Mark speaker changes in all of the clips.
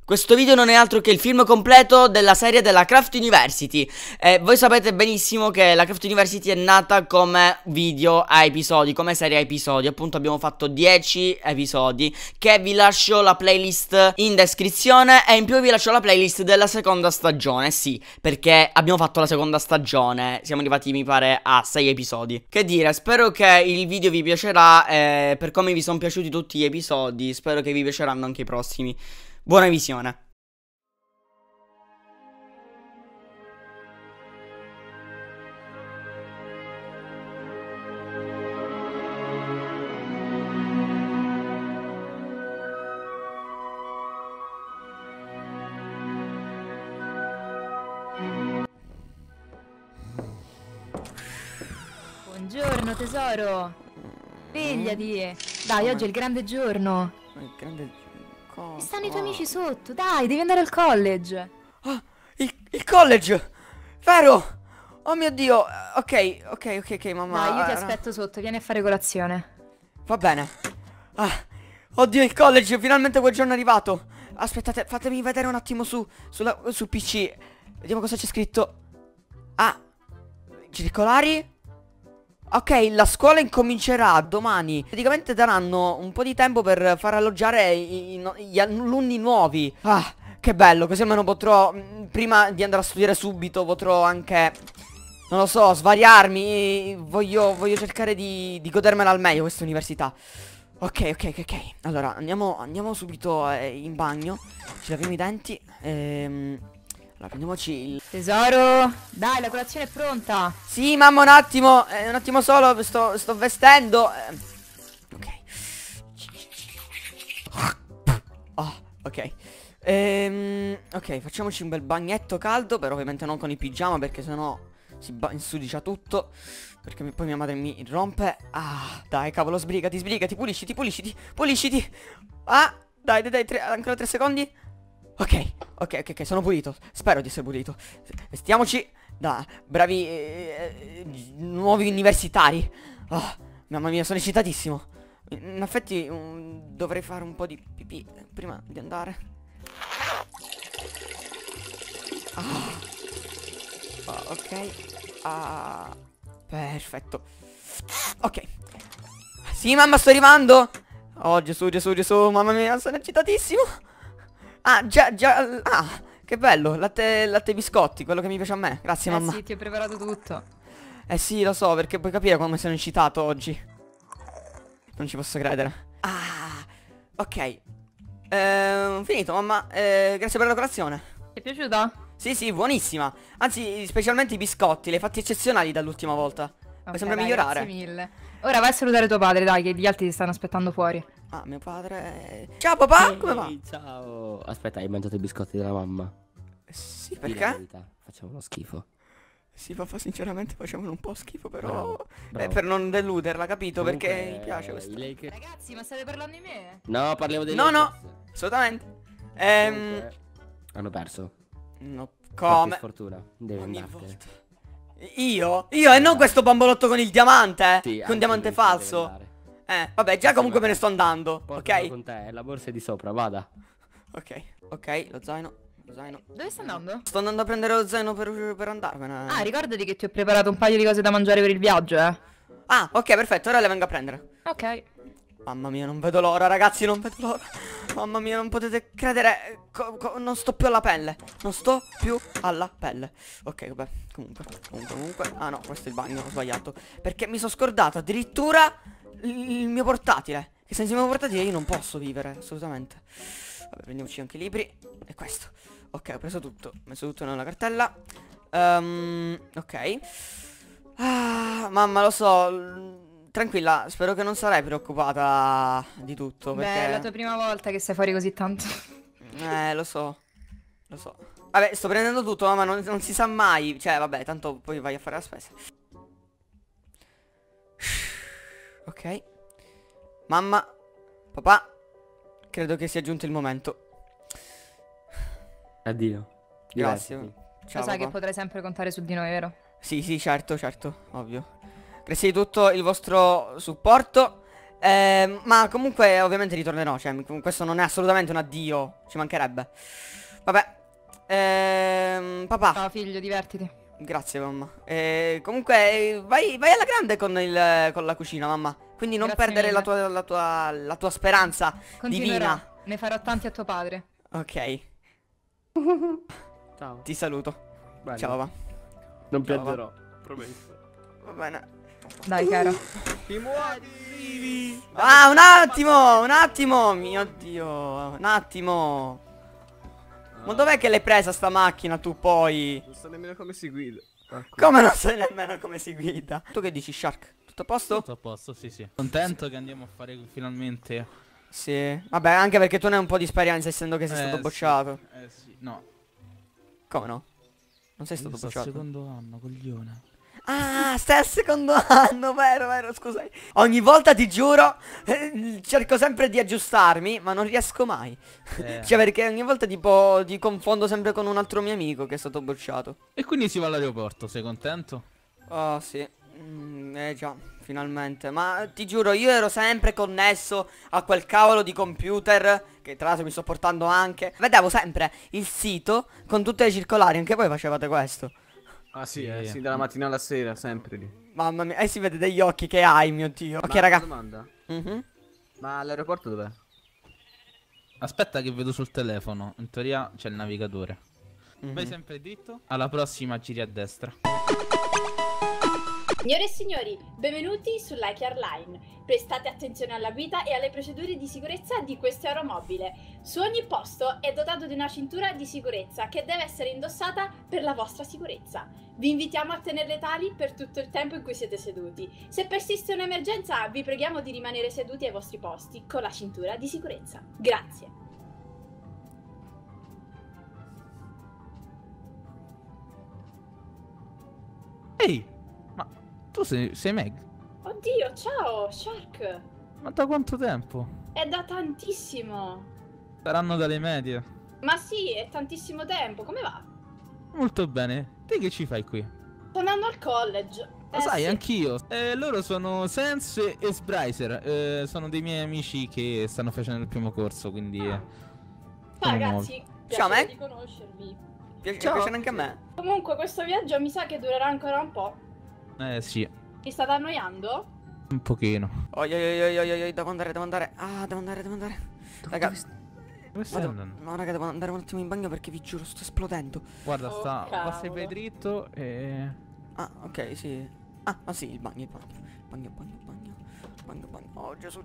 Speaker 1: Questo video non è altro che il film completo della serie della Craft University. Voi sapete benissimo che la Craft University è nata come video a episodi, come serie a episodi. Appunto abbiamo fatto 10 episodi, che vi lascio la playlist in descrizione. E in più vi lascio la playlist della seconda stagione. Sì, perché abbiamo fatto la seconda stagione. Siamo arrivati mi pare a 6 episodi. Che dire, spero che il video vi piacerà. Per come vi sono piaciuti tutti gli episodi, spero che vi piaceranno anche i prossimi. Buona visione.
Speaker 2: Buongiorno tesoro. Svegliati. Dai, oggi è il grande giorno.
Speaker 1: Il grande...
Speaker 2: E stanno i tuoi amici sotto. Dai, devi andare al college.
Speaker 1: Ah, il college. Vero? Oh mio Dio. Ok, mamma.
Speaker 2: Dai, io ti aspetto sotto. Vieni a fare colazione.
Speaker 1: Va bene. Oddio, il college. Finalmente quel giorno è arrivato. Aspettate, fatemi vedere un attimo sul PC. Vediamo cosa c'è scritto. Circolari. Ok, la scuola incomincerà domani. Praticamente daranno un po' di tempo per far alloggiare gli alunni nuovi. Che bello, così almeno potrò, prima di andare a studiare subito, potrò anche, non lo so, svariarmi. Voglio cercare di godermela al meglio questa università. Ok. Allora, andiamo subito in bagno. Ci laviamo i denti. Allora, prendiamoci il...
Speaker 2: Tesoro, dai, la colazione è pronta.
Speaker 1: Sì, mamma, un attimo solo, sto vestendo. Ok. Ok. Ok, facciamoci un bel bagnetto caldo, però ovviamente non con il pigiama perché sennò si insudicia tutto. Perché poi mia madre mi rompe. Dai, cavolo, sbrigati, pulisciti. Dai, ancora 3 secondi. Ok, sono pulito. Spero di essere pulito. Vestiamoci da bravi nuovi universitari. Mamma mia, sono eccitatissimo. In effetti dovrei fare un po' di pipì prima di andare. Ok. Perfetto. Ok. Sì, mamma, sto arrivando. Oh, Gesù, mamma mia, sono eccitatissimo. Già. Che bello, latte biscotti, quello che mi piace a me. Grazie, mamma.
Speaker 2: Sì, ti ho preparato tutto.
Speaker 1: Sì, lo so, perché puoi capire come sono eccitato oggi. Non ci posso credere. Ok. Finito, mamma. Grazie per la colazione.
Speaker 2: Ti è piaciuta?
Speaker 1: Sì, buonissima. Anzi, specialmente i biscotti, li hai fatti eccezionali dall'ultima volta. Mi sembra migliorare.
Speaker 2: Grazie mille. Ora vai a salutare tuo padre, dai, che gli altri ti stanno aspettando fuori.
Speaker 1: Mio padre. Ciao papà, come va?
Speaker 3: Ciao. Aspetta, hai mangiato i biscotti della mamma?
Speaker 1: Sì,
Speaker 3: Dì la
Speaker 1: perché?
Speaker 3: verità, facevano schifo.
Speaker 1: Sì, papà, sinceramente facevano un po' schifo, però
Speaker 3: Bravo.
Speaker 1: per non deluderla, capito?
Speaker 3: Comunque,
Speaker 1: perché mi piace questo.
Speaker 2: Ragazzi, ma state parlando di me?
Speaker 3: No, parliamo dei
Speaker 1: No,
Speaker 3: Lakers.
Speaker 1: assolutamente.
Speaker 3: Comunque, hanno perso.
Speaker 1: No,
Speaker 3: Come?
Speaker 1: come?
Speaker 3: Sfortuna, devi
Speaker 1: Ogni
Speaker 3: andartene.
Speaker 1: volta. Io e non questo bambolotto con il diamante,
Speaker 3: Sì,
Speaker 1: con un diamante
Speaker 3: anche lui deve
Speaker 1: falso.
Speaker 3: andare.
Speaker 1: Vabbè, già
Speaker 3: Sì,
Speaker 1: comunque me
Speaker 3: vabbè.
Speaker 1: ne sto andando,
Speaker 3: Portalo
Speaker 1: ok?
Speaker 3: con te, la borsa è di sopra, vada.
Speaker 1: Ok, lo zaino.
Speaker 2: Dove stai andando?
Speaker 1: Sto andando a prendere lo zaino per andarmene.
Speaker 2: Ricordati che ti ho preparato un paio di cose da mangiare per il viaggio,
Speaker 1: Ok, perfetto, ora le vengo a prendere.
Speaker 2: Ok.
Speaker 1: Mamma mia, non vedo l'ora, ragazzi, non vedo l'ora. Mamma mia, non potete credere. Non sto più alla pelle. Ok, vabbè, comunque. No, questo è il bagno, ho sbagliato. Perché mi sono scordato addirittura il mio portatile. Che senza il mio portatile io non posso vivere, assolutamente. Vabbè, prendiamoci anche i libri. E questo. Ok, ho preso tutto. Ho messo tutto nella cartella. Ok. Mamma, lo so. Tranquilla, spero che non sarai preoccupata di tutto, perché...
Speaker 2: Beh, è la tua prima volta che stai fuori così tanto.
Speaker 1: Lo so. Vabbè, sto prendendo tutto, ma non si sa mai. Cioè, vabbè, tanto poi vai a fare la spesa. Ok. Mamma, papà, credo che sia giunto il momento.
Speaker 3: Addio.
Speaker 1: Grazie.
Speaker 3: Divertiti.
Speaker 1: Ciao,
Speaker 2: Lo sai che
Speaker 1: papà.
Speaker 2: potrai sempre contare su di noi, vero?
Speaker 1: Sì, certo, ovvio. Grazie di tutto il vostro supporto. Ma comunque ovviamente ritornerò. Cioè, questo non è assolutamente un addio. Ci mancherebbe. Vabbè. Papà.
Speaker 2: Ciao figlio, divertiti.
Speaker 1: Grazie mamma. Comunque vai alla grande con la cucina, mamma. Quindi non
Speaker 2: Grazie
Speaker 1: perdere
Speaker 2: mille.
Speaker 1: la tua speranza
Speaker 2: Continuerò.
Speaker 1: divina.
Speaker 2: Ne farò tanti a tuo padre.
Speaker 1: Ok,
Speaker 3: Ciao.
Speaker 1: ti saluto.
Speaker 3: Bene.
Speaker 1: Ciao papà.
Speaker 3: Non
Speaker 1: Ciao,
Speaker 3: piangerò, promesso.
Speaker 1: Va bene.
Speaker 2: Dai, caro.
Speaker 3: Ti muovi!
Speaker 1: Ah, un attimo, mio Dio. Un attimo. Ma dov'è che l'hai presa sta macchina tu poi?
Speaker 4: Non so nemmeno come si guida.
Speaker 1: Come non sai nemmeno come si guida? Tu che dici, Shark? Tutto a posto?
Speaker 5: Tutto a posto, sì, sì. Contento che andiamo a fare finalmente.
Speaker 1: Sì. Vabbè, anche perché tu ne hai un po' di esperienza essendo che sei stato
Speaker 5: sì.
Speaker 1: bocciato.
Speaker 5: Sì, no.
Speaker 1: Come no? Non sei
Speaker 5: Io
Speaker 1: stato
Speaker 5: sto al
Speaker 1: bocciato?
Speaker 5: secondo anno, coglione.
Speaker 1: Ah, stai al secondo anno, vero, scusami. Ogni volta ti giuro, cerco sempre di aggiustarmi, ma non riesco mai. Cioè, perché ogni volta tipo ti confondo sempre con un altro mio amico che è stato bocciato.
Speaker 5: E quindi si va all'aeroporto, sei contento?
Speaker 1: Oh, sì. Già, finalmente. Ma ti giuro, io ero sempre connesso a quel cavolo di computer, che tra l'altro mi sto portando anche. Vedevo sempre il sito con tutte le circolari, anche voi facevate questo.
Speaker 4: Ah sì,
Speaker 5: Sì.
Speaker 4: sì, dalla mattina alla sera, sempre lì.
Speaker 1: Mamma mia, si vede degli occhi che hai, mio Dio. Ok,
Speaker 4: Ma
Speaker 1: raga.
Speaker 4: una domanda.
Speaker 1: Mhm.
Speaker 4: Ma l'aeroporto dov'è?
Speaker 5: Aspetta che vedo sul telefono. In teoria c'è il navigatore. Vai sempre dritto. Alla prossima giri a destra.
Speaker 6: Signore e signori, benvenuti su Like Airline. Prestate attenzione alla guida e alle procedure di sicurezza di questo aeromobile. Su ogni posto è dotato di una cintura di sicurezza che deve essere indossata per la vostra sicurezza. Vi invitiamo a tenerle tali per tutto il tempo in cui siete seduti. Se persiste un'emergenza, vi preghiamo di rimanere seduti ai vostri posti con la cintura di sicurezza. Grazie.
Speaker 5: Ehi! Ma tu sei Meg?
Speaker 6: Oddio, ciao, Shark!
Speaker 5: Ma da quanto tempo?
Speaker 6: È da tantissimo!
Speaker 5: Saranno dalle medie.
Speaker 6: Ma sì, è tantissimo tempo, come va?
Speaker 5: Molto bene. Te che ci fai qui?
Speaker 6: Sto andando al college.
Speaker 5: Lo sai,
Speaker 6: sì.
Speaker 5: anch'io. Loro sono Sense e Sbricer. Sono dei miei amici che stanno facendo il primo corso, quindi...
Speaker 6: Ciao
Speaker 5: sono
Speaker 6: ragazzi,
Speaker 1: Ciao,
Speaker 6: piacere
Speaker 1: Meg.
Speaker 6: di conoscervi.
Speaker 1: Piace anche a me.
Speaker 6: Comunque questo viaggio mi sa che durerà ancora un po'.
Speaker 5: Sì,
Speaker 6: Ti state annoiando?
Speaker 5: un pochino.
Speaker 1: Oi, oi, oi, oi, oi, devo andare. Ah, devo andare. Raga,
Speaker 5: Dove stai andando?
Speaker 1: no, raga, devo andare un attimo in bagno perché vi giuro, sto esplodendo.
Speaker 5: Guarda,
Speaker 6: Oh,
Speaker 5: basta e
Speaker 6: cavolo.
Speaker 5: vai dritto e...
Speaker 1: Ah, ok, sì. Ah, ma sì, il bagno. Bagno. Oh, Gesù.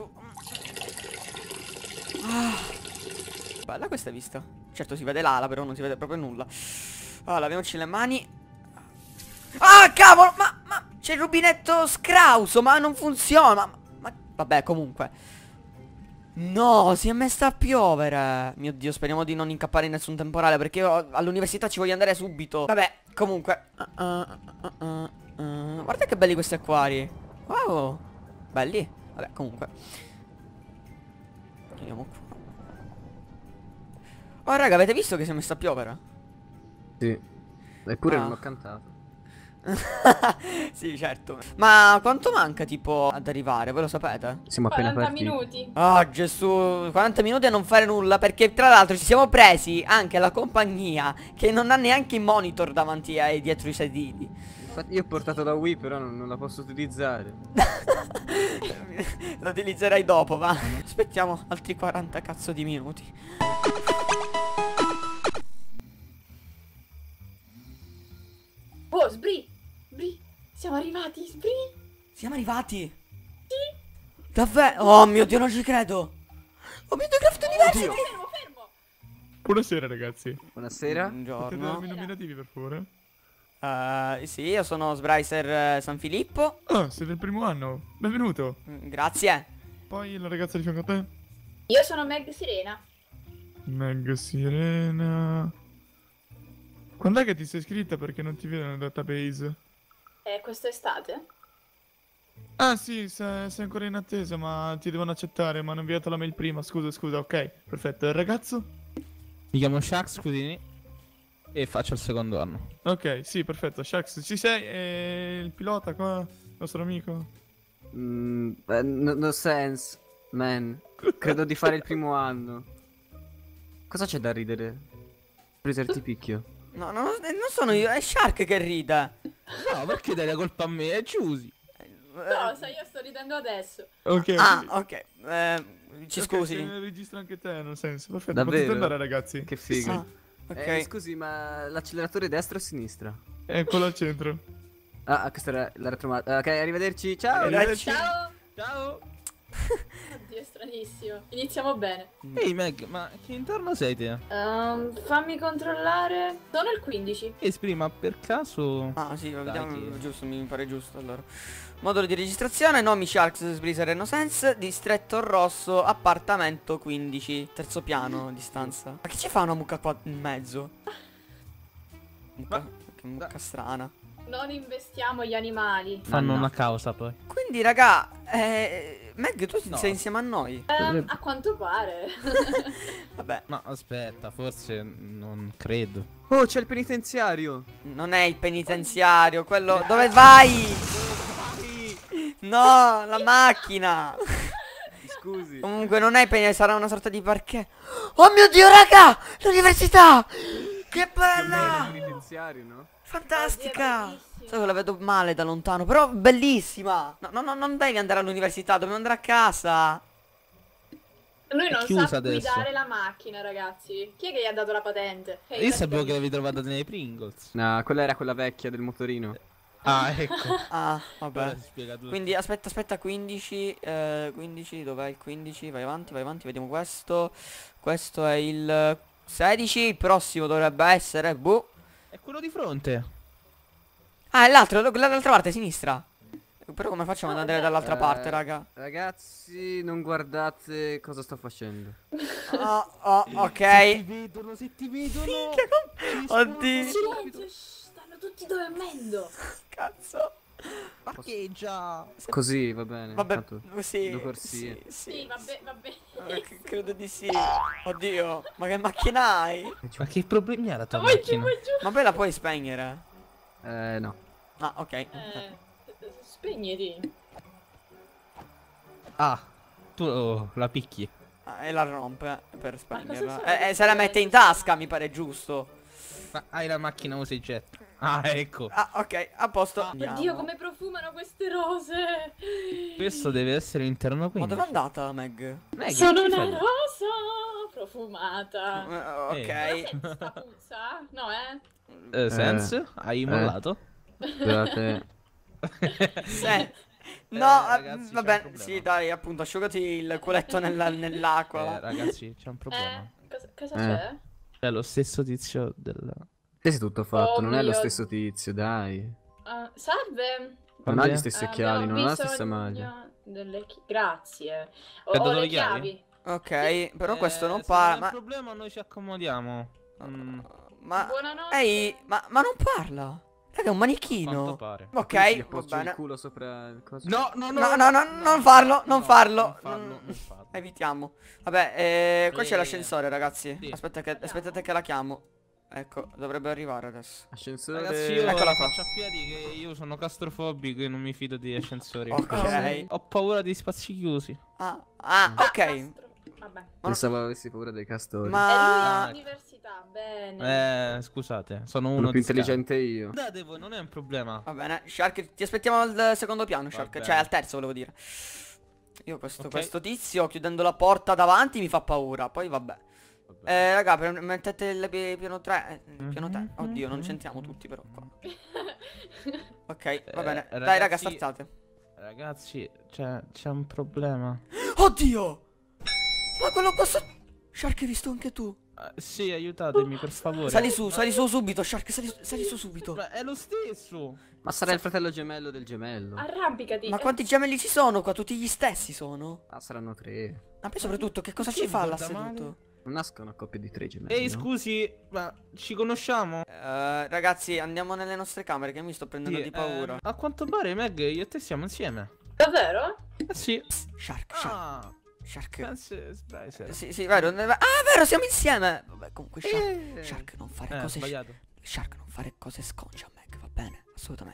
Speaker 1: Ah. Bella questa vista. Certo si vede l'ala, però non si vede proprio nulla. Ah, laviamoci le mani. Ah, cavolo, ma c'è il rubinetto scrauso, ma non funziona. Vabbè, comunque. No, si è messa a piovere. Mio Dio, speriamo di non incappare in nessun temporale, perché io all'università ci voglio andare subito. Vabbè, comunque. Guarda che belli questi acquari. Wow, belli. Vabbè, comunque. Andiamo qua. Oh, raga, avete visto che si è messa a piovere?
Speaker 4: Sì. Eppure
Speaker 1: Ah.
Speaker 4: non ho cantato.
Speaker 1: Sì, certo. Ma quanto manca tipo ad arrivare? Voi lo sapete?
Speaker 4: Siamo appena
Speaker 6: 40
Speaker 4: partiti.
Speaker 6: minuti.
Speaker 1: Oh Gesù, 40 minuti a non fare nulla. Perché tra l'altro ci siamo presi anche la compagnia che non ha neanche i monitor davanti ai dietro i sedili.
Speaker 4: Infatti io ho portato la Wii, però non la posso utilizzare.
Speaker 1: Lo utilizzerai dopo, va. Aspettiamo altri 40 cazzo di minuti.
Speaker 6: Oh, Sbri! Siamo arrivati, Sbri!
Speaker 1: Siamo arrivati. Sì. Davvero? Oh mio Dio, non ci credo. Oh mio Dio, Craft University.
Speaker 6: Fermo!
Speaker 7: Buonasera ragazzi,
Speaker 4: Buonasera.
Speaker 7: potete
Speaker 1: Buongiorno.
Speaker 7: darmi i nominativi per favore?
Speaker 1: Sì, io sono Sbricer San Filippo.
Speaker 7: Oh, siete il primo anno, benvenuto.
Speaker 1: Grazie.
Speaker 7: Poi la ragazza di fianco a te?
Speaker 6: Io sono Meg Sirena.
Speaker 7: Meg Sirena. Quando è che ti sei iscritta perché non ti vedo nel database?
Speaker 6: Quest'estate?
Speaker 7: Ah sì, sei ancora in attesa, ma ti devono accettare, ma hanno inviato la mail prima, scusa, ok, perfetto. Il ragazzo?
Speaker 5: Mi chiamo Shax, scusini. E faccio il secondo anno.
Speaker 7: Ok, sì, perfetto. Shax, ci sei? E il pilota qua? Il nostro amico?
Speaker 4: No sense, man. Credo di fare il primo anno. Cosa c'è da ridere? Freezer ti picchio.
Speaker 1: No, non sono io, è Shark che ride.
Speaker 5: No, perché dai la colpa a me? È Giusy.
Speaker 6: No, sai, io sto ridendo adesso.
Speaker 7: Ok.
Speaker 1: Ah, ok. Ci
Speaker 7: Ok,
Speaker 1: scusi.
Speaker 7: se registra anche te, nel senso. Perfetto,
Speaker 4: Davvero?
Speaker 7: potete andare ragazzi.
Speaker 4: Che figo.
Speaker 1: Ah, ok.
Speaker 4: Scusi, ma l'acceleratore è destra o sinistra?
Speaker 7: Eccolo al centro.
Speaker 4: Ah, questa era la retromarcia. Ok, arrivederci, ciao.
Speaker 1: Arrivederci.
Speaker 6: Ciao!
Speaker 5: Ciao.
Speaker 6: Oddio, è stranissimo. Iniziamo bene.
Speaker 5: Ehi Meg, ma che intorno sei te?
Speaker 6: Fammi controllare. Sono il 15.
Speaker 5: Esprima per caso...
Speaker 1: Ah sì, vediamo,
Speaker 5: chi è?
Speaker 1: giusto, mi pare giusto allora. Modulo di registrazione, nomi Sharks, Sblizzard e No Sense, distretto rosso, appartamento 15, terzo piano, distanza. Ma che ci fa una mucca qua in mezzo? Che mucca strana.
Speaker 6: Non investiamo gli animali.
Speaker 5: Fanno
Speaker 4: no.
Speaker 5: una causa poi.
Speaker 1: Quindi raga, Meg tu
Speaker 5: No.
Speaker 1: sei insieme a noi.
Speaker 6: A quanto pare.
Speaker 1: Vabbè,
Speaker 5: Ma aspetta, forse non credo.
Speaker 4: Oh, c'è il penitenziario.
Speaker 1: non è il penitenziario, quello... Dove vai? No, la macchina.
Speaker 4: Scusi.
Speaker 1: Comunque non è penitenziario, sarà una sorta di parquet. Oh mio Dio raga, l'università! Che
Speaker 4: Il
Speaker 1: bella!
Speaker 4: penitenziario, no?
Speaker 1: Fantastica!
Speaker 6: Oddio, è bellissima.
Speaker 1: Sai che la vedo male da lontano, però bellissima! No, non devi andare all'università, dobbiamo andare a casa!
Speaker 6: Lui non
Speaker 5: chiusa
Speaker 6: sa
Speaker 5: adesso.
Speaker 6: guidare la macchina, ragazzi. Chi è che gli ha dato la patente?
Speaker 5: Io sapevo che l'avevi trovata nei Pringles.
Speaker 4: No, quella era quella vecchia del motorino.
Speaker 5: Ah, ecco.
Speaker 1: Ah,
Speaker 5: Ora
Speaker 1: vabbè.
Speaker 5: si spiega tutto.
Speaker 1: Quindi aspetta, 15, 15, dov'è il 15? Vai avanti, vediamo questo. Questo è il 16, il prossimo dovrebbe essere, boh.
Speaker 5: È quello di fronte.
Speaker 1: Ah, è l'altro, dall'altra parte, a sinistra. Però come facciamo ad andare dall'altra parte, raga?
Speaker 4: Ragazzi, non guardate cosa sto facendo.
Speaker 1: Oh, ok.
Speaker 5: Se ti vedono.
Speaker 1: Oddio.
Speaker 6: Silenzio, stanno tutti dormendo.
Speaker 1: Cazzo.
Speaker 5: Parcheggia.
Speaker 4: Così, va bene.
Speaker 1: Vabbè,
Speaker 4: tanto
Speaker 1: sì.
Speaker 4: due corsie.
Speaker 6: Sì, vabbè.
Speaker 1: Credo di sì. Oddio, ma che macchina hai?
Speaker 5: Ma che problemi ha la tua
Speaker 6: Vai giù,
Speaker 5: macchina?
Speaker 6: vai giù.
Speaker 1: Ma poi la puoi spegnere?
Speaker 4: No.
Speaker 1: Ah, ok.
Speaker 6: Spegniti.
Speaker 5: Ah, tu la picchi.
Speaker 1: Ah, e la rompe per
Speaker 6: cosa
Speaker 1: spegnerla.
Speaker 6: sono
Speaker 1: Se la mette in tasca, mi pare giusto.
Speaker 5: Ma hai la macchina usa e getta. Ah, ecco.
Speaker 1: Ah, ok, a posto. Andiamo.
Speaker 6: Oddio, come profumano queste rose.
Speaker 5: Questo deve essere l'interno
Speaker 1: Ma
Speaker 5: quindi.
Speaker 1: dove è andata, Meg?
Speaker 5: Meg,
Speaker 6: Sono
Speaker 5: che
Speaker 6: una
Speaker 5: fai?
Speaker 6: rosa profumata.
Speaker 1: Ok.
Speaker 6: Senti sta puzza? No,
Speaker 5: Sense? Hai mollato?
Speaker 4: Scusate.
Speaker 1: No,
Speaker 5: ragazzi, c'è un
Speaker 1: vabbè,
Speaker 5: problema.
Speaker 1: sì, dai, appunto, asciugati il culetto nell'acqua.
Speaker 5: Ragazzi, c'è un problema.
Speaker 6: Cosa c'è?
Speaker 5: È lo stesso tizio del...
Speaker 4: Sei tutto fatto,
Speaker 6: Oh
Speaker 4: non è lo
Speaker 6: mio-
Speaker 4: stesso tizio, dai.
Speaker 6: Salve.
Speaker 4: Non ha
Speaker 5: Vabbè.
Speaker 4: gli stessi occhiali, non ha la stessa
Speaker 6: bisogno
Speaker 4: maglia.
Speaker 6: Grazie.
Speaker 5: Ti ha dato
Speaker 6: le
Speaker 5: le chiavi?
Speaker 6: chiavi.
Speaker 1: Ok, però questo non
Speaker 5: se non è
Speaker 1: parla.
Speaker 5: un
Speaker 1: Ma,
Speaker 5: problema noi ci accomodiamo.
Speaker 1: ma,
Speaker 6: Buonanotte.
Speaker 1: ehi, ma non parla. Raga, è un manichino.
Speaker 5: Quanto pare.
Speaker 4: Gli
Speaker 1: Ok, va
Speaker 4: appoggio il
Speaker 1: bene.
Speaker 4: culo sopra il coso.
Speaker 5: No,
Speaker 1: No, non farlo, non farlo.
Speaker 5: Non farlo.
Speaker 1: Evitiamo. Vabbè, qua c'è
Speaker 5: Eh,
Speaker 1: l'ascensore, ragazzi.
Speaker 5: sì.
Speaker 1: Aspettate che la chiamo. Ecco, dovrebbe arrivare adesso.
Speaker 4: Ascensore.
Speaker 5: Ragazzi, io
Speaker 1: Eccola qua.
Speaker 5: faccio a piedi che io sono castrofobico e non mi fido di ascensori.
Speaker 1: Ok.
Speaker 5: Ho paura di spazi chiusi.
Speaker 1: Ah, ok.
Speaker 6: Vabbè.
Speaker 4: Pensavo avessi paura dei castori.
Speaker 6: E lui
Speaker 1: Ma
Speaker 6: all'università, bene.
Speaker 5: Scusate, sono
Speaker 4: Sono
Speaker 5: uno
Speaker 4: più
Speaker 5: di scala.
Speaker 4: intelligente io.
Speaker 5: Guardate voi, non è un problema.
Speaker 1: va bene, Shark, ti aspettiamo al secondo piano, Shark.
Speaker 5: bene.
Speaker 1: Cioè, al terzo, volevo dire. Io
Speaker 5: Ok.
Speaker 1: questo tizio chiudendo la porta davanti mi fa paura. Poi vabbè. Raga, mettete il piano 3. Piano 3. Oddio, non c'entriamo tutti però qua. Ok, va bene. Dai, raga,
Speaker 5: ragazzi-
Speaker 1: startate.
Speaker 5: Ragazzi, c'è un problema.
Speaker 1: Oddio! Ma quello qua Shark, hai visto anche tu?
Speaker 5: Sì, aiutatemi per favore.
Speaker 1: Sali su subito, Shark, sali su subito.
Speaker 5: Ma è lo stesso.
Speaker 4: Ma sarà il fratello gemello del gemello.
Speaker 6: Arrampicati.
Speaker 1: Ma quanti gemelli ci sono qua? Tutti gli stessi sono?
Speaker 4: Ah, saranno 3.
Speaker 1: Ma poi soprattutto che cosa
Speaker 5: Perché
Speaker 1: ci fa là
Speaker 5: guarda male?
Speaker 1: seduto?
Speaker 4: Non nascono coppie di 3 gemelli.
Speaker 5: Ehi,
Speaker 4: no?
Speaker 5: scusi, ma ci conosciamo?
Speaker 1: Ragazzi, andiamo nelle nostre camere che mi sto prendendo
Speaker 5: Sì,
Speaker 1: di paura.
Speaker 5: a quanto pare, Meg, io e te siamo insieme.
Speaker 6: Davvero?
Speaker 5: Sì.
Speaker 1: Shark.
Speaker 5: Ah,
Speaker 1: Shark.
Speaker 5: Sense Splicer.
Speaker 1: Sì, vero. Ah, vero, siamo insieme. Vabbè, comunque Shark non fare cose
Speaker 5: Sbagliato.
Speaker 1: Shark non fare cose sconce a Meg, va bene? Assolutamente.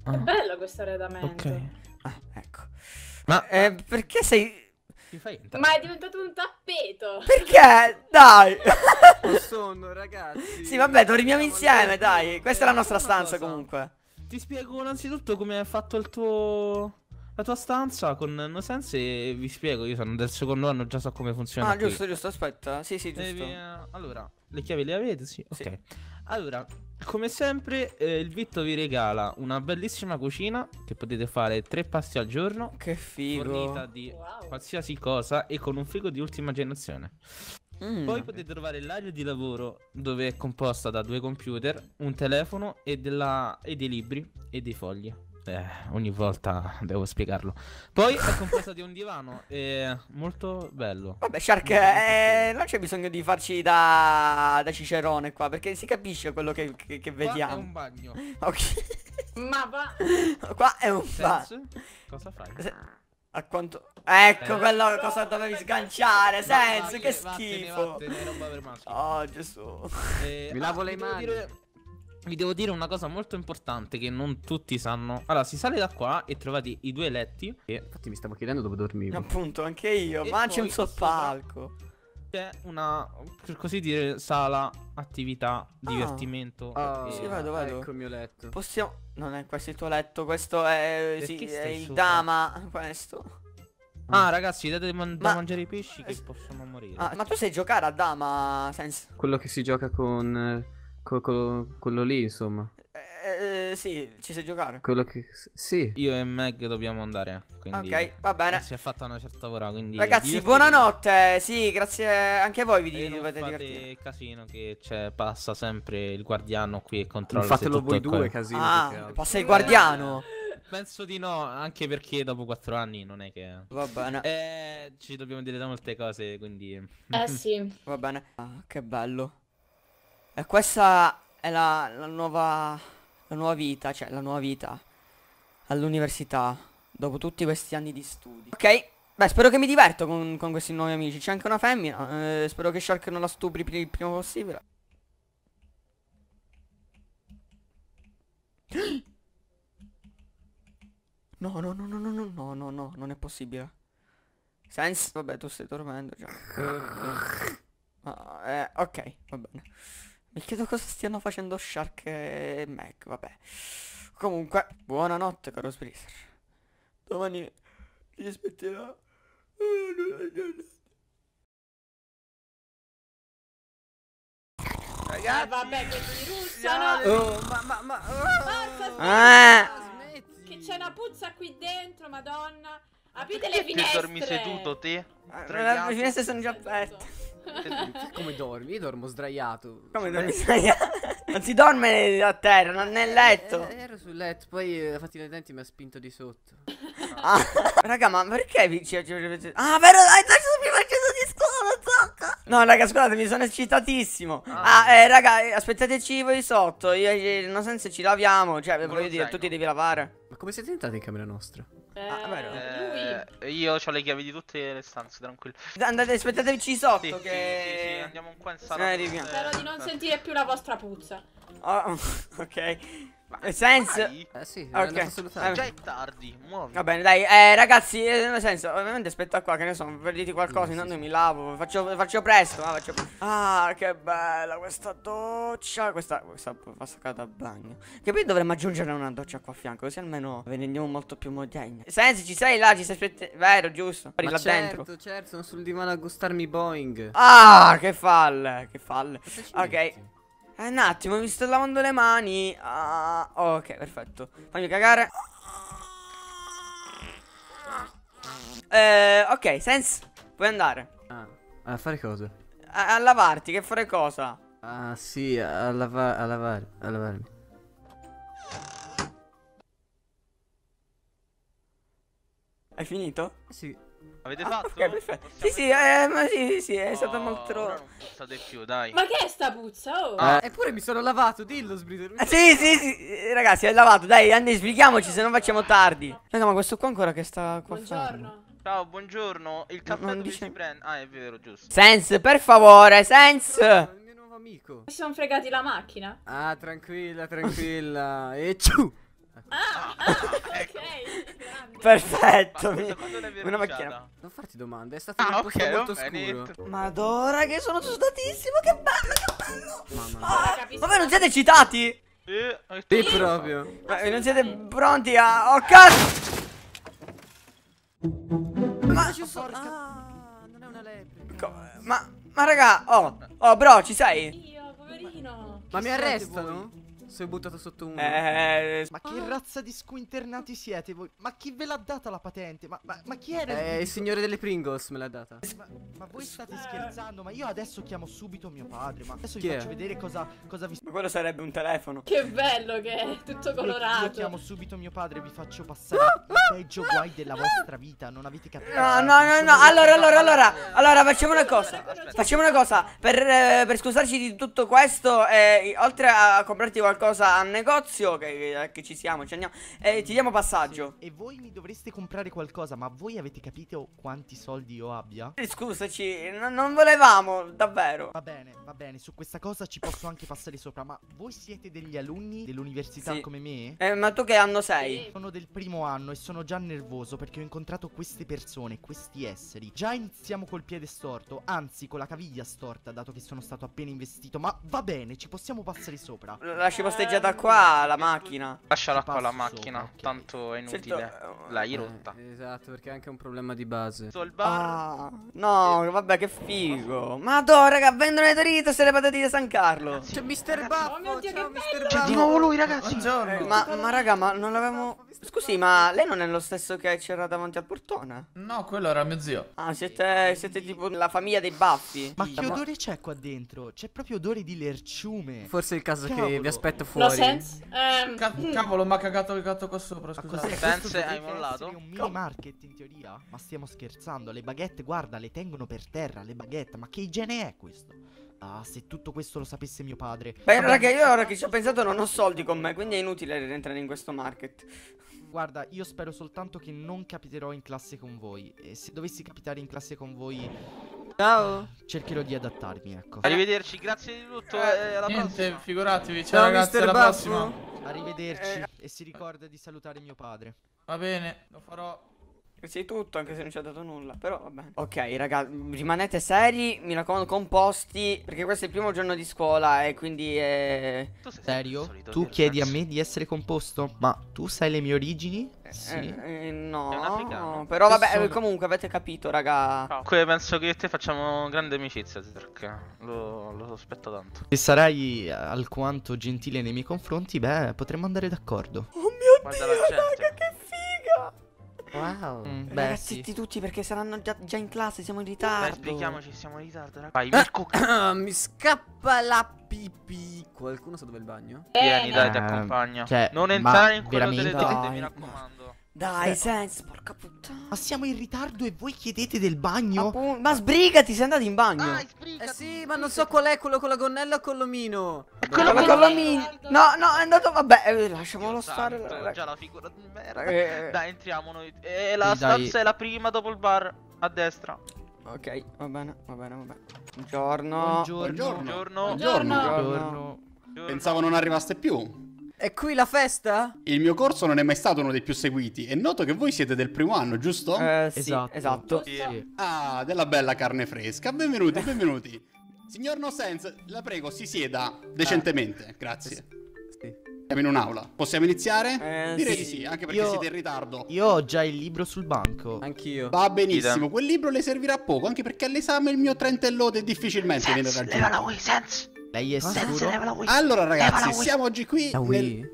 Speaker 6: È bello questo arredamento.
Speaker 5: Ok.
Speaker 1: Ah, ecco.
Speaker 5: Ma
Speaker 1: Perché sei...
Speaker 5: ti fai entrare?
Speaker 6: Ma è diventato un tappeto.
Speaker 1: Perché? Dai!
Speaker 4: Ho sonno, ragazzi.
Speaker 1: Sì, vabbè, dormiamo insieme, dai. Questa è la nostra
Speaker 5: Una
Speaker 1: stanza,
Speaker 5: cosa.
Speaker 1: comunque.
Speaker 5: Ti spiego innanzitutto come è fatto il tuo... la tua stanza con No Sense e vi spiego, io sono del secondo anno, già so come funziona
Speaker 1: Ah,
Speaker 5: qui.
Speaker 1: giusto, giusto, aspetta. Sì, sì, giusto.
Speaker 5: Allora, le chiavi le avete? Sì, ok.
Speaker 1: Sì.
Speaker 5: Allora, come sempre, il Vitto vi regala una bellissima cucina che potete fare 3 pasti al giorno,
Speaker 1: Che figo.
Speaker 5: fornita di
Speaker 6: Wow.
Speaker 5: qualsiasi cosa e con un frigo di ultima generazione.
Speaker 1: Mm.
Speaker 5: Poi potete trovare l'area di lavoro dove è composta da 2 computer, un telefono e dei libri e dei fogli. Ogni volta devo spiegarlo. Poi è composta di un divano, molto bello.
Speaker 1: Vabbè, Shark, non c'è bisogno di farci da cicerone qua, perché si capisce quello che
Speaker 5: Qua
Speaker 1: vediamo.
Speaker 5: è un bagno.
Speaker 1: Ok.
Speaker 6: Ma va.
Speaker 1: Qua è un ba.
Speaker 5: Sense? Cosa fai?
Speaker 1: A quanto... Ecco quello cosa dovevi sganciare, Sense, che
Speaker 5: Vattene,
Speaker 1: schifo.
Speaker 5: vattene, roba per maschi.
Speaker 1: Oh, Gesù.
Speaker 4: Mi lavo le
Speaker 5: vi devo
Speaker 4: mani.
Speaker 5: vi devo dire una cosa molto importante che non tutti sanno. Allora, si sale da qua e trovate i 2 letti. E
Speaker 4: Infatti mi stavo chiedendo dove dormivo.
Speaker 1: Appunto, anche io.
Speaker 5: E
Speaker 1: Ma c'è un
Speaker 5: poi qua
Speaker 1: soppalco.
Speaker 5: c'è una, per così dire, sala, attività, divertimento.
Speaker 4: Oh,
Speaker 1: Sì, vado.
Speaker 4: Ecco il mio letto.
Speaker 1: Possiamo... Non è questo il tuo letto, questo è...
Speaker 5: Perché
Speaker 1: Sì, è
Speaker 5: stai
Speaker 1: il
Speaker 5: sopra?
Speaker 1: dama, questo.
Speaker 5: Ah, ragazzi, date da
Speaker 1: Ma-
Speaker 5: mangiare i pesci che possono morire.
Speaker 1: Ah, ma tu sai giocare a dama, Sense?
Speaker 4: Quello che si gioca con... quello lì, insomma.
Speaker 1: Sì, ci sai giocare.
Speaker 4: Quello che... Sì.
Speaker 5: Io e Meg dobbiamo andare. Quindi
Speaker 1: Ok, va bene.
Speaker 5: si è fatta una certa ora. Quindi
Speaker 1: Ragazzi,
Speaker 5: divertitevi.
Speaker 1: buonanotte. Sì, grazie anche a voi vi
Speaker 5: E non
Speaker 1: dovete
Speaker 5: fate
Speaker 1: divertire.
Speaker 5: casino che passa sempre il guardiano qui e controlla
Speaker 4: Non
Speaker 5: se
Speaker 4: fatelo
Speaker 5: tutto
Speaker 4: voi
Speaker 5: è
Speaker 4: due,
Speaker 5: corretto.
Speaker 4: casino. più che
Speaker 1: Ah,
Speaker 4: altro.
Speaker 1: passa il guardiano.
Speaker 5: Penso di no, anche perché dopo 4 anni non è che...
Speaker 1: Va bene,
Speaker 5: Ci dobbiamo dire da molte cose, quindi...
Speaker 6: Eh sì.
Speaker 1: va bene. Ah, che bello. E questa è la nuova vita, cioè la nuova vita all'università, dopo tutti questi anni di studi. Ok, beh, spero che mi diverto con questi nuovi amici. C'è anche una femmina, spero che Shark non la stupri il prima possibile. No, no, no, no, no, no, no, no, no, non è possibile. Sense, vabbè, tu stai dormendo già. Ok, va bene. Mi chiedo cosa stiano facendo Shark e Meg, vabbè. Comunque, buonanotte, caro Spreezer. Domani ti aspetterò.
Speaker 6: Vabbè, che ti russano.
Speaker 4: Oh,
Speaker 6: Forza,
Speaker 1: Ah!
Speaker 6: che c'è una puzza qui dentro, madonna. Aprite le
Speaker 3: Ti
Speaker 6: finestre.
Speaker 3: dormi seduto te?
Speaker 1: Le finestre sono già aperte.
Speaker 4: come dormi? Io dormo sdraiato.
Speaker 1: Come dormi sdraiato? Non si dorme a terra, non nel letto.
Speaker 4: Ero sul letto, poi la fattina dei denti mi ha spinto di sotto.
Speaker 1: Ah, raga, ma perché Ah, vero, dai, adesso mi faccio di scuola, no, raga, scusate, mi sono eccitatissimo. Raga, aspettateci voi sotto. Io non so se ci laviamo. Cioè, voglio dire, tu ti devi lavare.
Speaker 4: Ma come siete entrati in camera nostra?
Speaker 6: Lui.
Speaker 3: Io ho le chiavi di tutte le stanze, tranquillo.
Speaker 1: Andate, aspettateci sotto.
Speaker 3: Sì,
Speaker 1: che...
Speaker 3: sì, andiamo qua in sala.
Speaker 1: arriviamo.
Speaker 6: Spero di non sentire più la vostra puzza.
Speaker 1: Oh, ok. Sense.
Speaker 3: Vai,
Speaker 4: Sì,
Speaker 1: Ok.
Speaker 4: andato a salutare.
Speaker 3: già è tardi, muovi.
Speaker 1: Va bene, dai, ragazzi, nel senso, ovviamente aspetta qua, che ne so, perditi qualcosa, intanto io mi lavo, faccio presto, faccio... Ah, che bella questa doccia, questa fa saccata a bagno. Che poi dovremmo aggiungere una doccia qua a fianco, così almeno rendiamo molto più moderni. Sensi, ci sei là, ci stai aspettando, vero, giusto? Eri là dentro.
Speaker 4: Certo, sono sul divano a gustarmi Boeing.
Speaker 1: Ah, che falle, che falle.
Speaker 4: Cosa ci
Speaker 1: Ok.
Speaker 4: metti?
Speaker 1: Un attimo, mi sto lavando le mani. Ah, ok, perfetto. Fammi cagare. Ok, Sense, puoi andare.
Speaker 4: A fare cosa?
Speaker 1: A lavarti, che fare cosa?
Speaker 4: Ah, sì, a lavarmi.
Speaker 1: Hai finito?
Speaker 4: Sì.
Speaker 3: Avete
Speaker 1: Ah,
Speaker 3: fatto?
Speaker 1: ok, perfetto. Sì,
Speaker 3: Possiamo-
Speaker 1: sì, è stato
Speaker 3: Oh,
Speaker 1: molto...
Speaker 3: ora non puzzate più, dai.
Speaker 6: Ma che è sta puzza? Oh.
Speaker 4: Eppure mi sono lavato, dillo, Sbrider.
Speaker 1: Sì, ragazzi, hai lavato, dai, Andy, sbrighiamoci, se no facciamo tardi. Raga, ma questo qua ancora che sta qua fermo.
Speaker 6: Buongiorno.
Speaker 3: Ciao, buongiorno. Il caffè
Speaker 1: non
Speaker 3: dove
Speaker 1: dice-
Speaker 3: si prende? Ah, è vero, giusto.
Speaker 1: Sense, per favore, Sense.
Speaker 4: Il mio nuovo amico.
Speaker 6: Si sono fregati la macchina.
Speaker 4: Ah, tranquilla. E ciu!
Speaker 6: Ok, grande.
Speaker 1: Perfetto.
Speaker 3: Quando l'hai
Speaker 1: Una macchina.
Speaker 3: verniciata?
Speaker 4: Non farti domande, è stato
Speaker 3: Ah,
Speaker 4: un
Speaker 3: ok,
Speaker 4: posto molto
Speaker 3: va bene.
Speaker 4: scuro.
Speaker 1: Madonna, che sono sudatissimo, che bello, che bello.
Speaker 4: Mamma
Speaker 6: Ora capisco.
Speaker 1: Ma voi non siete eccitati?
Speaker 4: Sì, proprio.
Speaker 1: Ma non siete pronti a... Oh, cazzo! Ma ci sono...
Speaker 4: Ah, non è una lepre.
Speaker 1: Ma raga, oh, bro, ci sei?
Speaker 6: Io, poverino.
Speaker 4: Ma mi arrestano? Sei buttato sotto uno.
Speaker 8: Ma che razza di squinternati siete voi? Ma chi ve l'ha data la patente? Ma chi era
Speaker 4: Il signore delle Pringles me l'ha data.
Speaker 8: Ma voi state scherzando? Ma io adesso chiamo subito mio padre. Ma adesso
Speaker 4: Chi
Speaker 8: vi
Speaker 4: è?
Speaker 8: faccio vedere cosa vi...
Speaker 1: Ma quello sarebbe un telefono.
Speaker 6: Che bello che è, tutto
Speaker 8: Io
Speaker 6: colorato.
Speaker 8: chiamo subito mio padre e vi faccio passare i peggio guai della vostra vita. Non avete capito?
Speaker 1: No, allora, facciamo una cosa. Facciamo una cosa. Per scusarci di tutto questo, oltre a comprarti qualcosa al negozio, che ci siamo, ci andiamo, ti diamo passaggio.
Speaker 8: E voi mi dovreste comprare qualcosa. Ma voi avete capito quanti soldi io abbia?
Speaker 1: Scusaci, non volevamo, davvero.
Speaker 8: Va bene, su questa cosa ci posso anche passare sopra. Ma voi siete degli alunni dell'università
Speaker 1: Sì.
Speaker 8: come me?
Speaker 1: Ma tu che anno sei?
Speaker 8: Sono del primo anno e sono già nervoso perché ho incontrato queste persone, questi esseri. Già iniziamo col piede storto, anzi con la caviglia storta, dato che sono stato appena investito. Ma va bene, ci possiamo passare sopra.
Speaker 1: Lasci posteggiata qua la macchina.
Speaker 3: Lasciala
Speaker 8: Ci
Speaker 3: qua la
Speaker 8: passo
Speaker 3: macchina,
Speaker 8: sopra, ok.
Speaker 3: tanto è inutile.
Speaker 1: Certo,
Speaker 3: L'hai rotta.
Speaker 4: Esatto, perché è anche un problema di base.
Speaker 3: Sul bar.
Speaker 1: Ah, no, vabbè, che figo. Madonna, raga, vendono le Doritos e le patatine San Carlo.
Speaker 4: C'è Mr.
Speaker 6: Oh mio
Speaker 4: Buffo,
Speaker 6: Dio,
Speaker 4: ciao
Speaker 6: che
Speaker 4: Mr.
Speaker 3: C'è
Speaker 4: Buffo.
Speaker 3: di nuovo lui, ragazzi.
Speaker 7: Buongiorno.
Speaker 1: Ma raga, ma non l'avevamo... Scusi, ma lei non è lo stesso che c'era davanti al portone?
Speaker 7: No, quello era mio zio.
Speaker 1: Ah, siete tipo la famiglia dei baffi.
Speaker 8: Ma che odore c'è qua dentro? C'è proprio odore di lerciume.
Speaker 4: Forse è il caso che
Speaker 8: Cavolo.
Speaker 4: vi aspetto
Speaker 6: No
Speaker 4: fuori.
Speaker 6: sense.
Speaker 7: Cavolo, mi ha cagato il gatto qua sopra,
Speaker 8: Ma
Speaker 7: scusate.
Speaker 8: cos'è?
Speaker 3: Sense,
Speaker 8: Questo
Speaker 3: hai
Speaker 8: dovrebbe
Speaker 3: mollato?
Speaker 8: essere un mini market in teoria? Ma stiamo scherzando, le baguette, guarda, le tengono per terra, le baguette. Ma che igiene è questo? Ah, se tutto questo lo sapesse mio padre.
Speaker 1: Beh, raga, io ora che ci ho pensato non ho soldi con me, quindi è inutile rientrare in questo market.
Speaker 8: Guarda, io spero soltanto che non capiterò in classe con voi. E se dovessi capitare in classe con voi,
Speaker 4: Ciao.
Speaker 8: cercherò di adattarmi, ecco.
Speaker 3: Arrivederci, grazie di tutto. E alla
Speaker 7: Niente,
Speaker 3: prossima.
Speaker 7: figuratevi, ciao,
Speaker 4: Ciao
Speaker 7: ragazzi,
Speaker 4: Mr.
Speaker 7: alla
Speaker 4: Buffo.
Speaker 7: prossima.
Speaker 8: Arrivederci. E si ricorda di salutare mio padre.
Speaker 7: Va bene, lo farò.
Speaker 1: Sei tutto, anche se non ci ha dato nulla, però va bene. Ok, raga, rimanete seri, mi raccomando, composti, perché questo è il primo giorno di scuola e quindi
Speaker 3: Tu sei
Speaker 8: Serio?
Speaker 3: sempre il solito
Speaker 8: Tu chiedi a
Speaker 3: Virgax.
Speaker 8: me di essere composto? Ma tu sai le mie origini? Sì.
Speaker 1: no,
Speaker 3: È un africano.
Speaker 1: però vabbè,
Speaker 7: Sono-
Speaker 1: comunque avete capito, raga.
Speaker 3: Comunque penso che io e te facciamo grande amicizia, perché lo sospetto tanto.
Speaker 8: Se sarai alquanto gentile nei miei confronti, beh, potremmo andare d'accordo.
Speaker 1: Oh mio
Speaker 3: Guarda
Speaker 1: Dio,
Speaker 3: la gente.
Speaker 1: raga, che figa.
Speaker 4: Wow.
Speaker 8: Beh,
Speaker 1: Ragazzi,
Speaker 8: sì.
Speaker 1: zitti tutti perché saranno già in classe, siamo in
Speaker 3: Dai,
Speaker 1: ritardo.
Speaker 3: sbrichiamoci, siamo in ritardo, raga. Vai, Mirko.
Speaker 4: Mi scappa la pipì. Qualcuno sa dove è il bagno?
Speaker 3: Vieni, dai, ti
Speaker 8: Eh,
Speaker 3: accompagno.
Speaker 8: cioè,
Speaker 3: Non
Speaker 8: ma
Speaker 3: entrare in quello delle
Speaker 8: veramente?
Speaker 3: tende, mi
Speaker 1: Dai,
Speaker 3: raccomando.
Speaker 1: Dai, Sense, porca puttana.
Speaker 8: Ma siamo in ritardo e voi chiedete del bagno?
Speaker 1: Ma sbrigati, sei andato in bagno.
Speaker 3: Dai, sbrigati.
Speaker 4: Eh sì, ma non so qual è quello con la gonnella o con l'omino.
Speaker 1: Quello
Speaker 6: Vabbè.
Speaker 1: con l'omino. No, no, è andato, vabbè, lasciamolo
Speaker 3: Dio
Speaker 1: stare.
Speaker 3: santo,
Speaker 1: raga.
Speaker 3: già la figura di merda.
Speaker 1: Eh.
Speaker 3: Dai, entriamo noi. E la
Speaker 8: Sì, dai.
Speaker 3: stanza è la prima dopo il bar, a destra.
Speaker 1: Ok, va bene, va bene, va bene. Buongiorno.
Speaker 3: Buongiorno.
Speaker 6: Buongiorno.
Speaker 8: Buongiorno.
Speaker 9: Pensavo non arrivaste più.
Speaker 4: È qui la festa?
Speaker 9: Il mio corso non è mai stato uno dei più seguiti e noto che voi siete del primo anno, giusto?
Speaker 1: Sì,
Speaker 8: Esatto.
Speaker 1: esatto.
Speaker 8: Sì.
Speaker 9: Ah, della bella carne fresca. Benvenuti, benvenuti. Signor No Sense, la prego, si sieda decentemente. Grazie.
Speaker 4: Sì.
Speaker 9: Siamo in un'aula. Possiamo iniziare? Direi
Speaker 1: sì.
Speaker 9: di sì, anche perché
Speaker 8: Io-
Speaker 9: siete in ritardo.
Speaker 8: Io ho già il libro sul banco.
Speaker 4: Anch'io.
Speaker 9: Va benissimo,
Speaker 3: Idem.
Speaker 9: quel libro le servirà poco, anche perché all'esame il mio trentellode difficilmente viene
Speaker 3: Sense, levala
Speaker 9: raggiunto.
Speaker 3: Wii, Sense.
Speaker 8: Lei è
Speaker 3: Sense,
Speaker 8: sicuro?
Speaker 3: levala Wii.
Speaker 9: Allora ragazzi,
Speaker 3: Levala Wii.
Speaker 9: siamo oggi qui
Speaker 8: La Wii?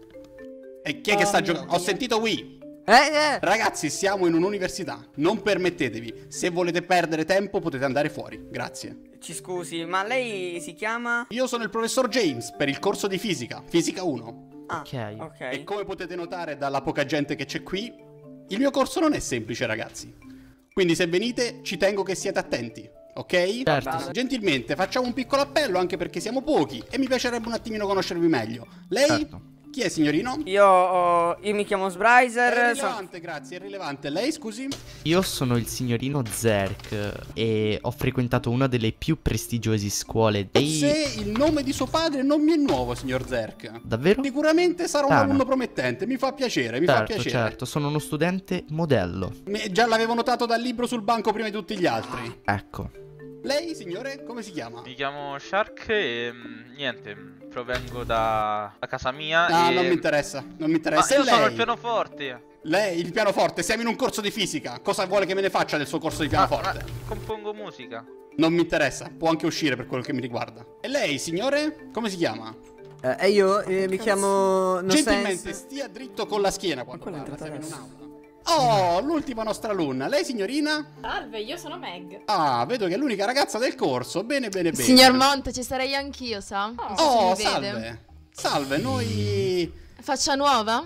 Speaker 9: E chi è che sta giocando? Ho sentito Wii. Ragazzi, siamo in un'università. Non permettetevi. Se volete perdere tempo, potete andare fuori. Grazie.
Speaker 1: Ci scusi, ma lei si chiama?
Speaker 9: Io sono il professor James per il corso di fisica, fisica 1.
Speaker 1: Ah,
Speaker 8: Ok.
Speaker 9: E
Speaker 1: ok.
Speaker 9: come potete notare dalla poca gente che c'è qui, il mio corso non è semplice, ragazzi. Quindi se venite, ci tengo che siate attenti, ok?
Speaker 8: Certo.
Speaker 1: Sì.
Speaker 9: Gentilmente, facciamo un piccolo appello anche perché siamo pochi e mi piacerebbe un attimino conoscervi meglio. Lei?
Speaker 8: Certo.
Speaker 9: Chi è, signorino?
Speaker 1: Io mi chiamo Sbriser.
Speaker 9: È rilevante, grazie, è rilevante. Lei, scusi?
Speaker 8: Io sono il signorino Zerk e ho frequentato una delle più prestigiose scuole dei...
Speaker 9: Se il nome di suo padre non mi è nuovo, signor Zerk.
Speaker 8: Davvero?
Speaker 9: Sicuramente sarà un alunno promettente, mi fa piacere, mi fa piacere.
Speaker 8: Certo, sono uno studente modello.
Speaker 9: Già l'avevo notato dal libro sul banco prima di tutti gli altri.
Speaker 8: Ecco.
Speaker 9: Lei, signore, come si chiama?
Speaker 3: Mi chiamo Shark e niente, provengo da casa mia.
Speaker 9: No,
Speaker 3: e...
Speaker 9: non mi interessa, non mi interessa.
Speaker 3: Ma io
Speaker 9: E
Speaker 3: sono
Speaker 9: lei?
Speaker 3: il pianoforte.
Speaker 9: Lei, il pianoforte, siamo in un corso di fisica. Cosa vuole che me ne faccia del suo corso di pianoforte?
Speaker 3: Compongo musica.
Speaker 9: Non mi interessa, può anche uscire per quello che mi riguarda. E lei, signore, come si chiama?
Speaker 4: E io mi chiamo...
Speaker 9: Gentilmente, stia dritto con la schiena quando parla, siamo in un'aula. Oh, l'ultima nostra alunna. Lei, signorina?
Speaker 6: Salve, io sono Meg.
Speaker 9: Ah, vedo che è l'unica ragazza del corso. Bene, bene, bene.
Speaker 2: Signor Monte, ci sarei anch'io, sa? Non so se mi vede.
Speaker 9: Salve. Salve, noi...
Speaker 2: Faccia nuova?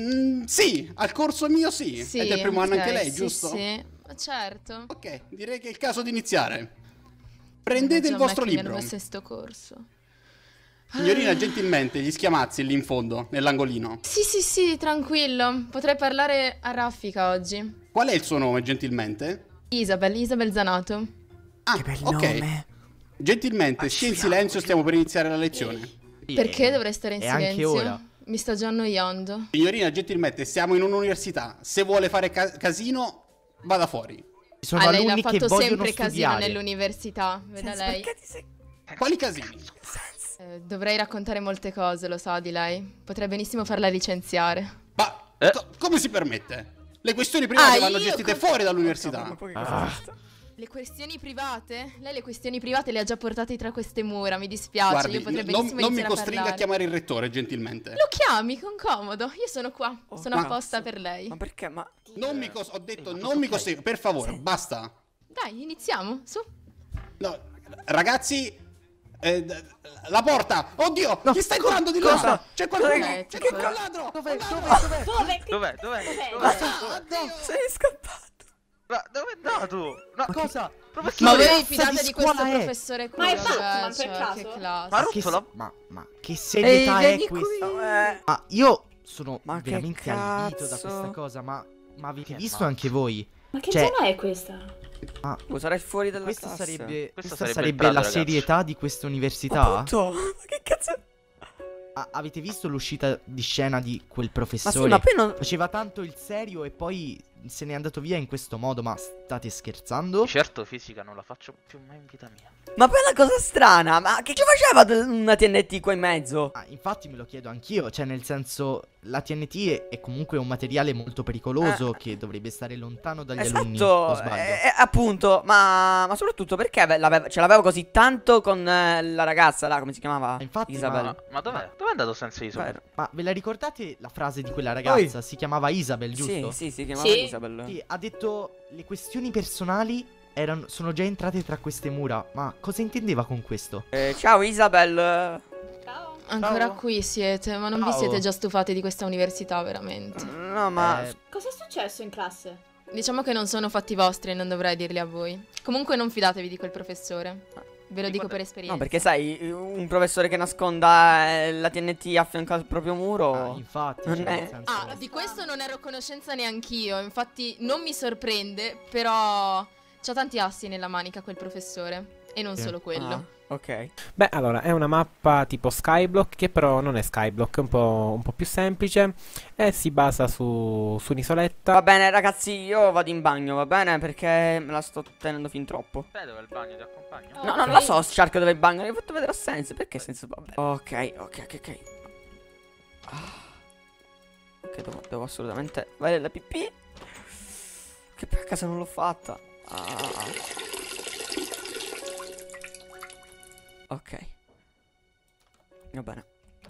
Speaker 9: Sì, al corso mio sì.
Speaker 2: Sì,
Speaker 9: Ed è il primo anno
Speaker 2: ok,
Speaker 9: anche lei,
Speaker 2: sì,
Speaker 9: giusto?
Speaker 2: Sì, certo.
Speaker 9: Ok, direi che è il caso di iniziare. Prendete il vostro
Speaker 2: Mi hanno
Speaker 9: libro.
Speaker 2: messo in sto corso.
Speaker 9: Signorina, gentilmente, gli schiamazzi lì in fondo, nell'angolino.
Speaker 2: Sì, tranquillo. Potrei parlare a raffica oggi.
Speaker 9: Qual è il suo nome, gentilmente?
Speaker 2: Isabel Zanato.
Speaker 9: Ah,
Speaker 1: Che bel
Speaker 9: ok.
Speaker 1: nome.
Speaker 9: Gentilmente, stia in silenzio, stiamo per iniziare la lezione.
Speaker 2: Perché dovrei stare in
Speaker 8: e anche
Speaker 2: silenzio?
Speaker 8: ora.
Speaker 2: Mi sto già annoiando.
Speaker 9: Signorina, gentilmente, siamo in un'università. Se vuole fare casino, vada fuori.
Speaker 8: Sono
Speaker 2: Lei l'ha
Speaker 8: alunni che
Speaker 2: fatto
Speaker 8: vogliono
Speaker 2: sempre casino
Speaker 8: studiare.
Speaker 2: nell'università, veda lei.
Speaker 9: Quali casini?
Speaker 2: Dovrei raccontare molte cose, lo sa di lei. Potrei benissimo farla licenziare.
Speaker 9: Ma come si permette? Le questioni private vanno gestite fuori dall'università.
Speaker 2: Le questioni private? Lei le questioni private le ha già portate tra queste mura, mi dispiace.
Speaker 9: Guardi,
Speaker 2: io potrei
Speaker 9: non
Speaker 2: benissimo
Speaker 9: mi
Speaker 2: iniziare
Speaker 9: costringa a
Speaker 2: parlare.
Speaker 9: chiamare il rettore, gentilmente.
Speaker 2: Lo chiami con comodo, io sono qua, sono
Speaker 9: ma-
Speaker 2: apposta per lei.
Speaker 1: Ma perché? Ma...
Speaker 9: Ho detto non mi costringa, per favore, basta.
Speaker 2: Dai, iniziamo, su.
Speaker 9: No, ragazzi, la porta! Oddio, chi sta entrando di là?
Speaker 4: cosa?
Speaker 9: C'è qualcuno!
Speaker 2: Dov'è?
Speaker 9: C'è
Speaker 2: C'è
Speaker 9: un ladro!
Speaker 6: Dove?
Speaker 3: Dov'è?
Speaker 1: Sei scappato.
Speaker 3: Ma dove è andato? No,
Speaker 8: Cosa?
Speaker 2: Ma voi
Speaker 8: razza
Speaker 2: vi fidate
Speaker 8: di
Speaker 2: di questo
Speaker 8: scuola è?
Speaker 2: professore qui?
Speaker 6: Ma è
Speaker 2: vabbè,
Speaker 6: Batman, per
Speaker 2: cioè,
Speaker 6: caso?
Speaker 2: che classe.
Speaker 3: Ma ha
Speaker 8: Che
Speaker 3: rotto la...
Speaker 8: ma che serietà è
Speaker 1: vieni
Speaker 8: questa?
Speaker 1: qui.
Speaker 8: Ma io sono
Speaker 1: Ma che
Speaker 8: veramente allibito da
Speaker 1: cazzo?
Speaker 8: questa cosa, ma avete visto anche voi?
Speaker 6: Ma che
Speaker 8: Cioè-
Speaker 6: zona è questa?
Speaker 1: Sarai fuori dalla
Speaker 8: Questa
Speaker 1: classe.
Speaker 8: sarebbe,
Speaker 3: Questo
Speaker 8: questa
Speaker 3: sarebbe il
Speaker 8: sarebbe la
Speaker 3: Prado, ragazzi.
Speaker 8: serietà di questa università?
Speaker 1: Appunto. Ma che cazzo?
Speaker 8: Avete visto l'uscita di scena di quel
Speaker 1: Ma
Speaker 8: professore?
Speaker 1: sì, ma poi non...
Speaker 8: Faceva tanto il serio e poi se n'è andato via in questo modo, ma state scherzando?
Speaker 3: Certo, fisica non la faccio più mai in vita mia.
Speaker 1: Ma poi è una cosa strana, ma che ci faceva una TNT qua in mezzo?
Speaker 8: Ah, infatti me lo chiedo anch'io, cioè nel senso la TNT è comunque un materiale molto pericoloso che dovrebbe stare lontano dagli alunni, o
Speaker 1: Esatto,
Speaker 8: sbaglio?
Speaker 1: appunto, ma soprattutto perché ce l'avevo così tanto con la ragazza là, come si chiamava?
Speaker 8: Infatti,
Speaker 1: Isabel.
Speaker 3: Ma dov'è? Dov'è andato senza Isabel?
Speaker 1: Vero.
Speaker 8: Ma ve la ricordate la frase di quella ragazza? Si chiamava Isabel, giusto?
Speaker 1: Sì, si chiamava
Speaker 6: Sì.
Speaker 1: Isabel.
Speaker 8: Sì, ha detto le questioni personali sono già entrate tra queste mura, ma cosa intendeva con questo?
Speaker 1: Ciao Isabel.
Speaker 6: Ciao.
Speaker 2: Ancora
Speaker 8: Ciao.
Speaker 2: qui siete, ma non vi
Speaker 8: Ciao.
Speaker 2: siete già stufati di questa università, veramente?
Speaker 1: No, ma...
Speaker 6: Cosa è successo in classe?
Speaker 2: Diciamo che non sono fatti vostri e non dovrei dirli a voi. Comunque non fidatevi di quel professore. Ve lo dico per esperienza.
Speaker 1: No, perché sai, un professore che nasconda la TNT a fianco al proprio muro...
Speaker 8: Ah, infatti,
Speaker 1: non
Speaker 8: cioè,
Speaker 1: è-
Speaker 8: nel senso-
Speaker 2: Ah, di questo non ero a conoscenza neanch'io. Infatti non mi sorprende, però c'ha tanti assi nella manica quel professore. E non solo quello.
Speaker 1: Ah, ok.
Speaker 10: Beh, allora, è una mappa tipo Skyblock, che però non è Skyblock, è un po' più semplice e si basa su un'isoletta.
Speaker 1: Va bene ragazzi, io vado in bagno, va bene? Perché me la sto tenendo fin troppo.
Speaker 3: Dove è il bagno? Ti accompagno?
Speaker 1: No, non lo so, Shark dove è il bagno, l'hai fatto vedere a senso, perché senso? Vabbè. Ok. Ok, devo assolutamente fare la pipì. Che per caso non l'ho fatta. Ok. Va bene.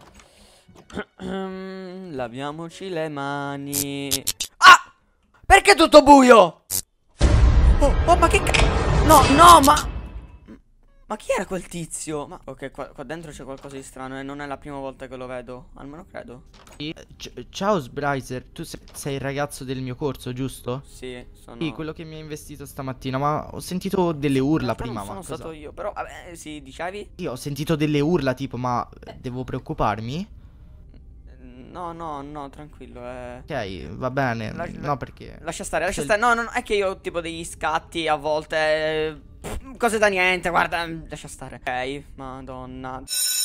Speaker 1: Laviamoci le mani. Ah! Perché è tutto buio? Oh, ma che No, ma chi era quel tizio? Ma ok, qua dentro c'è qualcosa di strano e non è la prima volta che lo vedo. Almeno credo.
Speaker 8: Ciao Sbriser, tu sei il ragazzo del mio corso, giusto?
Speaker 1: Sì, sono...
Speaker 8: Sì, quello che mi ha investito stamattina, ma ho sentito delle urla prima,
Speaker 1: Non sono
Speaker 8: ma cosa?
Speaker 1: stato io, però vabbè, sì, dicevi?
Speaker 8: Sì, ho sentito delle urla tipo, ma devo preoccuparmi?
Speaker 1: No, tranquillo.
Speaker 8: Ok, va bene. No, perché...
Speaker 1: Lascia stare. No, è che io ho tipo degli scatti a volte. Cose da niente, guarda. Lascia stare. Ok, madonna.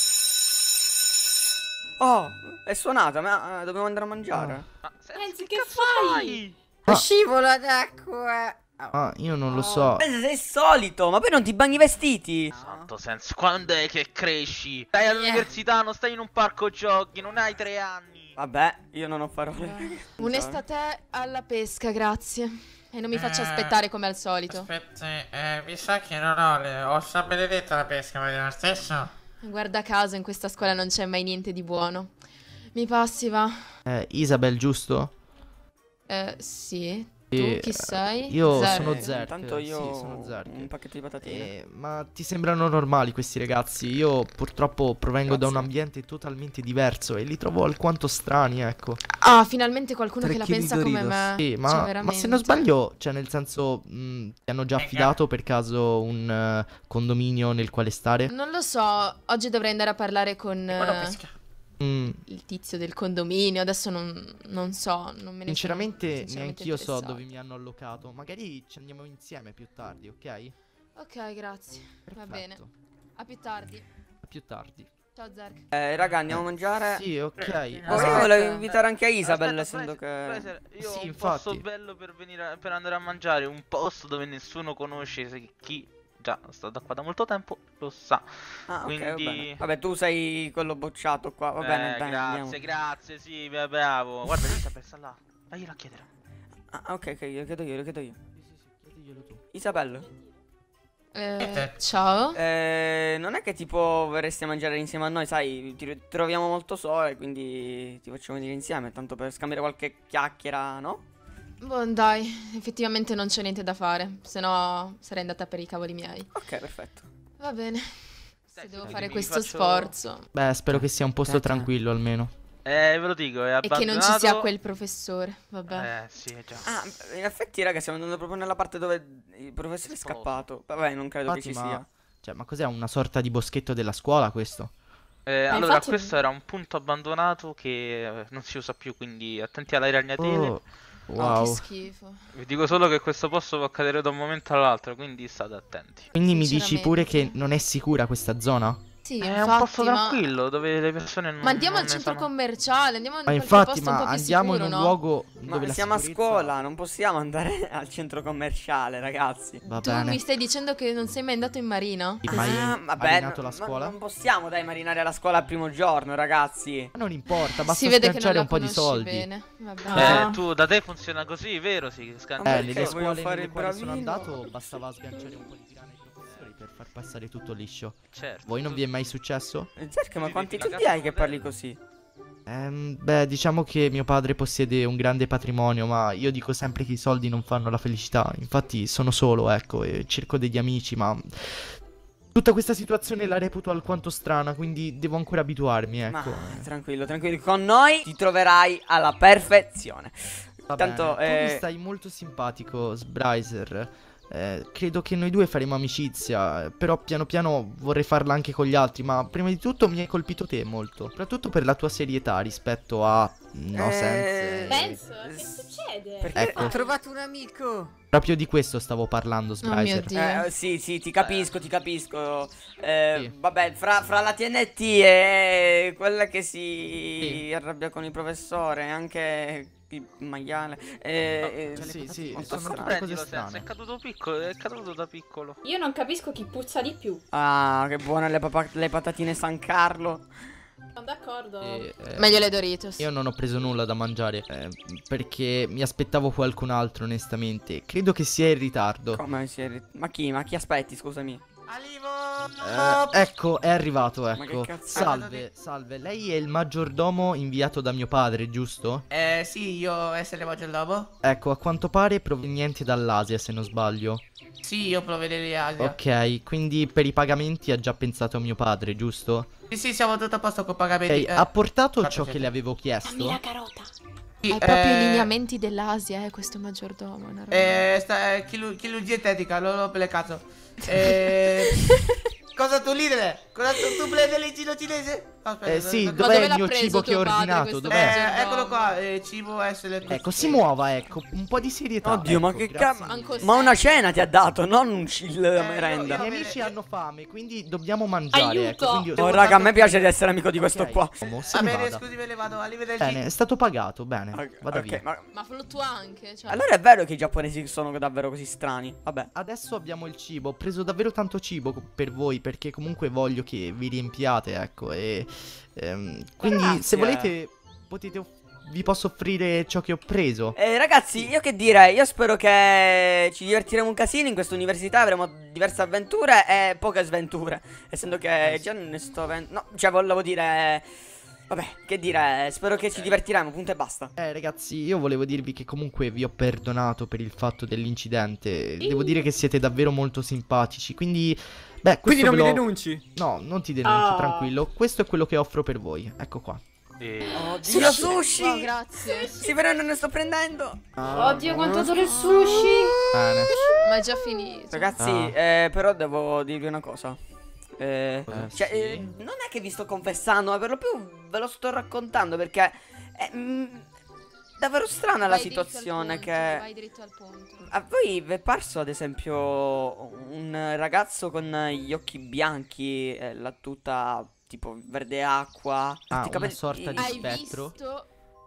Speaker 1: Oh, è suonata, ma dobbiamo andare a mangiare.
Speaker 6: Enzo, che fai?
Speaker 1: Scivola d'acqua.
Speaker 8: Ah, io non lo so.
Speaker 1: Sei solito, ma poi non ti bagni i vestiti.
Speaker 3: Santo senso, quando è che cresci? Stai all'università, non stai in un parco giochi, non hai 3 anni.
Speaker 1: Vabbè, io non ho parole.
Speaker 2: Un'estate alla pesca, grazie. E non mi faccia aspettare come al solito.
Speaker 11: Aspetti, mi sa che non ho ho San Benedetto alla pesca, ma è lo stesso?
Speaker 2: Guarda caso, in questa scuola non c'è mai niente di buono. Mi passi, va?
Speaker 8: Isabel, giusto?
Speaker 2: Sì. Tu chi sei?
Speaker 8: Io
Speaker 2: Zerk.
Speaker 8: sono Zerk.
Speaker 1: Intanto io
Speaker 8: Sì, sono Zerk.
Speaker 1: un pacchetto di patatine.
Speaker 8: Ma ti sembrano normali questi ragazzi? Io purtroppo provengo da un ambiente totalmente diverso e li trovo alquanto strani, ecco.
Speaker 2: Ah, finalmente qualcuno che la
Speaker 4: 3
Speaker 2: pensa
Speaker 4: chili
Speaker 2: come
Speaker 4: Doritos.
Speaker 2: me.
Speaker 8: Sì,
Speaker 2: Cioè,
Speaker 8: ma se non sbaglio, cioè nel senso, ti hanno già affidato per caso un condominio nel quale stare?
Speaker 2: Non lo so, oggi dovrei andare a parlare con il tizio del condominio, adesso non so, non me ne
Speaker 8: Sinceramente,
Speaker 2: sono
Speaker 8: neanch'io so
Speaker 2: interessata.
Speaker 8: dove mi hanno allocato. Magari ci andiamo insieme più tardi, ok?
Speaker 2: Ok, grazie. Va bene. A più tardi.
Speaker 8: A più tardi.
Speaker 2: Ciao Zerk.
Speaker 1: Raga, andiamo a mangiare.
Speaker 8: Sì, ok.
Speaker 1: Oh, io volevo invitare anche Isabel, essendo che...
Speaker 3: Fraser, io
Speaker 8: Sì,
Speaker 3: ho un
Speaker 8: infatti.
Speaker 3: posto bello per andare a mangiare, un posto dove nessuno conosce, chi già sta da qua da molto tempo lo sa.
Speaker 1: Ah, ok,
Speaker 3: Quindi...
Speaker 1: va bene. Vabbè, tu sei quello bocciato qua. Va bene, dai, andiamo.
Speaker 3: grazie, sì, bravo. Guarda, Isabel sta là. Daglielo a chiedere.
Speaker 1: Ah, ok, glielo chiedo io.
Speaker 8: Sì, chiediglielo tu.
Speaker 1: Isabel,
Speaker 2: Ciao.
Speaker 1: non è che tipo vorresti mangiare insieme a noi, sai, ti troviamo molto sole, quindi ti facciamo venire insieme, tanto per scambiare qualche chiacchiera, no?
Speaker 2: Boh, dai, effettivamente non c'è niente da fare, se no sarei andata per i cavoli miei.
Speaker 1: Ok, perfetto.
Speaker 2: Va bene. Se devo fare
Speaker 3: mi
Speaker 2: questo
Speaker 3: faccio-
Speaker 2: sforzo.
Speaker 8: Beh, spero che sia un posto tranquillo almeno.
Speaker 3: Ve lo dico, è
Speaker 2: E
Speaker 3: abbandonato.
Speaker 2: che non ci sia quel professore, vabbè.
Speaker 3: Sì, già.
Speaker 1: Ah, in effetti, raga, stiamo andando proprio nella parte dove il professore è scappato. Vabbè, non credo che ci
Speaker 8: Infatti,
Speaker 1: sia.
Speaker 8: Cioè, ma cos'è una sorta di boschetto della scuola questo?
Speaker 3: Allora,
Speaker 6: infatti-
Speaker 3: questo era un punto abbandonato che non si usa più, quindi attenti alle ragnatele.
Speaker 8: Oh,
Speaker 2: Oh,
Speaker 8: wow.
Speaker 2: che schifo.
Speaker 3: Vi dico solo che questo posto può accadere da un momento all'altro, quindi state attenti.
Speaker 8: Quindi mi dici pure che
Speaker 2: Sinceramente.
Speaker 8: non è sicura questa zona?
Speaker 2: Sì,
Speaker 3: È
Speaker 2: infatti,
Speaker 3: un posto
Speaker 2: ma...
Speaker 3: tranquillo dove le persone non
Speaker 2: Ma andiamo al
Speaker 3: non ne
Speaker 2: centro
Speaker 3: sanno.
Speaker 2: commerciale, andiamo in
Speaker 8: Ma
Speaker 2: qualche
Speaker 8: infatti,
Speaker 2: posto un
Speaker 8: ma
Speaker 2: po' più
Speaker 8: andiamo
Speaker 2: sicuro,
Speaker 8: in un
Speaker 2: no?
Speaker 8: luogo
Speaker 1: Ma
Speaker 8: dove la
Speaker 1: siamo a
Speaker 8: sicurezza...
Speaker 1: scuola, non possiamo andare al centro commerciale, ragazzi.
Speaker 8: Va
Speaker 2: Tu
Speaker 8: bene.
Speaker 2: mi stai dicendo che non sei mai andato in marina?
Speaker 8: Sì, ma hai
Speaker 1: vabbè,
Speaker 8: marinato la scuola?
Speaker 1: non possiamo dai marinare alla scuola al primo giorno, ragazzi.
Speaker 8: Ma non importa, basta
Speaker 2: Si vede che non
Speaker 8: sganciare
Speaker 2: la
Speaker 8: un po' di
Speaker 2: conosci
Speaker 8: soldi.
Speaker 2: bene. Vabbè.
Speaker 3: Tu da te funziona così, vero? Sì,
Speaker 1: perché
Speaker 8: Nelle
Speaker 1: voglio
Speaker 8: scuole
Speaker 1: fare
Speaker 8: nelle
Speaker 1: il
Speaker 8: quali sono
Speaker 1: bravino?
Speaker 8: andato bastava sganciare un po' di grana ai professori per far passare tutto liscio.
Speaker 3: Certo.
Speaker 8: Voi non vi è mai successo?
Speaker 1: Zerk, ma
Speaker 3: Vivi
Speaker 1: quanti
Speaker 3: una
Speaker 1: soldi
Speaker 3: casa
Speaker 1: hai che parli così?
Speaker 8: Beh, diciamo che mio padre possiede un grande patrimonio, ma io dico sempre che i soldi non fanno la felicità. Infatti sono solo, ecco, e cerco degli amici, ma tutta questa situazione la reputo alquanto strana, quindi devo ancora abituarmi,
Speaker 1: Ma
Speaker 8: ecco.
Speaker 1: tranquillo, tranquillo, con noi ti troverai alla perfezione.
Speaker 8: Va
Speaker 1: Tanto,
Speaker 8: bene. Tu mi stai molto simpatico, Sbriser. Credo che noi due faremo amicizia, però piano piano vorrei farla anche con gli altri, ma prima di tutto mi hai colpito te molto, soprattutto per la tua serietà rispetto a no sense.
Speaker 6: Penso, che succede?
Speaker 1: Perché
Speaker 8: Ecco.
Speaker 1: ho trovato un amico.
Speaker 8: Proprio di questo stavo parlando,
Speaker 2: Oh mio
Speaker 8: Sbriser.
Speaker 2: Dio.
Speaker 1: Sì, sì, ti capisco, ti capisco. Vabbè, fra la TNT e quella che si arrabbia con il professore, anche il maiale.
Speaker 8: Sì,
Speaker 1: molto
Speaker 8: sono
Speaker 1: strano.
Speaker 8: tutte cose
Speaker 3: Prendilo, Senso,
Speaker 8: strane.
Speaker 3: è caduto piccolo, è caduto da piccolo.
Speaker 6: Io non capisco chi puzza di più.
Speaker 1: Ah, che buone le patatine San Carlo.
Speaker 6: Sono d'accordo.
Speaker 2: Meglio le Doritos.
Speaker 8: Io non ho preso nulla da mangiare, perché mi aspettavo qualcun altro, onestamente. Credo che sia in ritardo.
Speaker 1: Come si è... Ma chi aspetti, scusami?
Speaker 8: Ecco, è arrivato,
Speaker 1: Ma che
Speaker 8: ecco.
Speaker 1: cazzo-
Speaker 8: Salve, lei è il maggiordomo inviato da mio padre, giusto?
Speaker 11: Sì, io essere maggiordomo?
Speaker 8: Ecco, a quanto pare proveniente dall'Asia, se non sbaglio.
Speaker 11: Sì, io provengo di Asia.
Speaker 8: Ok, quindi per i pagamenti ha già pensato a mio padre, giusto?
Speaker 11: Sì, siamo tutto a posto con
Speaker 8: Ok,
Speaker 11: pagamenti.
Speaker 8: ha portato
Speaker 11: quanto
Speaker 8: ciò
Speaker 11: siete?
Speaker 8: che le avevo chiesto?
Speaker 6: carota.
Speaker 11: Sì,
Speaker 2: Hai proprio i lineamenti dell'Asia, questo maggiordomo. Una roba.
Speaker 11: chirurgia estetica, non ho per caso. Cosa tu leader? Cosa tu prende il cibo cinese? Aspetta,
Speaker 8: sì,
Speaker 2: Ma
Speaker 8: dov'è
Speaker 2: dove
Speaker 8: il
Speaker 2: l'ha
Speaker 8: mio
Speaker 2: preso
Speaker 8: cibo che
Speaker 2: tuo
Speaker 8: ho
Speaker 2: padre
Speaker 8: ordinato?
Speaker 2: questo
Speaker 8: Dov'è?
Speaker 2: maggiordomo?
Speaker 11: eccolo qua, cibo essere.
Speaker 8: Ecco, si muova, ecco, un po' di serietà.
Speaker 1: Oddio, ma
Speaker 8: ecco,
Speaker 1: che
Speaker 8: grazie
Speaker 1: cazzo.
Speaker 8: mille.
Speaker 2: Manco
Speaker 1: Ma una
Speaker 2: sei.
Speaker 1: cena ti ha dato, non un la merenda.
Speaker 8: I miei amici hanno fame, quindi dobbiamo mangiare, ecco.
Speaker 6: Aiuto!
Speaker 8: Quindi
Speaker 1: Oh, raga, a me piace di essere amico di questo
Speaker 8: Ok,
Speaker 1: qua.
Speaker 8: se
Speaker 11: Va
Speaker 8: ne
Speaker 11: bene,
Speaker 8: vada.
Speaker 11: scusi, me ne vado. Arrivederci.
Speaker 8: Bene, è stato pagato, bene. Vada
Speaker 1: Ok,
Speaker 8: via.
Speaker 2: Ma fluttua anche, cioè.
Speaker 1: allora è vero che i giapponesi sono davvero così strani. Vabbè.
Speaker 8: Adesso abbiamo il cibo, ho preso davvero tanto cibo per voi perché comunque voglio che vi riempiate, ecco, e quindi
Speaker 1: Grazie.
Speaker 8: se volete vi posso offrire ciò che ho preso.
Speaker 1: Ragazzi, io che direi? Io spero che ci divertiremo un casino in questa università. Avremo diverse avventure e poche sventure. Essendo che già ne sto avendo. No, cioè, volevo dire. Vabbè, che dire? Spero che ci divertiremo, punto e basta.
Speaker 8: Ragazzi, io volevo dirvi che comunque vi ho perdonato per il fatto dell'incidente. Devo dire che siete davvero molto simpatici, quindi beh,
Speaker 4: Quindi
Speaker 8: questo
Speaker 4: non mi
Speaker 8: ve lo-
Speaker 4: denunci?
Speaker 8: No, non ti denuncio,
Speaker 6: Ah.
Speaker 8: tranquillo. Questo è quello che offro per voi. Ecco qua.
Speaker 1: Oddio, sushi!
Speaker 2: Oh, grazie.
Speaker 1: Sì, però non ne sto prendendo.
Speaker 6: Oddio, quanto adoro il sushi.
Speaker 8: Bene.
Speaker 2: Ma è già finito.
Speaker 1: Ragazzi, però devo dirvi una cosa. Cioè,
Speaker 8: sì.
Speaker 1: non è che vi sto confessando, ma per lo più ve lo sto raccontando perché è davvero strana la
Speaker 2: Vai dritto al
Speaker 1: situazione
Speaker 2: punto,
Speaker 1: che...
Speaker 2: Vai dritto al punto.
Speaker 1: A voi vi è parso ad esempio un ragazzo con gli occhi bianchi, la tuta tipo verde acqua,
Speaker 8: Ah,
Speaker 1: i capelli-
Speaker 8: una sorta di
Speaker 2: Hai
Speaker 8: spettro.
Speaker 2: visto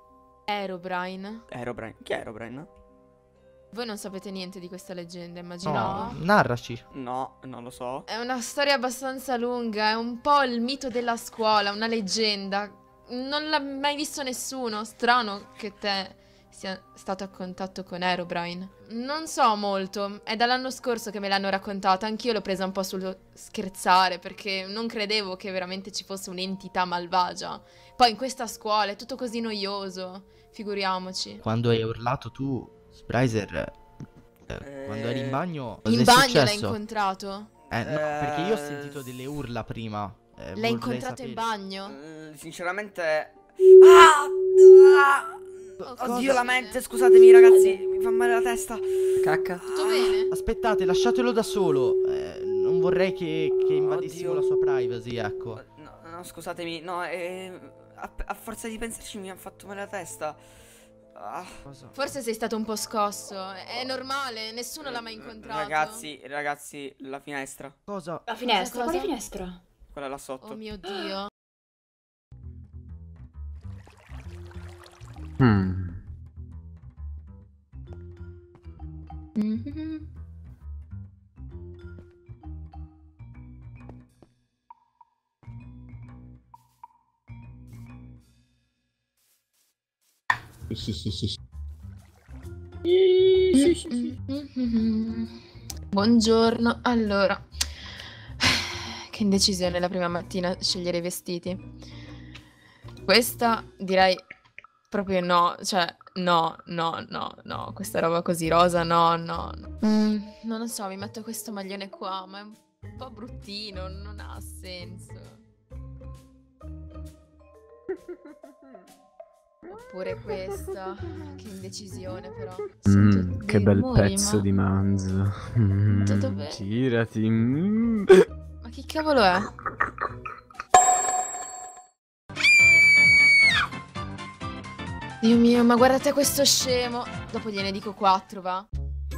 Speaker 2: Herobrine?
Speaker 1: Herobrine. Chi è Herobrine?
Speaker 2: Voi non sapete niente di questa leggenda, immagino.
Speaker 8: No, narraci.
Speaker 1: No, non lo so.
Speaker 2: È una storia abbastanza lunga, è un po' il mito della scuola, una leggenda. Non l'ha mai visto nessuno. Strano che te sia stato a contatto con Herobrine. Non so molto, è dall'anno scorso che me l'hanno raccontata. Anch'io l'ho presa un po' sullo scherzare perché non credevo che veramente ci fosse un'entità malvagia. Poi in questa scuola è tutto così noioso, figuriamoci.
Speaker 8: Quando hai urlato tu, Spricer, quando eri in bagno, cosa
Speaker 2: In
Speaker 8: è
Speaker 2: bagno l'hai
Speaker 8: successo?
Speaker 2: incontrato?
Speaker 8: No, perché io ho sentito delle urla prima.
Speaker 2: L'hai
Speaker 8: vorrei
Speaker 2: incontrato in
Speaker 8: sapere.
Speaker 2: bagno?
Speaker 1: Sinceramente...
Speaker 2: Oh,
Speaker 1: Oddio, la
Speaker 2: cosa
Speaker 1: mente, scusatemi ragazzi, mi fa male la testa.
Speaker 4: Cacca.
Speaker 2: Tutto bene?
Speaker 8: Aspettate, lasciatelo da solo. Non vorrei che invadessimo
Speaker 1: Oddio.
Speaker 8: la sua privacy, ecco.
Speaker 1: No, scusatemi, no, a forza di pensarci mi ha fatto male la testa.
Speaker 2: Forse sei stato un po' scosso. È normale, nessuno l'ha mai incontrato.
Speaker 1: Ragazzi, la finestra.
Speaker 8: Cosa?
Speaker 6: La finestra,
Speaker 2: Cosa?
Speaker 6: quale finestra?
Speaker 1: Quella là sotto.
Speaker 2: Oh mio Dio. Buongiorno. Allora, che indecisione la prima mattina a scegliere i vestiti. Questa direi proprio no, cioè no, questa roba così rosa, no. Non lo so, mi metto questo maglione qua, ma è un po' bruttino, non ha senso. Oppure questa, che indecisione però. Sento
Speaker 4: Che
Speaker 2: dei
Speaker 4: bel
Speaker 2: rumori,
Speaker 4: pezzo
Speaker 2: ma-
Speaker 4: di manzo.
Speaker 2: dov'è?
Speaker 4: Girati.
Speaker 2: Ma che cavolo è? Dio mio, ma guardate questo scemo. Dopo gliene dico 4, va?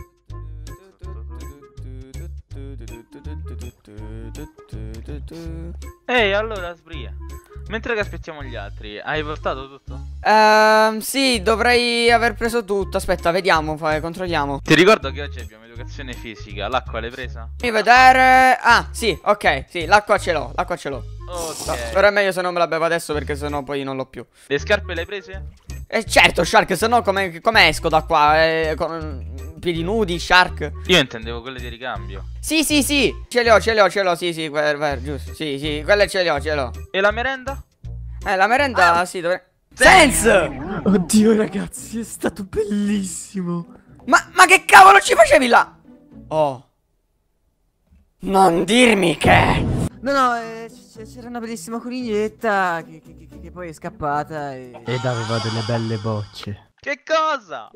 Speaker 3: Ehi, allora, Sbria. Mentre che aspettiamo gli altri, hai portato tutto?
Speaker 1: Sì, dovrei aver preso tutto. Aspetta, vediamo, controlliamo.
Speaker 3: Ti ricordo che oggi abbiamo educazione fisica. L'acqua l'hai presa?
Speaker 1: Fammi vedere. Ah, sì, ok, sì, l'acqua ce l'ho.
Speaker 3: Ok.
Speaker 1: No, però è meglio se non me la bevo adesso perché sennò poi non l'ho più.
Speaker 3: Le scarpe le hai prese?
Speaker 1: Certo, Shark, sennò come esco da qua? Con piedi nudi, Shark.
Speaker 3: Io intendevo quelle di ricambio.
Speaker 1: Sì. Ce li ho, sì, giusto. Sì, quelle ce li ho.
Speaker 3: E la merenda?
Speaker 1: La merenda, sì, dovrei... Sense!
Speaker 4: Oddio, ragazzi, è stato bellissimo.
Speaker 1: Ma che cavolo ci facevi là? Oh. Non dirmi che...
Speaker 4: No, c'era una bellissima coniglietta che poi è scappata ed aveva delle belle bocce.
Speaker 3: Che cosa?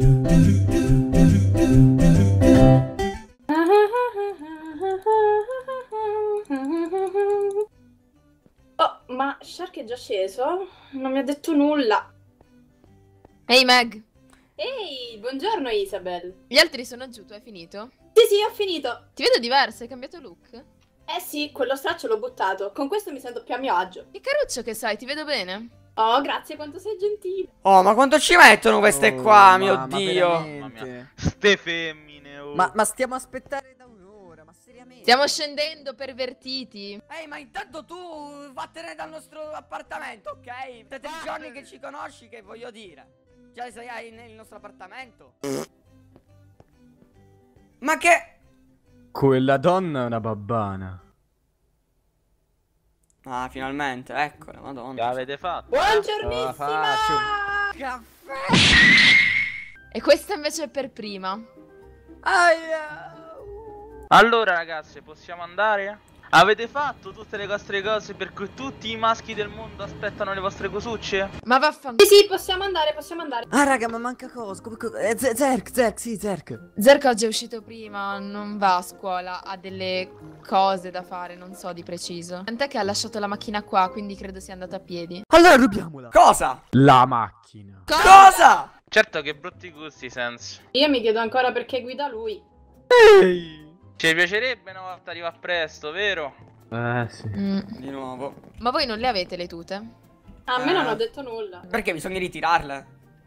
Speaker 6: ma Shark è già sceso? Non mi ha detto nulla.
Speaker 2: Ehi Meg,
Speaker 6: Ehi, buongiorno Isabel.
Speaker 2: gli altri sono giù, tu hai finito?
Speaker 6: Sì, ho finito.
Speaker 2: Ti vedo diverso, hai cambiato look?
Speaker 6: Eh sì, quello straccio l'ho buttato. Con questo mi sento più a mio agio.
Speaker 2: Che caruccio che sei, ti vedo bene?
Speaker 6: Oh, grazie, quanto sei gentile.
Speaker 1: Oh, ma quanto ci mettono queste qua, mio Dio.
Speaker 3: Mamma mia. Ste femmine, oh.
Speaker 4: Ma stiamo aspettando da un'ora, ma seriamente?
Speaker 2: Stiamo scendendo, pervertiti.
Speaker 1: Ehi, ma intanto tu vattene dal nostro appartamento, ok? Siete giorni che ci conosci, che voglio dire. Già sei nel nostro appartamento. Ma che...
Speaker 4: Quella donna è una babbana.
Speaker 1: Ah, finalmente, eccola, madonna.
Speaker 3: Che avete fatto?
Speaker 6: Buongiornissima!
Speaker 1: Caffè!
Speaker 2: E questa invece è per prima.
Speaker 3: Allora ragazze, possiamo andare? Avete fatto tutte le vostre cose per cui tutti i maschi del mondo aspettano le vostre cosucce?
Speaker 2: Ma vaffanculo.
Speaker 6: Sì, possiamo andare.
Speaker 4: Ah, raga, ma manca cosa? Zerk, sì, Zerk.
Speaker 2: Zerk oggi è uscito prima, non va a scuola, ha delle cose da fare, non so di preciso. Tant'è che ha lasciato la macchina qua, quindi credo sia andato a piedi.
Speaker 4: Allora rubiamola.
Speaker 1: Cosa?
Speaker 4: La macchina.
Speaker 1: Cosa?
Speaker 3: Certo che brutti gusti, Sense.
Speaker 6: Io mi chiedo ancora perché guida lui.
Speaker 4: Ehi.
Speaker 3: Ci piacerebbe una volta arrivare presto, vero?
Speaker 4: Sì.
Speaker 1: Di nuovo.
Speaker 2: Ma voi non le avete le tute?
Speaker 6: A me non ho detto nulla.
Speaker 1: Perché bisogna ritirarle?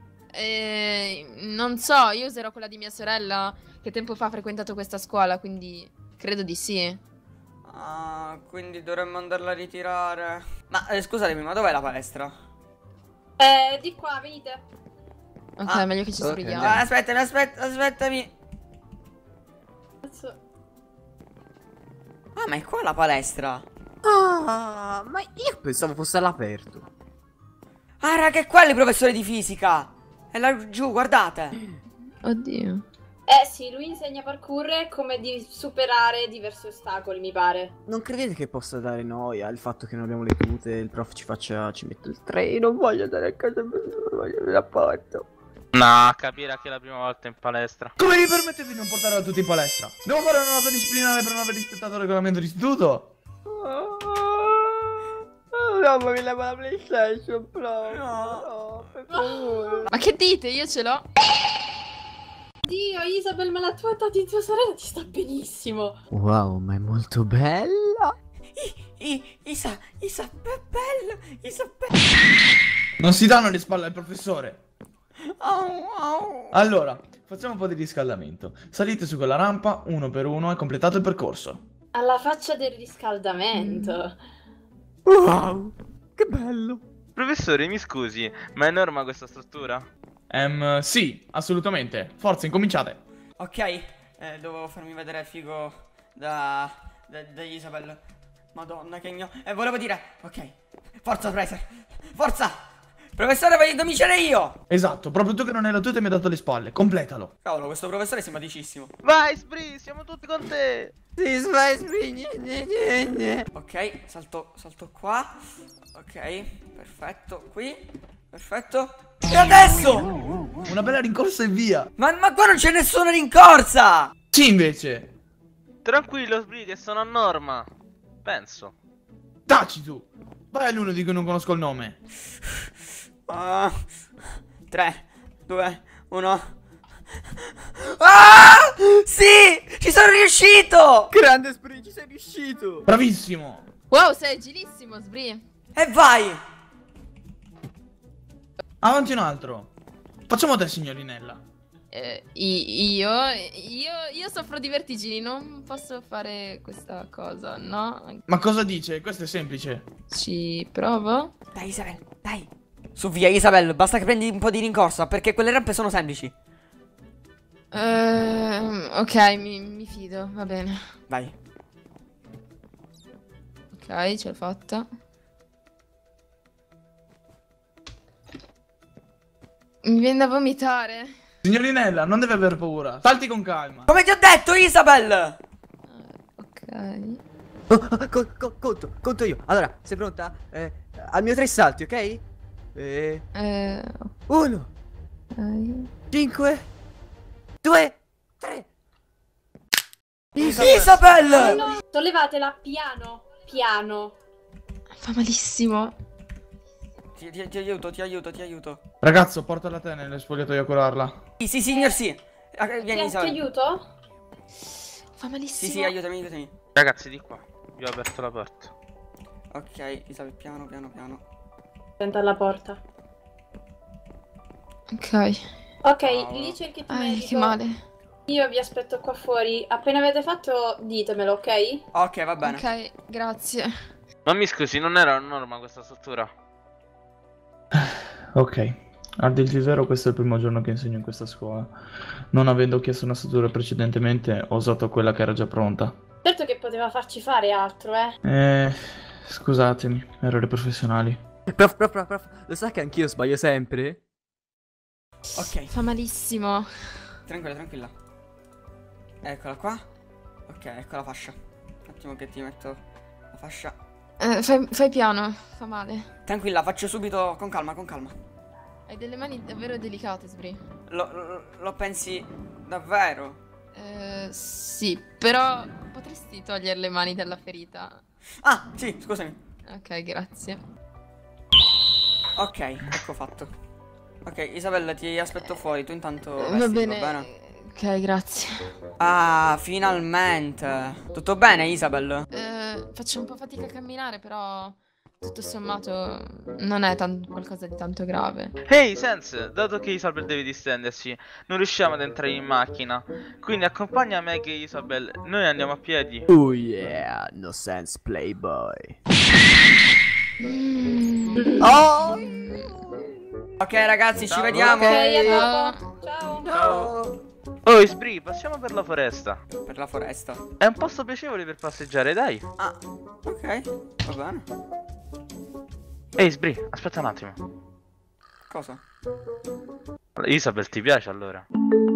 Speaker 2: Non so, io userò quella di mia sorella che tempo fa ha frequentato questa scuola, quindi credo di sì.
Speaker 1: Ah, quindi dovremmo andarla a ritirare. Ma scusatemi, ma dov'è la palestra?
Speaker 6: Di qua, venite.
Speaker 2: Ok, meglio che ci sbrighiamo.
Speaker 1: Aspettami.
Speaker 6: Cazzo.
Speaker 1: Ah, ma è qua la palestra.
Speaker 4: Ah, ma io pensavo fosse all'aperto.
Speaker 1: Ah, raga, è qua il professore di fisica. È laggiù, guardate.
Speaker 2: Oddio.
Speaker 6: Sì, lui insegna parkour e come di superare diversi ostacoli, mi pare.
Speaker 4: Non credete che possa dare noia il fatto che non abbiamo le tute e il prof ci mette il treno? Non voglio andare a casa, non voglio il rapporto.
Speaker 3: No, capire che è la prima volta in palestra.
Speaker 7: Come vi permettete di non portarla tutti in palestra? Devo fare una nota disciplinare per non aver rispettato il regolamento d'istituto?
Speaker 1: No, mi leva la PlayStation, però. No, per favore.
Speaker 2: Ma che dite? Io ce l'ho.
Speaker 6: Dio, Isabel, ma la tua tata di tua sorella ti sta benissimo.
Speaker 4: Wow, ma è molto bella.
Speaker 1: Isabella.
Speaker 7: Non si danno le spalle al professore.
Speaker 1: Au.
Speaker 7: Allora, facciamo un po' di riscaldamento. Salite su quella rampa, uno per uno, e completato il percorso.
Speaker 6: Alla faccia del riscaldamento.
Speaker 4: Wow, che bello.
Speaker 3: Professore, mi scusi, ma è norma questa struttura?
Speaker 7: Sì, assolutamente. Forza, incominciate.
Speaker 1: Ok, dovevo farmi vedere il figo da Isabel. Madonna che volevo dire, ok. Forza, Fraser. Forza. Professore, voglio incominciare io.
Speaker 7: Esatto, proprio tu che non hai la tuta e mi hai dato le spalle. Completalo.
Speaker 1: Cavolo, questo professore è simpaticissimo.
Speaker 3: Vai, Spree, siamo tutti con te.
Speaker 4: Sì, Spree.
Speaker 1: Ok, salto qua. Ok, perfetto, qui. Perfetto. E adesso?
Speaker 7: Una bella rincorsa e via.
Speaker 1: Ma qua non c'è nessuna rincorsa.
Speaker 7: Sì, invece.
Speaker 3: Tranquillo, Spree, che sono a norma. Penso.
Speaker 7: Taci tu. Vai all'uno di cui non conosco il nome.
Speaker 1: 3, 2, 1. Ah! Sì! Ci sono riuscito!
Speaker 4: Grande Spree, ci sei riuscito.
Speaker 7: Bravissimo.
Speaker 2: Wow, sei agilissimo, Sbree.
Speaker 1: E vai!
Speaker 7: Avanti un altro. Facciamo te, signorinella.
Speaker 2: Io soffro di vertigini, non posso fare questa cosa, no?
Speaker 7: Ma cosa dice? Questo è semplice.
Speaker 2: Ci provo?
Speaker 1: Dai, Isabel, dai. Su via, Isabel, basta che prendi un po' di rincorsa, perché quelle rampe sono semplici.
Speaker 2: Ok, mi fido, va bene.
Speaker 1: Vai.
Speaker 2: Ok, ce l'ho fatta. Mi viene da vomitare.
Speaker 7: Signorinella, non deve aver paura. Salti con calma.
Speaker 1: Come ti ho detto, Isabel!
Speaker 2: Ok.
Speaker 4: Conto io. Allora, sei pronta? Al mio 3 salti, ok? 1 5 2 3.
Speaker 1: Isabel!
Speaker 6: Sollevatela piano, piano.
Speaker 2: Fa malissimo.
Speaker 1: Ti aiuto.
Speaker 7: Ragazzo, portala te nello spogliatoio a curarla.
Speaker 1: Sì, signor, sì. Vieni,
Speaker 6: Ti
Speaker 1: Isabel.
Speaker 6: aiuto?
Speaker 2: Fa malissimo.
Speaker 1: Sì, aiutami.
Speaker 3: Ragazzi, di qua. Vi ho aperto la porta.
Speaker 1: Ok, Isabel, piano.
Speaker 6: Attenta alla porta.
Speaker 2: Ok.
Speaker 6: Ok, lì cerchi il tuo medico.
Speaker 2: Che male.
Speaker 6: Io vi aspetto qua fuori. Appena avete fatto, ditemelo, ok?
Speaker 1: Ok, va bene.
Speaker 2: Ok, grazie.
Speaker 3: Ma mi scusi, non era una norma questa struttura?
Speaker 7: Ok, a dirti il vero, questo è il primo giorno che insegno in questa scuola. Non avendo chiesto una struttura precedentemente, ho usato quella che era già pronta.
Speaker 6: Certo che poteva farci fare altro, eh.
Speaker 7: Scusatemi, errori professionali.
Speaker 4: Prof, lo sai che anch'io sbaglio sempre?
Speaker 1: Ok.
Speaker 2: Fa malissimo.
Speaker 1: Tranquilla. Eccola qua. Ok, ecco la fascia. Un attimo che ti metto la fascia.
Speaker 2: Fai piano, fa male.
Speaker 1: Tranquilla, faccio subito con calma.
Speaker 2: Hai delle mani davvero delicate, Sbri.
Speaker 1: Lo pensi davvero?
Speaker 2: Sì, però potresti togliere le mani dalla ferita.
Speaker 1: Ah, sì, scusami.
Speaker 2: Ok, grazie.
Speaker 1: Ok, ecco fatto. Ok, Isabella, ti aspetto fuori, tu intanto
Speaker 2: Va
Speaker 1: vestiti,
Speaker 2: bene.
Speaker 1: va bene?
Speaker 2: Ok, grazie.
Speaker 1: Ah, finalmente. Tutto bene, Isabel?
Speaker 2: Faccio un po' fatica a camminare, però tutto sommato non è qualcosa di tanto grave.
Speaker 3: Ehi, Sense, dato che Isabel deve distendersi, non riusciamo ad entrare in macchina. Quindi accompagna me e Isabel, noi andiamo a piedi.
Speaker 4: Oh yeah, no sense playboy.
Speaker 1: Oh! Ok ragazzi, ci vediamo.
Speaker 6: Ok, a dopo. Ciao.
Speaker 3: Oh, Isbri, passiamo per la foresta.
Speaker 1: Per la foresta.
Speaker 3: È un posto piacevole per passeggiare, dai.
Speaker 1: Ah, ok, va bene.
Speaker 3: Ehi, Isbri, aspetta un attimo.
Speaker 1: Cosa?
Speaker 3: Isabel, ti piace allora?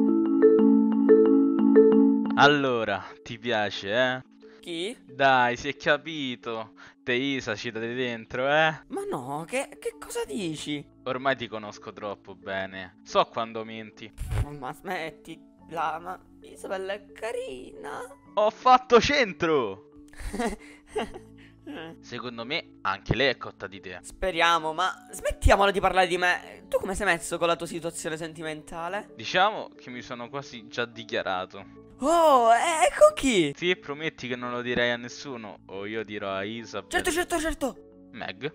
Speaker 3: Allora, ti piace, eh?
Speaker 1: Chi?
Speaker 3: Dai, si è capito. Te Isa, ci date dentro, eh?
Speaker 1: Ma no, che cosa dici?
Speaker 3: Ormai ti conosco troppo bene. So quando menti.
Speaker 1: Ma smetti, ma Isabella è carina.
Speaker 3: Ho fatto centro! Secondo me anche lei è cotta di te.
Speaker 1: Speriamo, ma smettiamola di parlare di me. Tu come sei messo con la tua situazione sentimentale?
Speaker 3: Diciamo che mi sono quasi già dichiarato.
Speaker 1: Oh, e con chi?
Speaker 3: Sì, prometti che non lo direi a nessuno. O io dirò a Isabel.
Speaker 1: Certo.
Speaker 3: Meg?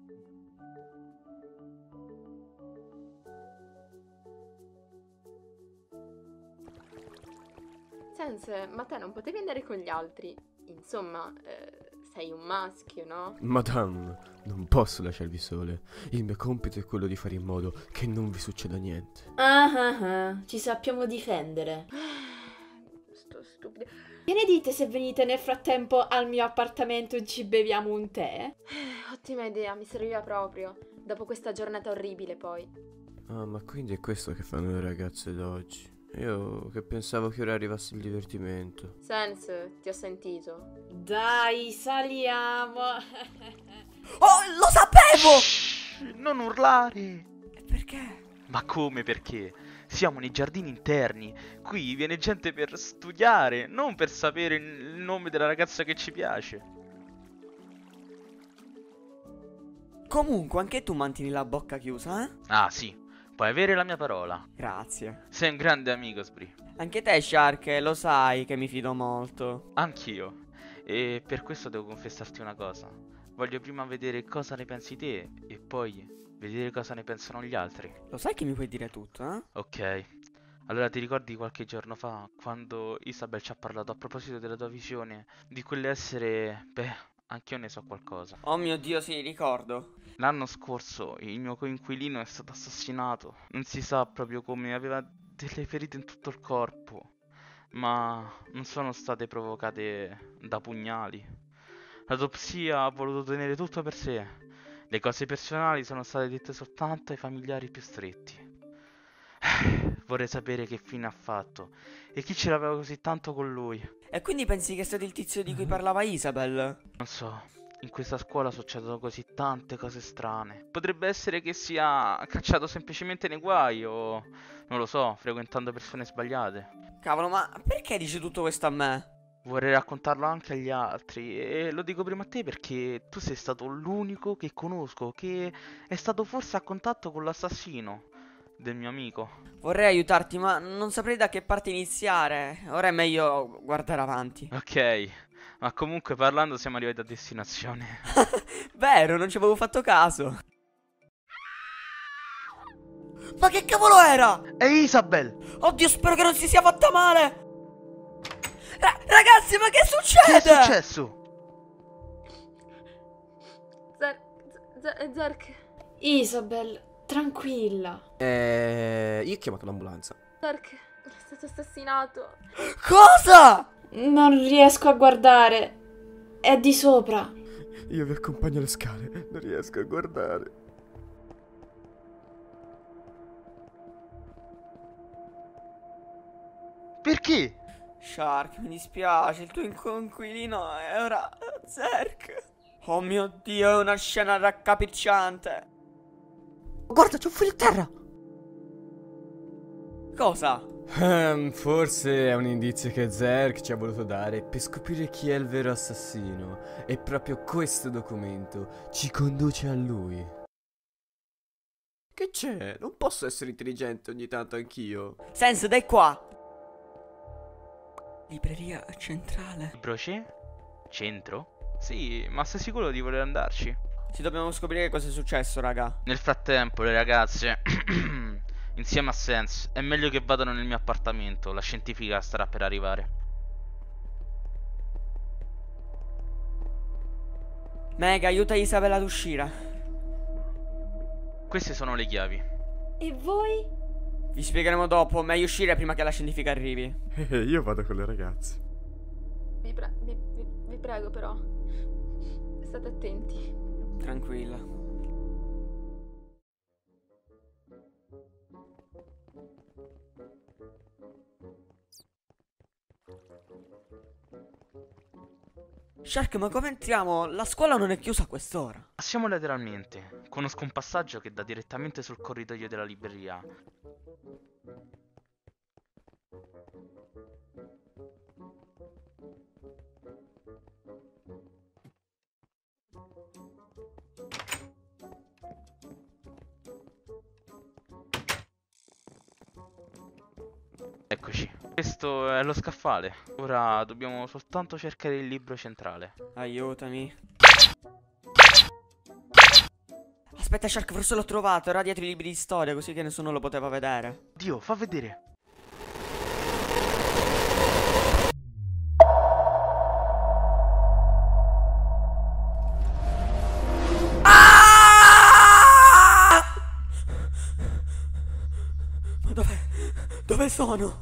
Speaker 2: Sense, ma te non potevi andare con gli altri? Insomma, sei un maschio, no?
Speaker 12: Madame, non posso lasciarvi sole. Il mio compito è quello di fare in modo che non vi succeda niente.
Speaker 6: Ci sappiamo difendere.
Speaker 2: Sto stupido.
Speaker 6: Che ne dite se venite nel frattempo al mio appartamento e ci beviamo un tè?
Speaker 2: Ottima idea, mi serviva proprio. Dopo questa giornata orribile, poi.
Speaker 12: Ah, ma quindi è questo che fanno le ragazze d'oggi? Io che pensavo che ora arrivasse il divertimento.
Speaker 2: Sense, ti ho sentito.
Speaker 6: Dai, saliamo.
Speaker 1: Oh, lo sapevo!
Speaker 3: Shh, non urlare.
Speaker 1: Perché?
Speaker 3: Ma come perché? Siamo nei giardini interni. Qui viene gente per studiare, non per sapere il nome della ragazza che ci piace.
Speaker 1: Comunque, anche tu mantieni la bocca chiusa, eh?
Speaker 3: Ah sì, puoi avere la mia parola.
Speaker 1: Grazie.
Speaker 3: Sei un grande amico, Sbri.
Speaker 1: Anche te, Shark, lo sai che mi fido molto.
Speaker 3: Anch'io. E per questo devo confessarti una cosa. Voglio prima vedere cosa ne pensi te e poi vedere cosa ne pensano gli altri.
Speaker 1: Lo sai che mi puoi dire tutto, eh?
Speaker 3: Ok. Allora ti ricordi qualche giorno fa quando Isabel ci ha parlato a proposito della tua visione di quell'essere... Beh, anch'io ne so qualcosa.
Speaker 1: Oh mio Dio, sì, ricordo.
Speaker 3: L'anno scorso il mio coinquilino è stato assassinato. Non si sa proprio come, aveva delle ferite in tutto il corpo, ma non sono state provocate da pugnali. L'autopsia ha voluto tenere tutto per sé. Le cose personali sono state dette soltanto ai familiari più stretti. Vorrei sapere che fine ha fatto e chi ce l'aveva così tanto con lui.
Speaker 1: E quindi pensi che sia il tizio di cui parlava Isabel?
Speaker 3: Non so, in questa scuola succedono così tante cose strane. Potrebbe essere che sia cacciato semplicemente nei guai o, non lo so, frequentando persone sbagliate.
Speaker 1: Cavolo, ma perché dici tutto questo a me?
Speaker 3: Vorrei raccontarlo anche agli altri e lo dico prima a te perché tu sei stato l'unico che conosco che è stato forse a contatto con l'assassino del mio amico.
Speaker 1: Vorrei aiutarti, ma non saprei da che parte iniziare. Ora è meglio guardare avanti.
Speaker 3: Ok, ma comunque parlando siamo arrivati a destinazione.
Speaker 1: Vero, non ci avevo fatto caso. Ma che cavolo era?
Speaker 3: È Isabel!
Speaker 1: Oddio, spero che non si sia fatta male. Ragazzi, ma che succede?
Speaker 3: Che è successo?
Speaker 2: Zerk. Isabel, tranquilla.
Speaker 12: Io ho chiamato l'ambulanza.
Speaker 2: Zerk è stato assassinato.
Speaker 1: Cosa?
Speaker 6: Non riesco a guardare. È di sopra.
Speaker 12: Io vi accompagno alle scale, non riesco a guardare.
Speaker 3: Perché?
Speaker 1: Shark, mi dispiace, il tuo inquilino è ora Zerk. Oh mio Dio, è una scena raccapricciante.
Speaker 12: Guarda, c'è un foglio a terra.
Speaker 1: Cosa?
Speaker 12: Forse è un indizio che Zerk ci ha voluto dare per scoprire chi è il vero assassino. E proprio questo documento ci conduce a lui. Che c'è? Non posso essere intelligente ogni tanto anch'io.
Speaker 1: Sense, dai qua. Libreria centrale.
Speaker 3: Broce? Centro? Sì, ma sei sicuro di voler andarci?
Speaker 1: Ci dobbiamo scoprire cosa è successo, raga.
Speaker 3: Nel frattempo, le ragazze, insieme a Sense, è meglio che vadano nel mio appartamento. La scientifica starà per arrivare.
Speaker 1: Meg, aiuta Isabella ad uscire.
Speaker 3: Queste sono le chiavi.
Speaker 6: E voi?
Speaker 1: Vi spiegheremo dopo, meglio uscire prima che la scientifica arrivi.
Speaker 12: Io vado con le ragazze.
Speaker 2: Vi prego però, state attenti.
Speaker 1: Tranquilla. Shark, ma come entriamo? La scuola non è chiusa a quest'ora.
Speaker 3: Passiamo lateralmente. Conosco un passaggio che dà direttamente sul corridoio della libreria. Eccoci. Questo è lo scaffale. Ora dobbiamo soltanto cercare il libro centrale.
Speaker 1: Aiutami. Aspetta, Shark, forse l'ho trovato. Era dietro i libri di storia, così che nessuno lo poteva vedere.
Speaker 3: Dio, fa vedere.
Speaker 1: Ma dove sono?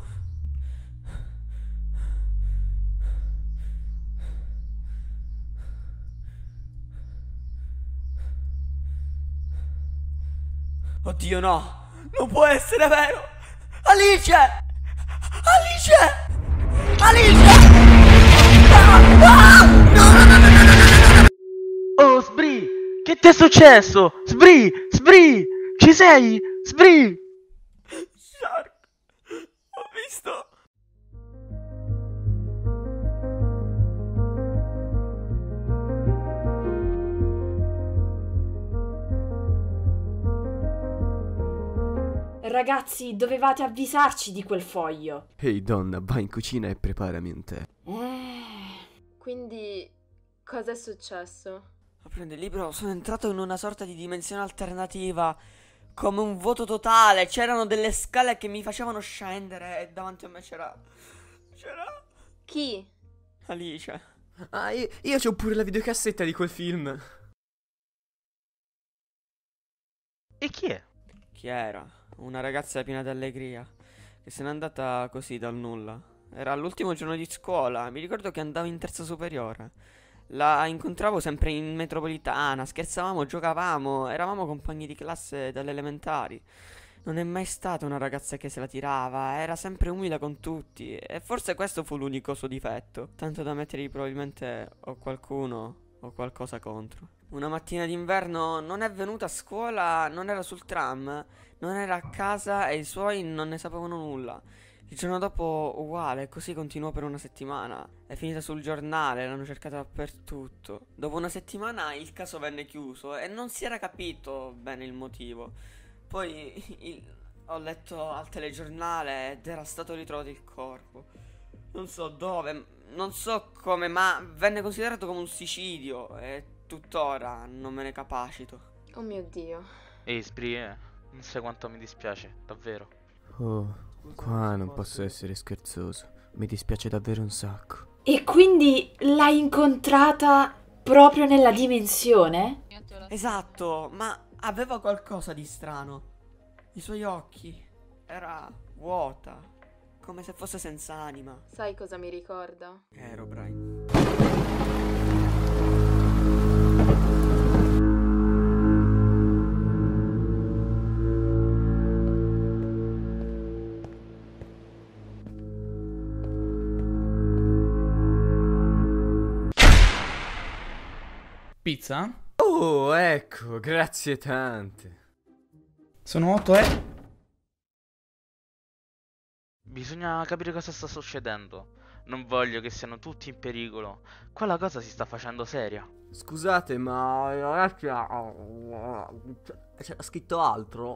Speaker 1: Oddio, no! Non può essere vero! Alice! Alice! Alice!
Speaker 3: Oh, Sbrì! Che ti è successo? Sbrì! Sbrì! Ci sei? Sbrì!
Speaker 1: Shark! Ho visto...
Speaker 6: Ragazzi, dovevate avvisarci di quel foglio.
Speaker 12: Ehi donna, vai in cucina e preparami un tè.
Speaker 2: Quindi, cosa è successo?
Speaker 1: Aprendo il libro sono entrato in una sorta di dimensione alternativa, come un vuoto totale. C'erano delle scale che mi facevano scendere e davanti a me c'era...
Speaker 2: Chi?
Speaker 1: Alice.
Speaker 12: Ah, io c'ho pure la videocassetta di quel film.
Speaker 3: E chi è?
Speaker 1: Chi era? Una ragazza piena di allegria, che se n'è andata così dal nulla. Era l'ultimo giorno di scuola, mi ricordo che andavo in terza superiore. La incontravo sempre in metropolitana, scherzavamo, giocavamo, eravamo compagni di classe dalle elementari. Non è mai stata una ragazza che se la tirava, era sempre umile con tutti, e forse questo fu l'unico suo difetto, tanto da mettergli probabilmente o qualcuno o qualcosa contro. Una mattina d'inverno non è venuta a scuola, non era sul tram, non era a casa e i suoi non ne sapevano nulla. Il giorno dopo uguale, così continuò per una settimana. È finita sul giornale, l'hanno cercata dappertutto. Dopo una settimana il caso venne chiuso e non si era capito bene il motivo. Poi ho letto al telegiornale ed era stato ritrovato il corpo. Non so dove, non so come, ma venne considerato come un suicidio e tuttora non me ne capacito.
Speaker 2: Oh mio Dio.
Speaker 3: Ehi, Spree, non sai quanto mi dispiace, davvero.
Speaker 12: Oh, qua non posso essere scherzoso. Mi dispiace davvero un sacco.
Speaker 6: E quindi l'hai incontrata proprio nella dimensione?
Speaker 1: Esatto, ma aveva qualcosa di strano. I suoi occhi era vuota, come se fosse senza anima.
Speaker 2: Sai cosa mi ricorda?
Speaker 1: Herobrine.
Speaker 13: Pizza?
Speaker 12: Oh, ecco, grazie tante.
Speaker 13: Sono 8,
Speaker 3: Bisogna capire cosa sta succedendo. Non voglio che siano tutti in pericolo. Qua la cosa si sta facendo seria.
Speaker 12: Scusate, ma ragazzi, c'era scritto altro.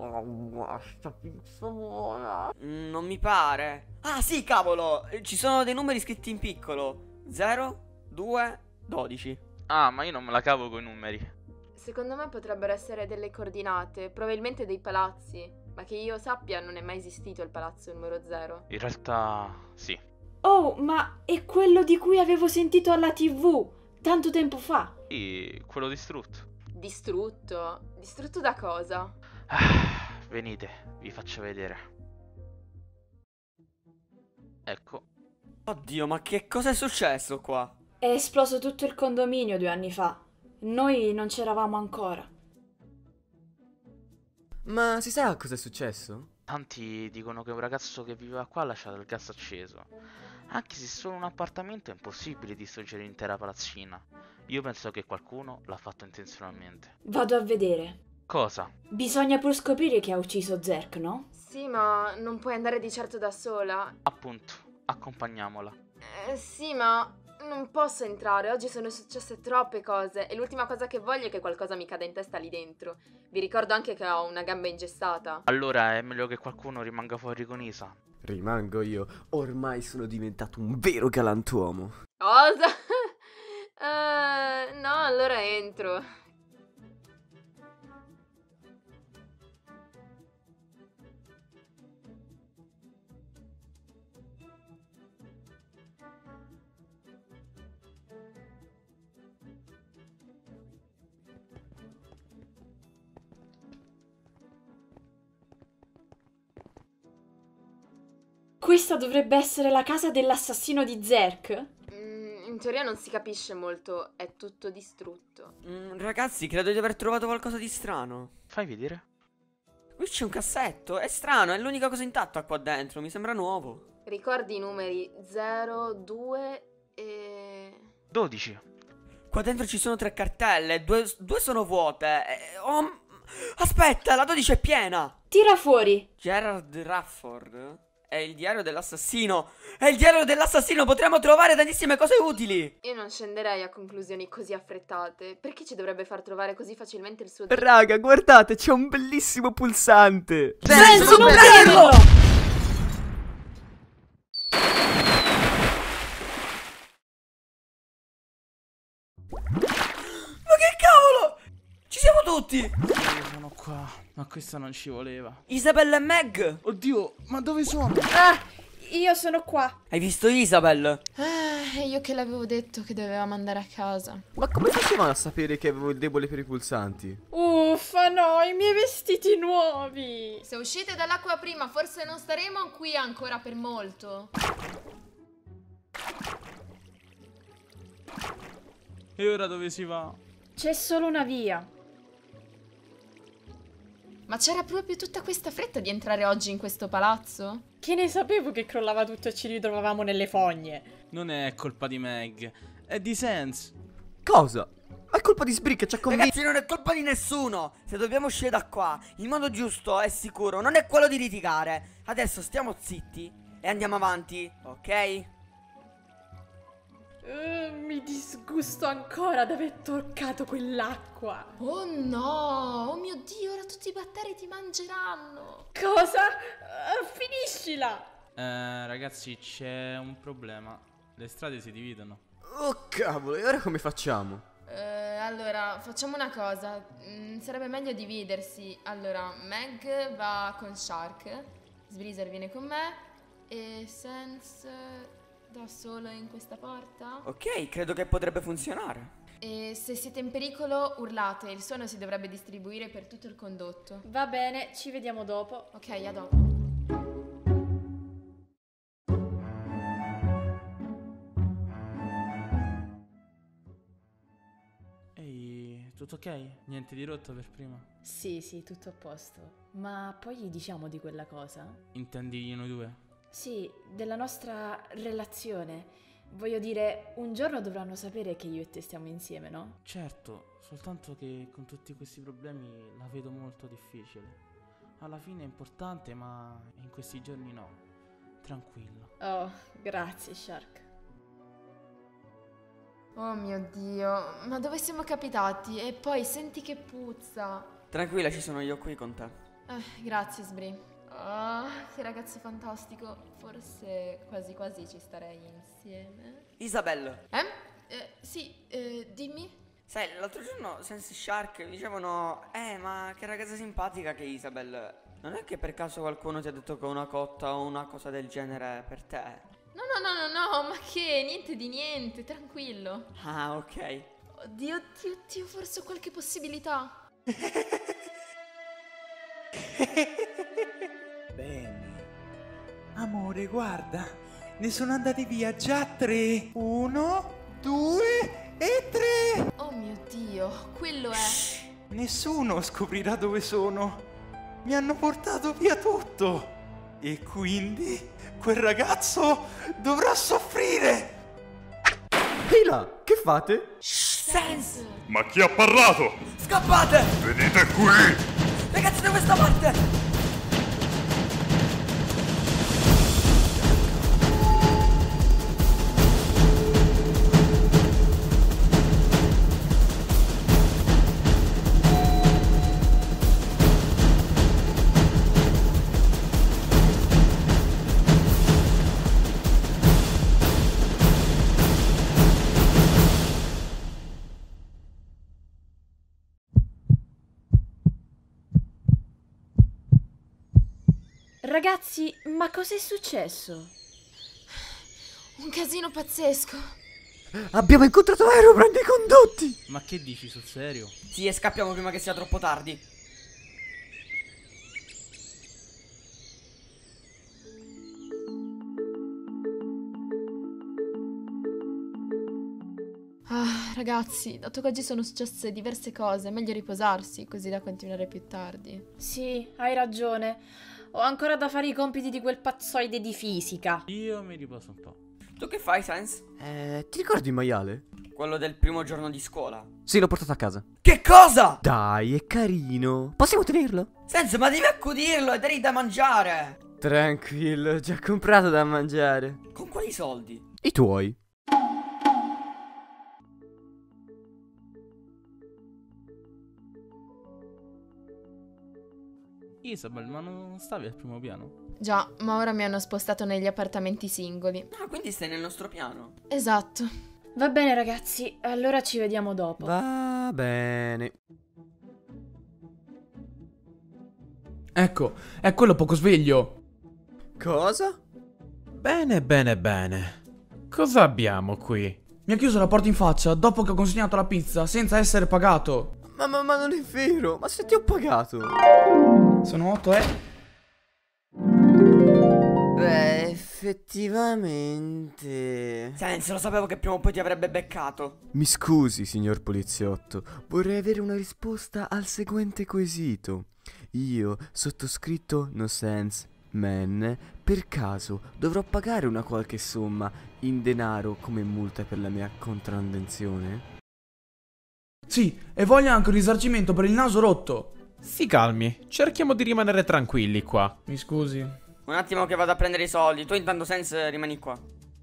Speaker 1: Non mi pare. Ah sì, cavolo, ci sono dei numeri scritti in piccolo. 0, 2, 12.
Speaker 3: Ah, ma io non me la cavo coi numeri.
Speaker 2: Secondo me potrebbero essere delle coordinate, probabilmente dei palazzi. Ma che io sappia non è mai esistito il palazzo numero 0.
Speaker 3: In realtà, sì.
Speaker 6: Oh, ma è quello di cui avevo sentito alla TV tanto tempo fa.
Speaker 3: Sì, quello distrutto.
Speaker 2: Distrutto? Distrutto da cosa?
Speaker 3: Venite, vi faccio vedere. Ecco.
Speaker 1: Oddio, ma che cosa è successo qua?
Speaker 6: È esploso tutto il condominio 2 anni fa. Noi non c'eravamo ancora.
Speaker 12: Ma si sa cosa è successo?
Speaker 3: Tanti dicono che un ragazzo che viveva qua ha lasciato il gas acceso. Anche se è solo un appartamento è impossibile distruggere l'intera palazzina. Io penso che qualcuno l'ha fatto intenzionalmente.
Speaker 6: Vado a vedere.
Speaker 3: Cosa?
Speaker 6: Bisogna pur scoprire chi ha ucciso Zerk, no?
Speaker 2: Sì, ma non puoi andare di certo da sola.
Speaker 3: Appunto, accompagniamola.
Speaker 2: Sì, ma non posso entrare. Oggi sono successe troppe cose e l'ultima cosa che voglio è che qualcosa mi cada in testa lì dentro. Vi ricordo anche che ho una gamba ingessata.
Speaker 3: Allora è meglio che qualcuno rimanga fuori con Isa.
Speaker 12: Rimango io. Ormai sono diventato un vero galantuomo.
Speaker 2: Cosa? No, allora entro.
Speaker 6: Questa dovrebbe essere la casa dell'assassino di Zerk?
Speaker 2: In teoria non si capisce molto, è tutto distrutto.
Speaker 1: Ragazzi, credo di aver trovato qualcosa di strano.
Speaker 3: Fai vedere.
Speaker 1: Qui c'è un cassetto, è strano, è l'unica cosa intatta qua dentro, mi sembra nuovo.
Speaker 2: Ricordi i numeri 0, 2 e...
Speaker 3: 12.
Speaker 1: Qua dentro ci sono 3 cartelle, due sono vuote. Aspetta, la 12 è piena.
Speaker 6: Tira fuori.
Speaker 1: Gerard Rafford? È il diario dell'assassino. È il diario dell'assassino, potremmo trovare tantissime cose utili.
Speaker 2: Io non scenderei a conclusioni così affrettate. Perché ci dovrebbe far trovare così facilmente il suo...
Speaker 12: Raga, guardate, c'è un bellissimo pulsante.
Speaker 6: Senso non vederlo!
Speaker 1: Ma che cavolo! Ci siamo tutti!
Speaker 13: Io sono qua, ma questa non ci voleva.
Speaker 1: Isabella e Meg!
Speaker 13: Oddio, ma dove sono?
Speaker 6: Io sono qua.
Speaker 1: Hai visto Isabel?
Speaker 2: Io che l'avevo detto che dovevamo andare a casa.
Speaker 12: Ma come facevano a sapere che avevo il debole per i pulsanti?
Speaker 6: Uffa no, i miei vestiti nuovi.
Speaker 2: Se uscite dall'acqua prima forse non staremo qui ancora per molto.
Speaker 13: E ora dove si va?
Speaker 6: C'è solo una via.
Speaker 2: Ma c'era proprio tutta questa fretta di entrare oggi in questo palazzo?
Speaker 14: Che ne sapevo che crollava tutto e ci ritrovavamo nelle fogne.
Speaker 13: Non è colpa di Meg, è di Sans.
Speaker 12: Cosa? È colpa di Spree che ci ha convinto.
Speaker 1: Ragazzi, non è colpa di nessuno. Se dobbiamo uscire da qua, il modo giusto è sicuro, non è quello di litigare. Adesso stiamo zitti e andiamo avanti, ok?
Speaker 14: Mi disgusto ancora di aver toccato quell'acqua.
Speaker 2: Oh no, oh mio Dio, ora tutti i batteri ti mangeranno.
Speaker 14: Cosa? Finiscila!
Speaker 13: Ragazzi, c'è un problema. Le strade si dividono.
Speaker 12: Oh cavolo, e ora come facciamo?
Speaker 2: Allora, facciamo una cosa. Sarebbe meglio dividersi. Allora, Meg va con Shark, Sbreezer viene con me e Sense da solo in questa porta.
Speaker 1: Ok, credo che potrebbe funzionare.
Speaker 2: E se siete in pericolo urlate, il suono si dovrebbe distribuire per tutto il condotto.
Speaker 14: Va bene, ci vediamo dopo.
Speaker 2: Ok, a dopo.
Speaker 13: Ehi, tutto ok? Niente di rotto per prima?
Speaker 14: Sì, tutto a posto. Ma poi gli diciamo di quella cosa?
Speaker 13: Intendi noi due?
Speaker 14: Sì, della nostra relazione. Voglio dire, un giorno dovranno sapere che io e te stiamo insieme, no?
Speaker 13: Certo, soltanto che con tutti questi problemi la vedo molto difficile. Alla fine è importante, ma in questi giorni no. Tranquillo.
Speaker 14: Oh, grazie, Shark.
Speaker 2: Oh mio Dio, ma dove siamo capitati? E poi senti che puzza.
Speaker 1: Tranquilla, ci sono io qui con te.
Speaker 2: Grazie, Sbri. Ah, che ragazzo fantastico. Forse quasi quasi ci starei insieme.
Speaker 1: Isabel.
Speaker 2: Sì, dimmi.
Speaker 1: Sai, l'altro giorno Sense Shark dicevano ma che ragazza simpatica che è Isabel. Non è che per caso qualcuno ti ha detto che è una cotta o una cosa del genere per te?
Speaker 2: No, ma che? Niente di niente, tranquillo.
Speaker 1: Ah, ok.
Speaker 2: Oddio, forse ho qualche possibilità.
Speaker 15: Bene. Amore, guarda, ne sono andati via già 3. 1, 2 e 3.
Speaker 2: Oh mio Dio, quello è.
Speaker 15: Nessuno scoprirà dove sono. Mi hanno portato via tutto. E quindi quel ragazzo dovrà soffrire.
Speaker 12: Ehi là, che fate?
Speaker 2: Sense!
Speaker 16: Ma chi ha parlato?
Speaker 1: Scappate!
Speaker 16: Venite qui!
Speaker 1: Ragazzi, da questa parte!
Speaker 14: Ragazzi, ma cos'è successo?
Speaker 2: Un casino pazzesco.
Speaker 12: Abbiamo incontrato Aerobrand nei condotti!
Speaker 13: Ma che dici, sul serio?
Speaker 1: Sì, e scappiamo prima che sia troppo tardi.
Speaker 2: Ragazzi, dato che oggi sono successe diverse cose, è meglio riposarsi, così da continuare più tardi.
Speaker 14: Sì, hai ragione. Ho ancora da fare i compiti di quel pazzoide di fisica.
Speaker 13: Io mi riposo un po'.
Speaker 1: Tu che fai, Sense?
Speaker 12: Ti ricordi il maiale?
Speaker 1: Quello del primo giorno di scuola.
Speaker 12: Sì, l'ho portato a casa.
Speaker 1: Che cosa?
Speaker 12: Dai, è carino. Possiamo tenerlo?
Speaker 1: Sense, ma devi accudirlo e dargli da mangiare.
Speaker 12: Tranquillo, ho già comprato da mangiare.
Speaker 1: Con quali soldi?
Speaker 12: I tuoi.
Speaker 13: Isabel, ma non stavi al primo piano?
Speaker 2: Già, ma ora mi hanno spostato negli appartamenti singoli.
Speaker 1: Ah, quindi stai nel nostro piano?
Speaker 2: Esatto.
Speaker 14: Va bene ragazzi, allora ci vediamo dopo.
Speaker 12: Va bene.
Speaker 17: Ecco, è quello poco sveglio.
Speaker 12: Cosa?
Speaker 17: Bene. Cosa abbiamo qui?
Speaker 7: Mi ha chiuso la porta in faccia dopo che ho consegnato la pizza senza essere pagato.
Speaker 12: Ma non è vero, ma se ti ho pagato.
Speaker 7: Sono 8,
Speaker 12: Beh, effettivamente.
Speaker 1: Sense, lo sapevo che prima o poi ti avrebbe beccato.
Speaker 12: Mi scusi, signor poliziotto, vorrei avere una risposta al seguente quesito. Io, sottoscritto No Sense Man, per caso dovrò pagare una qualche somma in denaro come multa per la mia contravvenzione?
Speaker 7: Sì, e voglio anche un risarcimento per il naso rotto.
Speaker 10: Si calmi, cerchiamo di rimanere tranquilli qua.
Speaker 7: Mi scusi.
Speaker 1: Un attimo che vado a prendere i soldi. Tu intanto Sense rimani qua.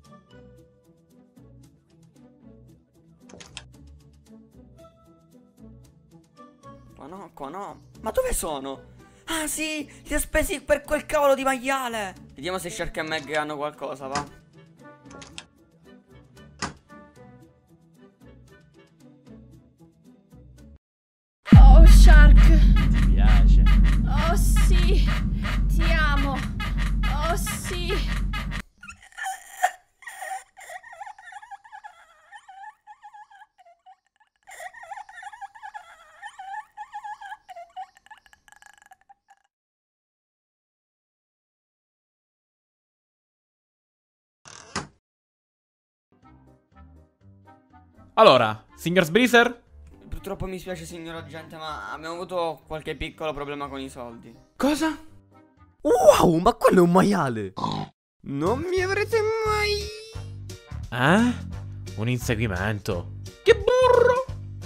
Speaker 1: Qua no. Ma dove sono? Ah sì, li ho spesi per quel cavolo di maiale. Vediamo se Shark e Meg hanno qualcosa, va.
Speaker 14: Oh, Shark.
Speaker 5: Ti piace?
Speaker 14: Oh, sì. Ti amo. Oh, sì.
Speaker 17: Allora, signor Sbreezer?
Speaker 1: Purtroppo mi spiace signor agente, ma abbiamo avuto qualche piccolo problema con i soldi.
Speaker 17: Cosa?
Speaker 12: Wow, ma quello è un maiale! Non mi avrete mai...
Speaker 17: Un inseguimento. Che burro!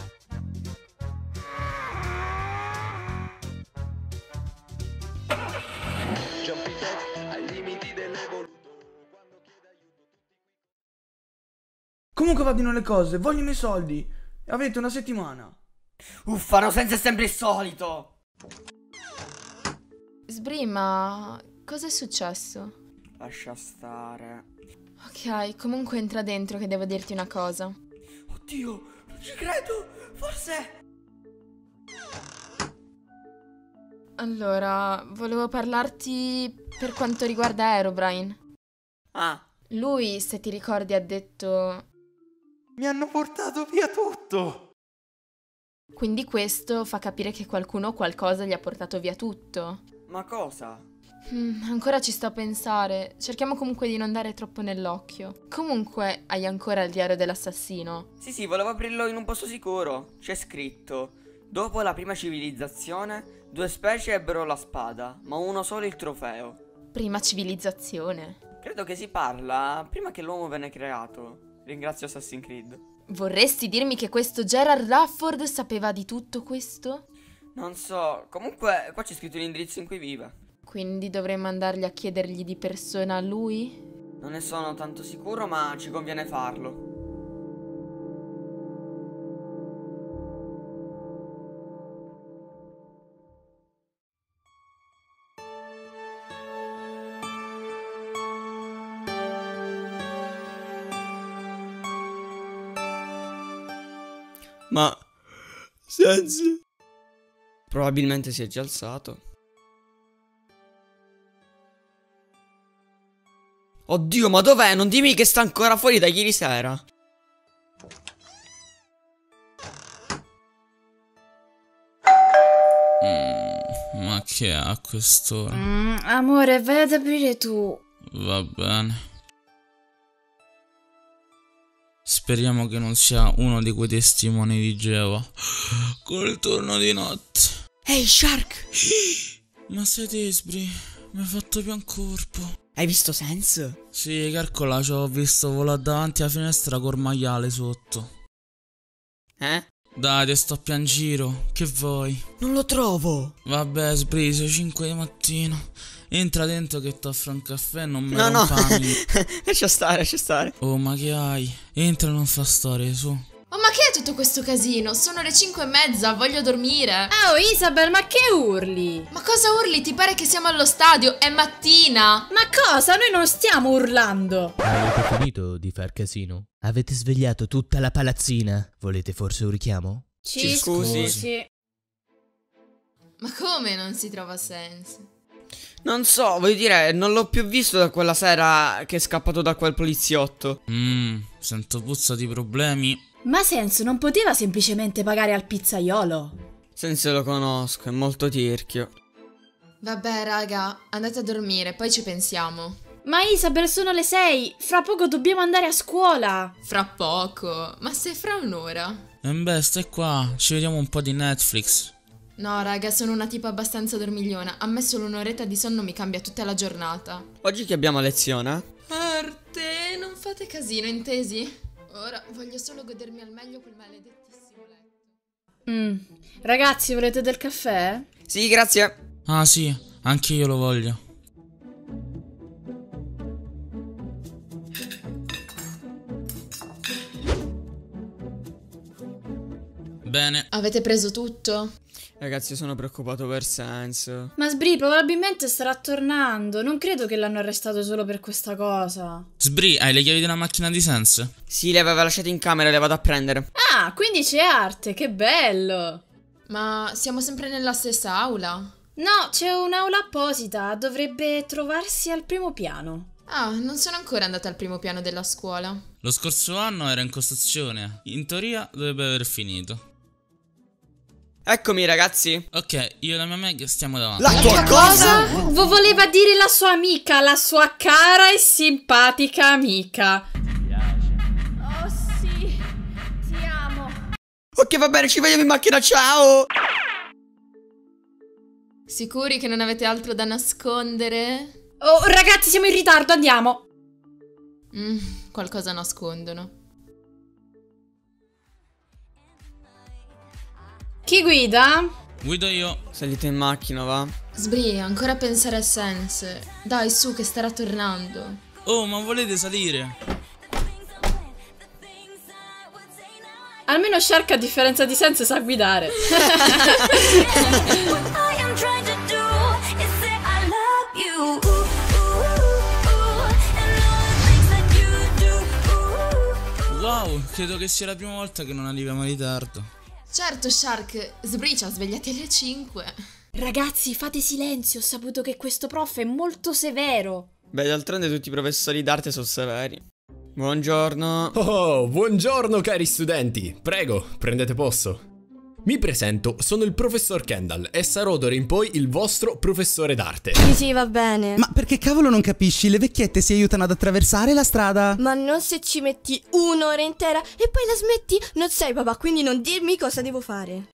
Speaker 18: Comunque va bene le cose, voglio i miei soldi. Avete una settimana.
Speaker 1: Uffano, Sense è sempre il solito.
Speaker 2: Sbri, ma cosa è successo?
Speaker 1: Lascia stare.
Speaker 2: Ok, comunque entra dentro che devo dirti una cosa.
Speaker 1: Oddio, non ci credo. Forse...
Speaker 2: Allora, volevo parlarti per quanto riguarda Herobrine.
Speaker 1: Ah.
Speaker 2: Lui, se ti ricordi, ha detto...
Speaker 15: Mi hanno portato via tutto.
Speaker 2: Quindi questo fa capire che qualcuno o qualcosa gli ha portato via tutto.
Speaker 1: Ma cosa?
Speaker 2: Ancora ci sto a pensare. Cerchiamo comunque di non dare troppo nell'occhio. Comunque, hai ancora il diario dell'assassino?
Speaker 1: Sì, volevo aprirlo in un posto sicuro. C'è scritto: dopo la prima civilizzazione, 2 specie ebbero la spada, ma uno solo il trofeo.
Speaker 2: Prima civilizzazione?
Speaker 1: Credo che si parla prima che l'uomo venne creato. Ringrazio Assassin's Creed.
Speaker 2: Vorresti dirmi che questo Gerald Rafford sapeva di tutto questo?
Speaker 1: Non so, comunque qua c'è scritto l'indirizzo in cui vive.
Speaker 2: Quindi dovremmo andargli a chiedergli di persona a lui?
Speaker 1: Non ne sono tanto sicuro, ma ci conviene farlo. Ma... Sense... Probabilmente si è già alzato. Oddio, ma dov'è? Non dimmi che sta ancora fuori da ieri sera.
Speaker 19: Ma che è a quest'ora?
Speaker 14: Amore, vai ad aprire tu.
Speaker 19: Va bene. Speriamo che non sia uno di quei testimoni di Geova. Col turno di notte.
Speaker 1: Ehi, Shark!
Speaker 19: Ma sei te, Sbri? Mi hai fatto pian corpo.
Speaker 1: Hai visto Sense?
Speaker 19: Sì, calcola, ci ho visto volare davanti alla finestra col maiale sotto. Dai, te sto pian giro. Che vuoi?
Speaker 1: Non lo trovo.
Speaker 19: Vabbè, Sbri, sono 5 di mattina. Entra dentro che ti offro un caffè e non me
Speaker 1: No,
Speaker 19: rompami.
Speaker 1: Lascia stare.
Speaker 19: Oh, ma che hai? Entra e non fa storie, su.
Speaker 2: Oh, ma che è tutto questo casino? Sono le 5:30, voglio dormire.
Speaker 14: Oh, Isabel, ma che urli?
Speaker 2: Ma cosa urli? Ti pare che siamo allo stadio? È mattina.
Speaker 14: Ma cosa? Noi non stiamo urlando.
Speaker 20: Avete finito di far casino? Avete svegliato tutta la palazzina? Volete forse un richiamo?
Speaker 14: Ci scusi.
Speaker 2: Ma come non si trova Sense?
Speaker 1: Non so, voglio dire, non l'ho più visto da quella sera che è scappato da quel poliziotto.
Speaker 19: Sento puzza di problemi.
Speaker 14: Ma Sense non poteva semplicemente pagare al pizzaiolo?
Speaker 1: Sense lo conosco, è molto tirchio.
Speaker 2: Vabbè, raga, andate a dormire, poi ci pensiamo.
Speaker 14: Ma Isabel, sono le 6. Fra poco dobbiamo andare a scuola.
Speaker 2: Fra poco? Ma se fra un'ora?
Speaker 19: Beh, stai qua, ci vediamo un po' di Netflix.
Speaker 2: No, raga, sono una tipa abbastanza dormigliona. A me solo un'oretta di sonno mi cambia tutta la giornata.
Speaker 1: Oggi che abbiamo a lezione?
Speaker 2: Arte, non fate casino, intesi? Ora voglio solo godermi al meglio quel maledettissimo letto.
Speaker 14: Ragazzi, volete del caffè?
Speaker 1: Sì, grazie.
Speaker 19: Ah sì, anche io lo voglio. Bene.
Speaker 2: Avete preso tutto?
Speaker 1: Ragazzi, io sono preoccupato per Sense.
Speaker 14: Ma Sbri probabilmente starà tornando. Non credo che l'hanno arrestato solo per questa cosa.
Speaker 19: Sbri, hai le chiavi della macchina di Sense?
Speaker 1: Sì, le aveva lasciate in camera, le vado a prendere.
Speaker 14: Ah, quindi c'è arte, che bello.
Speaker 2: Ma siamo sempre nella stessa aula?
Speaker 14: No, c'è un'aula apposita. Dovrebbe trovarsi al primo piano.
Speaker 2: Ah, non sono ancora andata al primo piano della scuola.
Speaker 19: Lo scorso anno era in costruzione. In teoria dovrebbe aver finito.
Speaker 1: Eccomi ragazzi.
Speaker 19: Ok, io e la mia Meg stiamo davanti.
Speaker 1: La tua cosa?
Speaker 14: Voleva dire la sua amica, la sua cara e simpatica amica.
Speaker 21: Oh sì, ti amo.
Speaker 1: Ok, va bene, ci vediamo in macchina, ciao.
Speaker 2: Sicuri che non avete altro da nascondere?
Speaker 14: Oh ragazzi, siamo in ritardo, andiamo.
Speaker 2: Qualcosa nascondono.
Speaker 14: Chi guida?
Speaker 19: Guido io.
Speaker 1: Salite in macchina, va.
Speaker 2: Sbri, ancora pensare a Sense. Dai, su, che starà tornando.
Speaker 19: Oh, ma volete salire?
Speaker 14: Almeno Shark, a differenza di Sense, sa guidare.
Speaker 19: Wow, credo che sia la prima volta che non arriviamo in ritardo.
Speaker 2: Certo, Shark, Sbri ci ha svegliati alle 5.
Speaker 14: Ragazzi, fate silenzio, ho saputo che questo prof è molto severo.
Speaker 1: Beh, d'altronde tutti i professori d'arte sono severi. Buongiorno.
Speaker 22: Oh, buongiorno cari studenti. Prego, prendete posto. Mi presento, sono il professor Kendall e sarò d'ora in poi il vostro professore d'arte.
Speaker 21: Sì, va bene.
Speaker 8: Ma perché cavolo non capisci? Le vecchiette si aiutano ad attraversare la strada.
Speaker 21: Ma non se ci metti un'ora intera e poi la smetti? Non sei papà, quindi non dirmi cosa devo fare.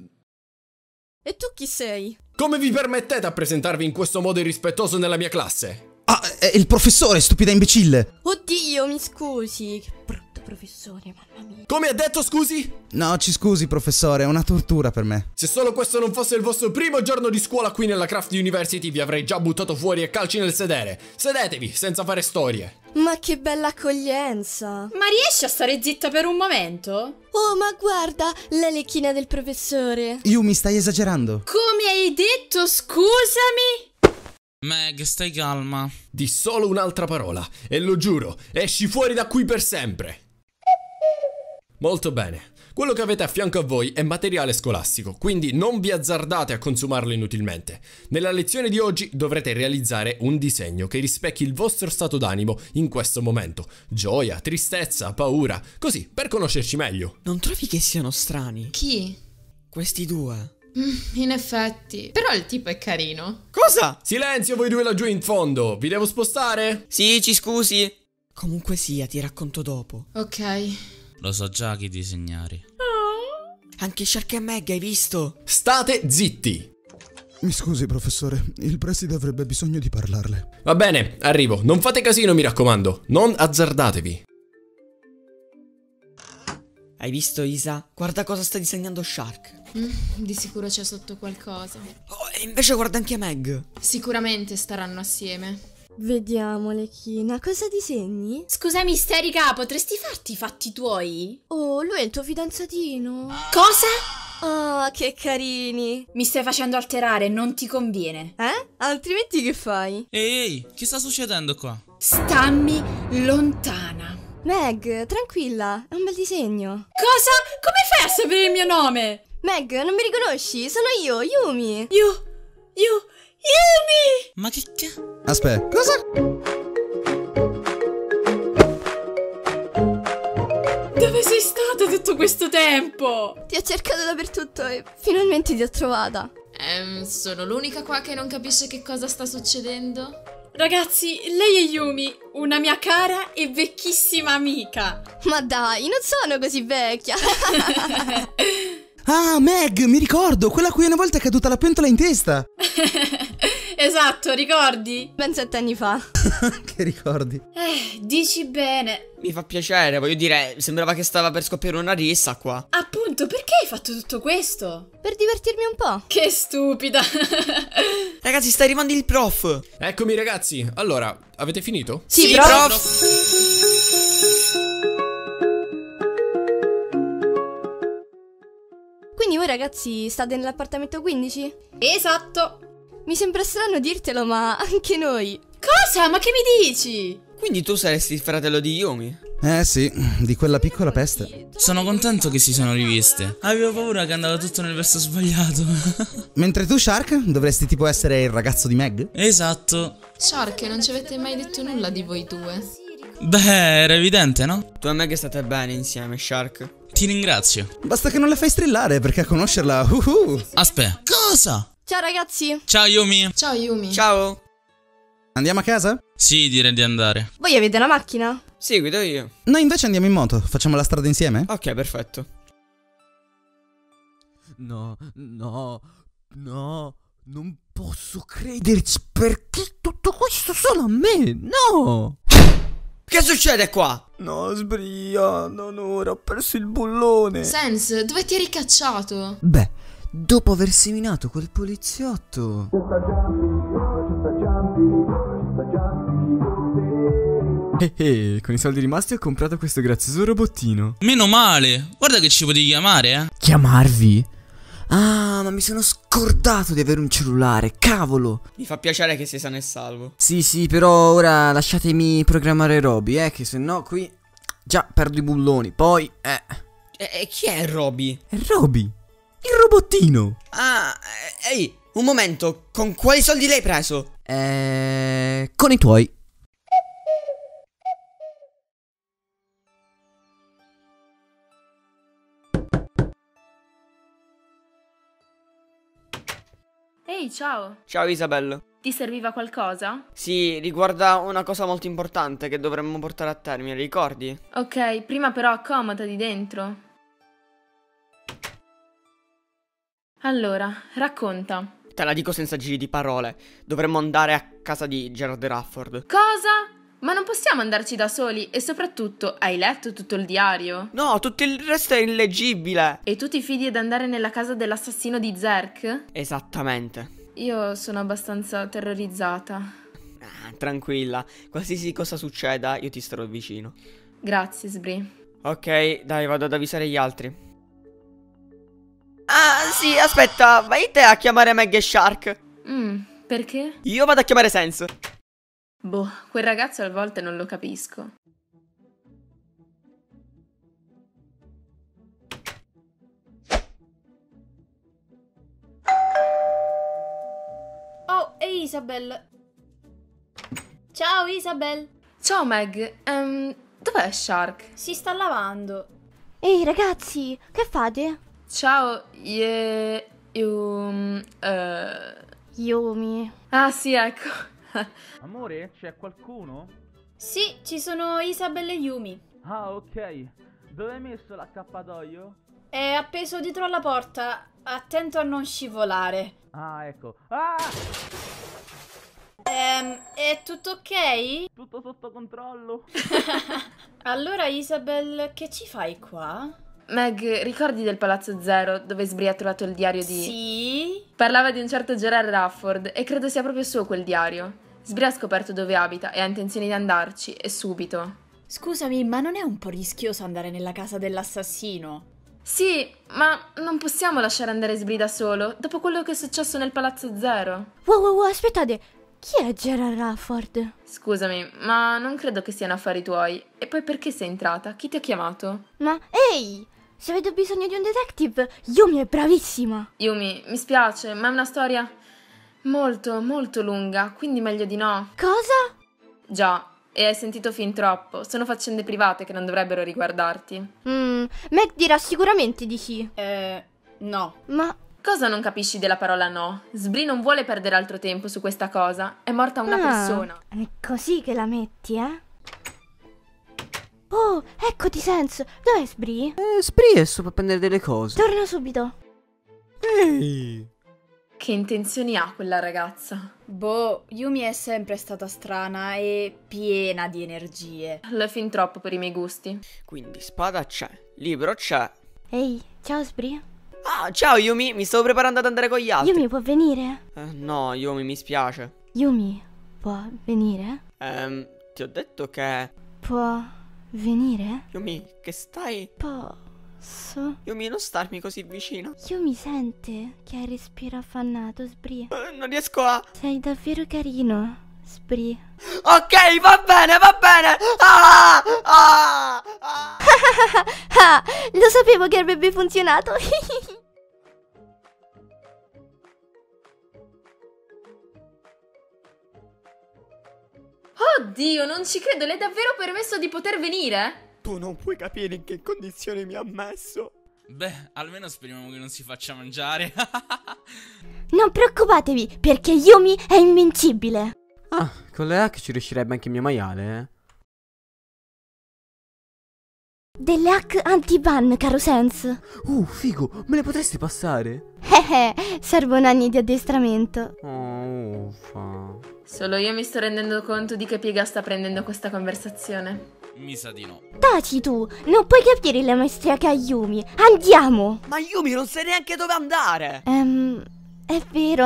Speaker 21: E tu chi sei?
Speaker 22: Come vi permettete a presentarvi in questo modo irrispettoso nella mia classe?
Speaker 8: Ah, è il professore, stupida imbecille.
Speaker 21: Oddio, mi scusi. Che brutto professore, mamma mia.
Speaker 22: Come ha detto, scusi?
Speaker 8: No, ci scusi professore, è una tortura per me.
Speaker 22: Se solo questo non fosse il vostro primo giorno di scuola qui nella Craft University, vi avrei già buttato fuori a calci nel sedere. Sedetevi, senza fare storie.
Speaker 21: Ma che bella accoglienza.
Speaker 14: Ma riesci a stare zitta per un momento?
Speaker 21: Oh, ma guarda, la lecchina del professore.
Speaker 8: Yumi, stai esagerando.
Speaker 14: Come hai detto, scusami?
Speaker 19: Meg, stai calma.
Speaker 22: Di solo un'altra parola, e lo giuro, esci fuori da qui per sempre. Molto bene. Quello che avete a fianco a voi è materiale scolastico, quindi non vi azzardate a consumarlo inutilmente. Nella lezione di oggi dovrete realizzare un disegno che rispecchi il vostro stato d'animo in questo momento. Gioia, tristezza, paura, così, per conoscerci meglio.
Speaker 1: Non trovi che siano strani?
Speaker 2: Chi?
Speaker 1: Questi due.
Speaker 2: In effetti. Però il tipo è carino.
Speaker 1: Cosa?
Speaker 22: Silenzio voi due laggiù in fondo, vi devo spostare?
Speaker 1: Sì, ci scusi. Comunque sia, ti racconto dopo.
Speaker 2: Ok.
Speaker 19: Lo so già chi disegnare.
Speaker 1: Anche Shark e Meg, hai visto?
Speaker 22: State zitti.
Speaker 8: Mi scusi professore, il preside avrebbe bisogno di parlarle.
Speaker 22: Va bene, arrivo. Non fate casino, mi raccomando. Non azzardatevi.
Speaker 1: Hai visto, Isa? Guarda cosa sta disegnando Shark.
Speaker 2: Di sicuro c'è sotto qualcosa.
Speaker 1: Oh, e invece guarda anche Meg.
Speaker 2: Sicuramente staranno assieme.
Speaker 21: Vediamo, Lechina, cosa disegni?
Speaker 14: Scusami, isterica, potresti farti i fatti tuoi?
Speaker 21: Oh, lui è il tuo fidanzatino.
Speaker 14: Cosa?
Speaker 21: Oh, che carini.
Speaker 14: Mi stai facendo alterare, non ti conviene.
Speaker 21: Altrimenti che fai?
Speaker 19: Ehi, che sta succedendo qua?
Speaker 14: Stammi lontana.
Speaker 21: Meg, tranquilla, è un bel disegno.
Speaker 14: Cosa? Come fai a sapere il mio nome?
Speaker 21: Meg, non mi riconosci? Sono io, Yumi.
Speaker 14: Yumi!
Speaker 19: Ma che
Speaker 8: Aspetta, cosa?
Speaker 14: Dove sei stata tutto questo tempo?
Speaker 21: Ti ho cercato dappertutto e finalmente ti ho trovata.
Speaker 2: Sono l'unica qua che non capisce che cosa sta succedendo?
Speaker 14: Ragazzi, lei è Yumi, una mia cara e vecchissima amica.
Speaker 21: Ma dai, non sono così vecchia.
Speaker 8: Ah, Meg, mi ricordo, quella a cui una volta è caduta la pentola in testa.
Speaker 14: Esatto, ricordi?
Speaker 21: Ben 7 anni fa.
Speaker 8: Che ricordi?
Speaker 14: Dici bene.
Speaker 1: Mi fa piacere, voglio dire, sembrava che stava per scoppiare una rissa qua.
Speaker 14: Appunto, perché hai fatto tutto questo?
Speaker 21: Per divertirmi un po'.
Speaker 14: Che stupida.
Speaker 1: Ragazzi, sta arrivando il prof.
Speaker 22: Eccomi ragazzi, allora, avete finito?
Speaker 21: Sì, prof. ragazzi state nell'appartamento 15?
Speaker 6: Esatto.
Speaker 21: Mi sembra strano dirtelo, ma anche noi.
Speaker 6: Cosa? Ma che mi dici?
Speaker 1: Quindi tu saresti il fratello di Yumi?
Speaker 9: Sì, di quella piccola peste.
Speaker 19: Sono contento che si sono riviste. Avevo paura che andava tutto nel verso sbagliato.
Speaker 9: Mentre tu, Shark, dovresti tipo essere il ragazzo di Meg?
Speaker 19: Esatto.
Speaker 2: Shark, non ci avete mai detto nulla di voi due.
Speaker 19: Beh, era evidente, no?
Speaker 1: Tu e Meg state bene insieme, Shark.
Speaker 19: Ti ringrazio.
Speaker 9: Basta che non la fai strillare, perché a conoscerla...
Speaker 19: Aspetta, cosa?
Speaker 21: Ciao ragazzi.
Speaker 19: Ciao Yumi.
Speaker 2: Ciao Yumi.
Speaker 1: Ciao.
Speaker 9: Andiamo a casa?
Speaker 19: Sì, direi di andare.
Speaker 21: Voi avete la macchina?
Speaker 1: Sì, guido io.
Speaker 9: Noi invece andiamo in moto, facciamo la strada insieme?
Speaker 1: Ok, perfetto.
Speaker 12: No, non posso crederci, perché tutto questo solo a me? No!
Speaker 1: Che succede qua?
Speaker 12: No, sbria, non ora, ho perso il bullone.
Speaker 2: Sense, dove ti eri cacciato?
Speaker 12: Beh, dopo aver seminato quel poliziotto. Con i soldi rimasti ho comprato questo grazioso robottino.
Speaker 19: Meno male. Guarda che ci potevi chiamare, eh.
Speaker 12: Chiamarvi? Ah, ma mi sono scordato di avere un cellulare, cavolo.
Speaker 1: Mi fa piacere che sei sano e salvo.
Speaker 12: Sì, però ora lasciatemi programmare Roby, che sennò qui già perdo i bulloni. Poi,
Speaker 1: E chi è Roby?
Speaker 12: È Roby, il robottino.
Speaker 1: Ah, ehi, un momento, con quali soldi l'hai preso?
Speaker 12: Con i tuoi.
Speaker 14: Ehi, ciao.
Speaker 1: Ciao Isabella.
Speaker 14: Ti serviva qualcosa?
Speaker 1: Sì, riguarda una cosa molto importante che dovremmo portare a termine, ricordi?
Speaker 14: Ok, prima però accomodati dentro. Allora, racconta.
Speaker 1: Te la dico senza giri di parole. Dovremmo andare a casa di Gerard Rafford.
Speaker 14: Cosa? Ma non possiamo andarci da soli e soprattutto, hai letto tutto il diario?
Speaker 1: No, tutto il resto è illeggibile.
Speaker 14: E tu ti fidi ad andare nella casa dell'assassino di Zerk?
Speaker 1: Esattamente.
Speaker 14: Io sono abbastanza terrorizzata.
Speaker 1: Ah, tranquilla, qualsiasi cosa succeda io ti starò vicino.
Speaker 14: Grazie, Sbri.
Speaker 1: Ok, dai, vado ad avvisare gli altri. Ah, sì, aspetta, vai te a chiamare Meg e Shark.
Speaker 14: Perché?
Speaker 1: Io vado a chiamare Sense.
Speaker 14: Boh, quel ragazzo a volte non lo capisco.
Speaker 6: Oh, ehi Isabel. Ciao Isabel.
Speaker 14: Ciao Meg, dov'è Shark?
Speaker 6: Si sta lavando.
Speaker 21: Ehi ragazzi, che fate?
Speaker 14: Ciao,
Speaker 21: Yumi.
Speaker 14: Ah sì, ecco.
Speaker 13: Amore, c'è qualcuno?
Speaker 6: Sì, ci sono Isabel e Yumi.
Speaker 13: Ah, ok. Dove hai messo l'accappatoio?
Speaker 6: È appeso dietro alla porta. Attento a non scivolare.
Speaker 13: Ah, ecco. Ah!
Speaker 6: È tutto ok?
Speaker 13: Tutto sotto controllo.
Speaker 6: Allora Isabel, che ci fai qua?
Speaker 14: Meg, ricordi del Palazzo Zero dove Sbri ha trovato il diario di...
Speaker 6: Sì?
Speaker 14: Parlava di un certo Gerard Rafford e credo sia proprio suo quel diario. Sbri ha scoperto dove abita e ha intenzione di andarci, e subito.
Speaker 6: Scusami, ma non è un po' rischioso andare nella casa dell'assassino?
Speaker 14: Sì, ma non possiamo lasciare andare Sbri da solo, dopo quello che è successo nel Palazzo Zero.
Speaker 21: Wow, aspettate. Chi è Gerard Rafford?
Speaker 14: Scusami, ma non credo che siano affari tuoi. E poi perché sei entrata? Chi ti ha chiamato?
Speaker 21: Ma, ehi! Se avete bisogno di un detective, Yumi è bravissima.
Speaker 14: Yumi, mi spiace, ma è una storia molto, molto lunga, quindi meglio di no.
Speaker 21: Cosa?
Speaker 14: Già, e hai sentito fin troppo. Sono faccende private che non dovrebbero riguardarti.
Speaker 21: Meg dirà sicuramente di sì.
Speaker 6: No.
Speaker 21: Ma...
Speaker 14: Cosa non capisci della parola no? Sbri non vuole perdere altro tempo su questa cosa. È morta una persona.
Speaker 21: È così che la metti, eh? Oh, eccoti Sense. Dov'è Sbri?
Speaker 12: Sbri è sopra a prendere delle cose.
Speaker 21: Torna subito.
Speaker 12: Ehi!
Speaker 14: Che intenzioni ha quella ragazza?
Speaker 6: Boh, Yumi è sempre stata strana e piena di energie.
Speaker 14: Lo è fin troppo per i miei gusti.
Speaker 1: Quindi spada c'è, libro c'è.
Speaker 21: Ehi, ciao Sbri.
Speaker 1: Ah, ciao Yumi, mi stavo preparando ad andare con gli altri.
Speaker 21: Yumi può venire?
Speaker 1: No, Yumi, mi spiace.
Speaker 21: Yumi può venire?
Speaker 1: Ti ho detto che...
Speaker 21: Può venire?
Speaker 1: Yumi, che stai...
Speaker 21: Può
Speaker 1: Yumi, non starmi così vicino.
Speaker 21: Yumi sente che hai respiro affannato, Sbri.
Speaker 1: Non riesco a...
Speaker 21: Sei davvero carino, Sbri.
Speaker 1: Ok, va bene, va bene. Ah, ah, ah.
Speaker 21: Ah, lo sapevo che avrebbe funzionato.
Speaker 14: Oddio, non ci credo, le hai davvero permesso di poter venire?
Speaker 1: Tu non puoi capire in che condizioni mi ha messo.
Speaker 19: Beh, almeno speriamo che non si faccia mangiare.
Speaker 21: Non preoccupatevi, perché Yumi è invincibile.
Speaker 12: Ah, con le hack ci riuscirebbe anche mio maiale, eh?
Speaker 21: Delle hack anti-ban, caro Sense.
Speaker 12: Figo, me le potresti passare?
Speaker 21: Servono anni di addestramento.
Speaker 12: Oh, uffa.
Speaker 14: Solo io mi sto rendendo conto di che piega sta prendendo questa conversazione.
Speaker 19: Mi sa di no.
Speaker 21: Taci tu, non puoi capire la maestria che ha Yumi. Andiamo.
Speaker 1: Ma Yumi non sai neanche dove andare.
Speaker 21: È vero.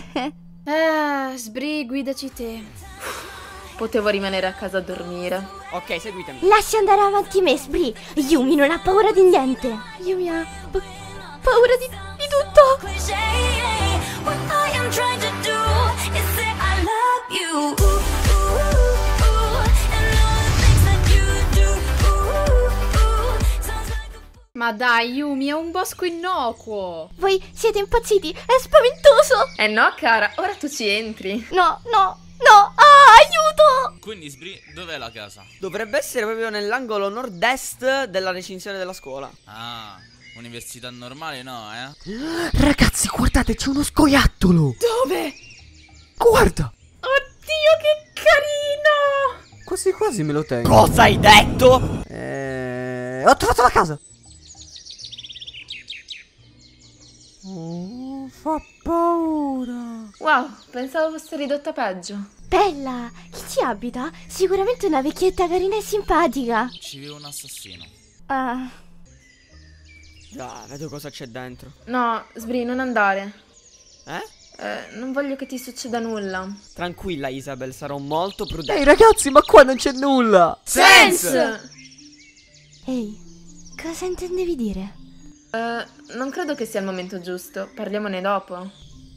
Speaker 6: Sbri, guidaci te.
Speaker 14: Potevo rimanere a casa a dormire.
Speaker 1: Ok, seguitemi.
Speaker 21: Lascia andare avanti me, Sbri. Yumi non ha paura di niente. Yumi ha paura di tutto.
Speaker 6: Ma dai, Yumi, è un bosco innocuo.
Speaker 21: Voi siete impazziti, è spaventoso.
Speaker 14: No, cara, ora tu ci entri.
Speaker 21: No, aiuto.
Speaker 19: Quindi, Sbri, dov'è la casa?
Speaker 1: Dovrebbe essere proprio nell'angolo nord-est della recinzione della scuola.
Speaker 19: Ah, università normale no, eh?
Speaker 12: Ragazzi, guardate, c'è uno scoiattolo.
Speaker 6: Dove?
Speaker 12: Guarda.
Speaker 6: Oddio, che carino.
Speaker 12: Quasi quasi me lo tengo.
Speaker 1: Cosa hai detto?
Speaker 12: Ho trovato la casa. Fa paura.
Speaker 14: Wow, pensavo fosse ridotta peggio.
Speaker 21: Bella, chi ci abita? Sicuramente una vecchietta carina e simpatica.
Speaker 19: Ci vive un assassino.
Speaker 21: Ah.
Speaker 1: Dai, vedo cosa c'è dentro.
Speaker 14: No, Sbri, non andare.
Speaker 1: Non
Speaker 14: voglio che ti succeda nulla.
Speaker 1: Tranquilla, Isabel, sarò molto prudente.
Speaker 12: Ehi ragazzi, ma qua non c'è nulla.
Speaker 1: Sense!
Speaker 21: Ehi, cosa intendevi dire?
Speaker 14: Non credo che sia il momento giusto. Parliamone dopo.
Speaker 6: No,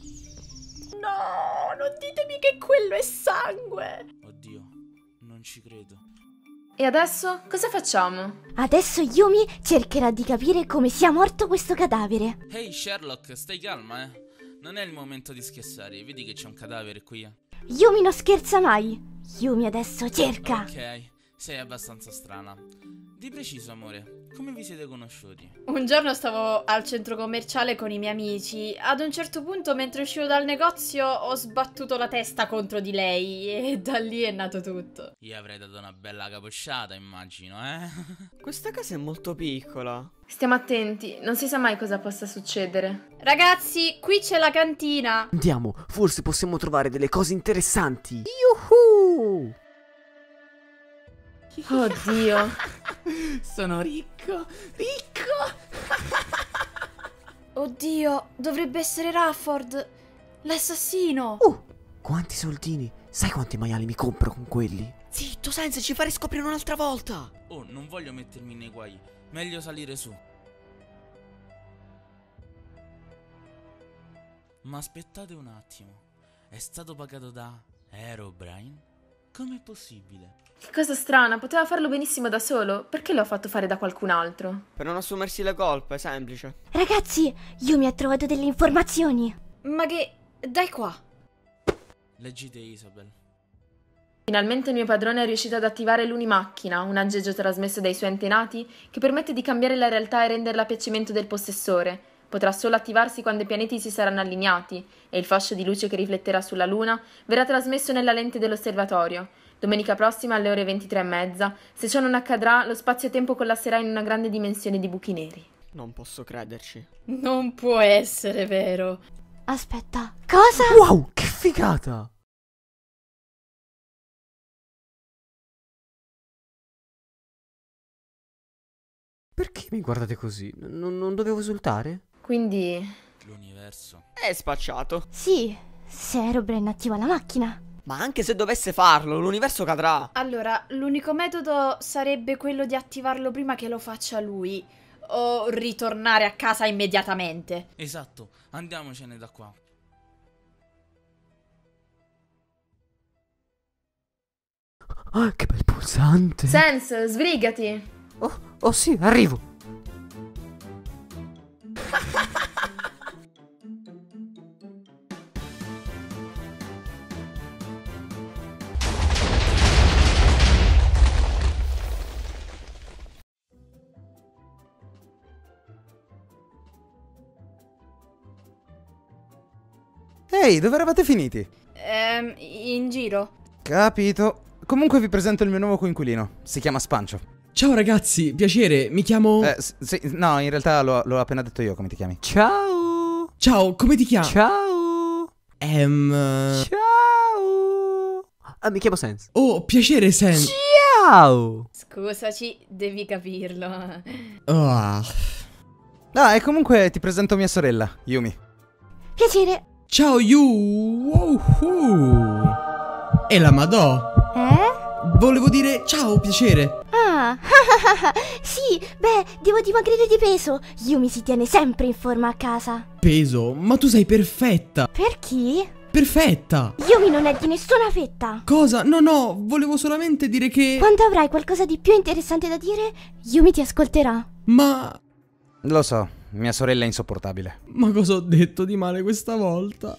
Speaker 6: non ditemi che quello è sangue.
Speaker 19: Oddio, non ci credo.
Speaker 14: E adesso cosa facciamo?
Speaker 21: Adesso Yumi cercherà di capire come sia morto questo cadavere.
Speaker 19: Ehi Sherlock, stai calma, eh. Non è il momento di scherzare, vedi che c'è un cadavere qui, eh.
Speaker 21: Yumi non scherza mai. Yumi adesso cerca.
Speaker 19: Ok, sei abbastanza strana. Di preciso, amore, come vi siete conosciuti?
Speaker 6: Un giorno stavo al centro commerciale con i miei amici. Ad un certo punto, mentre uscivo dal negozio, ho sbattuto la testa contro di lei e da lì è nato tutto.
Speaker 19: Io avrei dato una bella capocciata, immagino, eh?
Speaker 1: Questa casa è molto piccola.
Speaker 14: Stiamo attenti, non si sa mai cosa possa succedere.
Speaker 6: Ragazzi, qui c'è la cantina.
Speaker 12: Andiamo, forse possiamo trovare delle cose interessanti. Yuhu!
Speaker 14: Oddio.
Speaker 18: Sono ricco.
Speaker 6: Oddio, dovrebbe essere Rafford, l'assassino.
Speaker 12: Quanti soldini. Sai quanti maiali mi compro con quelli?
Speaker 1: Zitto, Sense, ci farei scoprire un'altra volta.
Speaker 19: Oh, non voglio mettermi nei guai. Meglio salire su. Ma aspettate un attimo. È stato pagato da Herobrine? Com'è possibile?
Speaker 14: Che cosa strana, poteva farlo benissimo da solo. Perché l'ho fatto fare da qualcun altro?
Speaker 1: Per non assumersi le colpe, semplice.
Speaker 21: Ragazzi, Yumi ha trovato delle informazioni.
Speaker 6: Ma che... dai qua.
Speaker 19: Leggite, Isabel.
Speaker 14: Finalmente il mio padrone è riuscito ad attivare l'Unimacchina, un aggeggio trasmesso dai suoi antenati che permette di cambiare la realtà e renderla a piacimento del possessore. Potrà solo attivarsi quando i pianeti si saranno allineati e il fascio di luce che rifletterà sulla Luna verrà trasmesso nella lente dell'osservatorio. Domenica prossima alle ore 23:30. Se ciò non accadrà, lo spazio-tempo collasserà in una grande dimensione di buchi neri.
Speaker 1: Non posso crederci.
Speaker 6: Non può essere vero.
Speaker 21: Aspetta, cosa?
Speaker 12: Wow, che figata! Perché mi guardate così? Non dovevo esultare?
Speaker 14: Quindi...
Speaker 19: l'universo
Speaker 1: è spacciato.
Speaker 21: Sì, se Herobrine attiva la macchina.
Speaker 1: Ma anche se dovesse farlo, l'universo cadrà.
Speaker 6: Allora, l'unico metodo sarebbe quello di attivarlo prima che lo faccia lui. o ritornare a casa immediatamente?
Speaker 13: Esatto, andiamocene da qua.
Speaker 12: Ah, che bel pulsante.
Speaker 14: Sense, sbrigati.
Speaker 12: Oh sì, arrivo.
Speaker 9: Ehi, dove eravate finiti?
Speaker 6: In giro.
Speaker 9: Capito. Comunque vi presento il mio nuovo coinquilino. Si chiama Spancio.
Speaker 22: Ciao ragazzi, piacere, mi chiamo...
Speaker 9: Sì, no, in realtà l'ho appena detto io come ti chiami.
Speaker 12: Ciao.
Speaker 22: Ciao, come ti chiami?
Speaker 12: Ciao. Ciao. Ah, mi chiamo Sense.
Speaker 22: Oh, piacere Sense.
Speaker 12: Ciao.
Speaker 6: Scusaci, devi capirlo.
Speaker 22: Ah,
Speaker 9: e comunque ti presento mia sorella, Yumi.
Speaker 21: Piacere.
Speaker 22: ciao Yu. E la Madò. Volevo dire ciao, piacere.
Speaker 21: Ah, sì, beh, devo dimagrire di peso. Yumi si tiene sempre in forma a casa.
Speaker 22: Peso, ma tu sei perfetta.
Speaker 21: Per chi?
Speaker 22: Perfetta.
Speaker 21: Yumi non è di nessuna fetta.
Speaker 22: Cosa? No, volevo solamente dire che...
Speaker 21: Quando avrai qualcosa di più interessante da dire, Yumi ti ascolterà.
Speaker 22: Ma...
Speaker 9: Lo so, mia sorella è insopportabile.
Speaker 22: Ma cosa ho detto di male questa volta?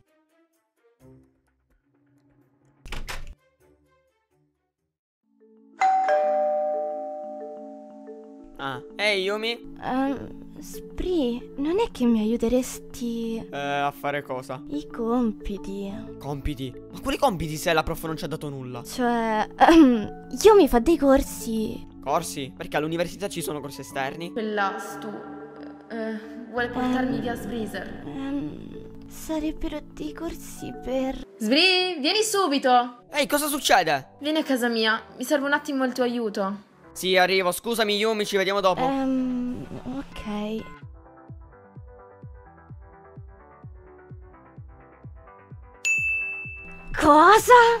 Speaker 1: Ehi Yumi?
Speaker 21: Spree, non è che mi aiuteresti...
Speaker 1: A fare cosa?
Speaker 21: I compiti.
Speaker 1: Compiti? Ma quali compiti se la prof non ci ha dato nulla?
Speaker 21: Cioè, Yumi fa dei corsi.
Speaker 1: Corsi? Perché all'università ci sono corsi esterni?
Speaker 14: Quella Stu vuole portarmi via Sbreezer.
Speaker 21: Sarebbero dei corsi per...
Speaker 14: Sbree, vieni subito!
Speaker 1: Ehi, cosa succede?
Speaker 14: Vieni a casa mia, mi serve un attimo il tuo aiuto.
Speaker 1: Sì, arrivo, scusami Yumi, ci vediamo dopo.
Speaker 21: Ok. Cosa?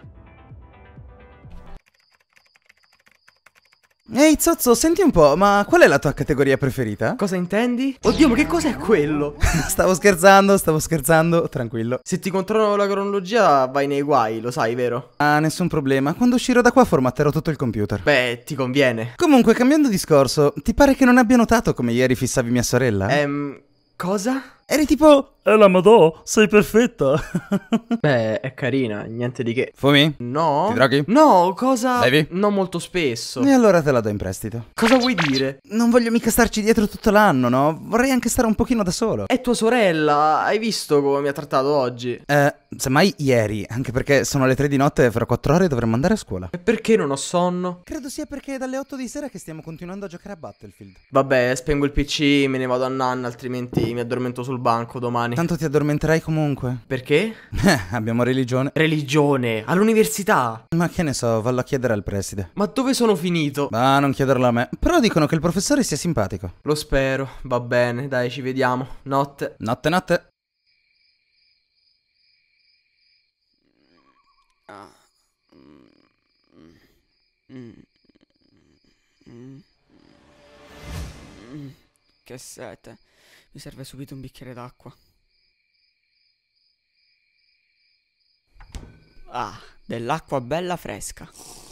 Speaker 9: Ehi Zozzo, senti un po', ma qual è la tua categoria preferita?
Speaker 8: Cosa intendi? Oddio, ma che cos'è quello?
Speaker 9: Stavo scherzando, tranquillo.
Speaker 8: Se ti controllo la cronologia vai nei guai, lo sai, vero?
Speaker 9: Ah, nessun problema, quando uscirò da qua formatterò tutto il computer.
Speaker 8: Beh, ti conviene.
Speaker 9: Comunque, cambiando discorso, ti pare che non abbia notato come ieri fissavi mia sorella?
Speaker 8: Cosa?
Speaker 9: Eri tipo...
Speaker 4: la Madò, sei perfetta.
Speaker 8: Beh, è carina, niente di che.
Speaker 9: Fumi?
Speaker 8: No.
Speaker 9: Ti droghi?
Speaker 8: No, cosa?
Speaker 9: Bevi?
Speaker 8: Non molto spesso.
Speaker 9: E allora te la do in prestito.
Speaker 8: Cosa vuoi dire?
Speaker 9: Non voglio mica starci dietro tutto l'anno, no? Vorrei anche stare un pochino da solo.
Speaker 8: È tua sorella, hai visto come mi ha trattato oggi?
Speaker 9: Semmai ieri, anche perché sono le 3 di notte e fra 4 ore dovremmo andare a scuola.
Speaker 8: E perché non ho sonno?
Speaker 9: Credo sia perché è dalle 8 di sera che stiamo continuando a giocare a Battlefield.
Speaker 8: Vabbè, spengo il PC, me ne vado a nanna, altrimenti mi addormento sul banco domani.
Speaker 9: Tanto ti addormenterai comunque.
Speaker 8: Perché?
Speaker 9: Abbiamo religione.
Speaker 8: Religione? All'università?
Speaker 9: Ma che ne so, vallo a chiedere al preside.
Speaker 8: Ma dove sono finito?
Speaker 9: Ma non chiederlo a me. Però dicono che il professore sia simpatico.
Speaker 8: Lo spero, va bene, dai, ci vediamo. Notte.
Speaker 9: Notte.
Speaker 1: Che sete. Mi serve subito un bicchiere d'acqua. Ah, dell'acqua bella fresca.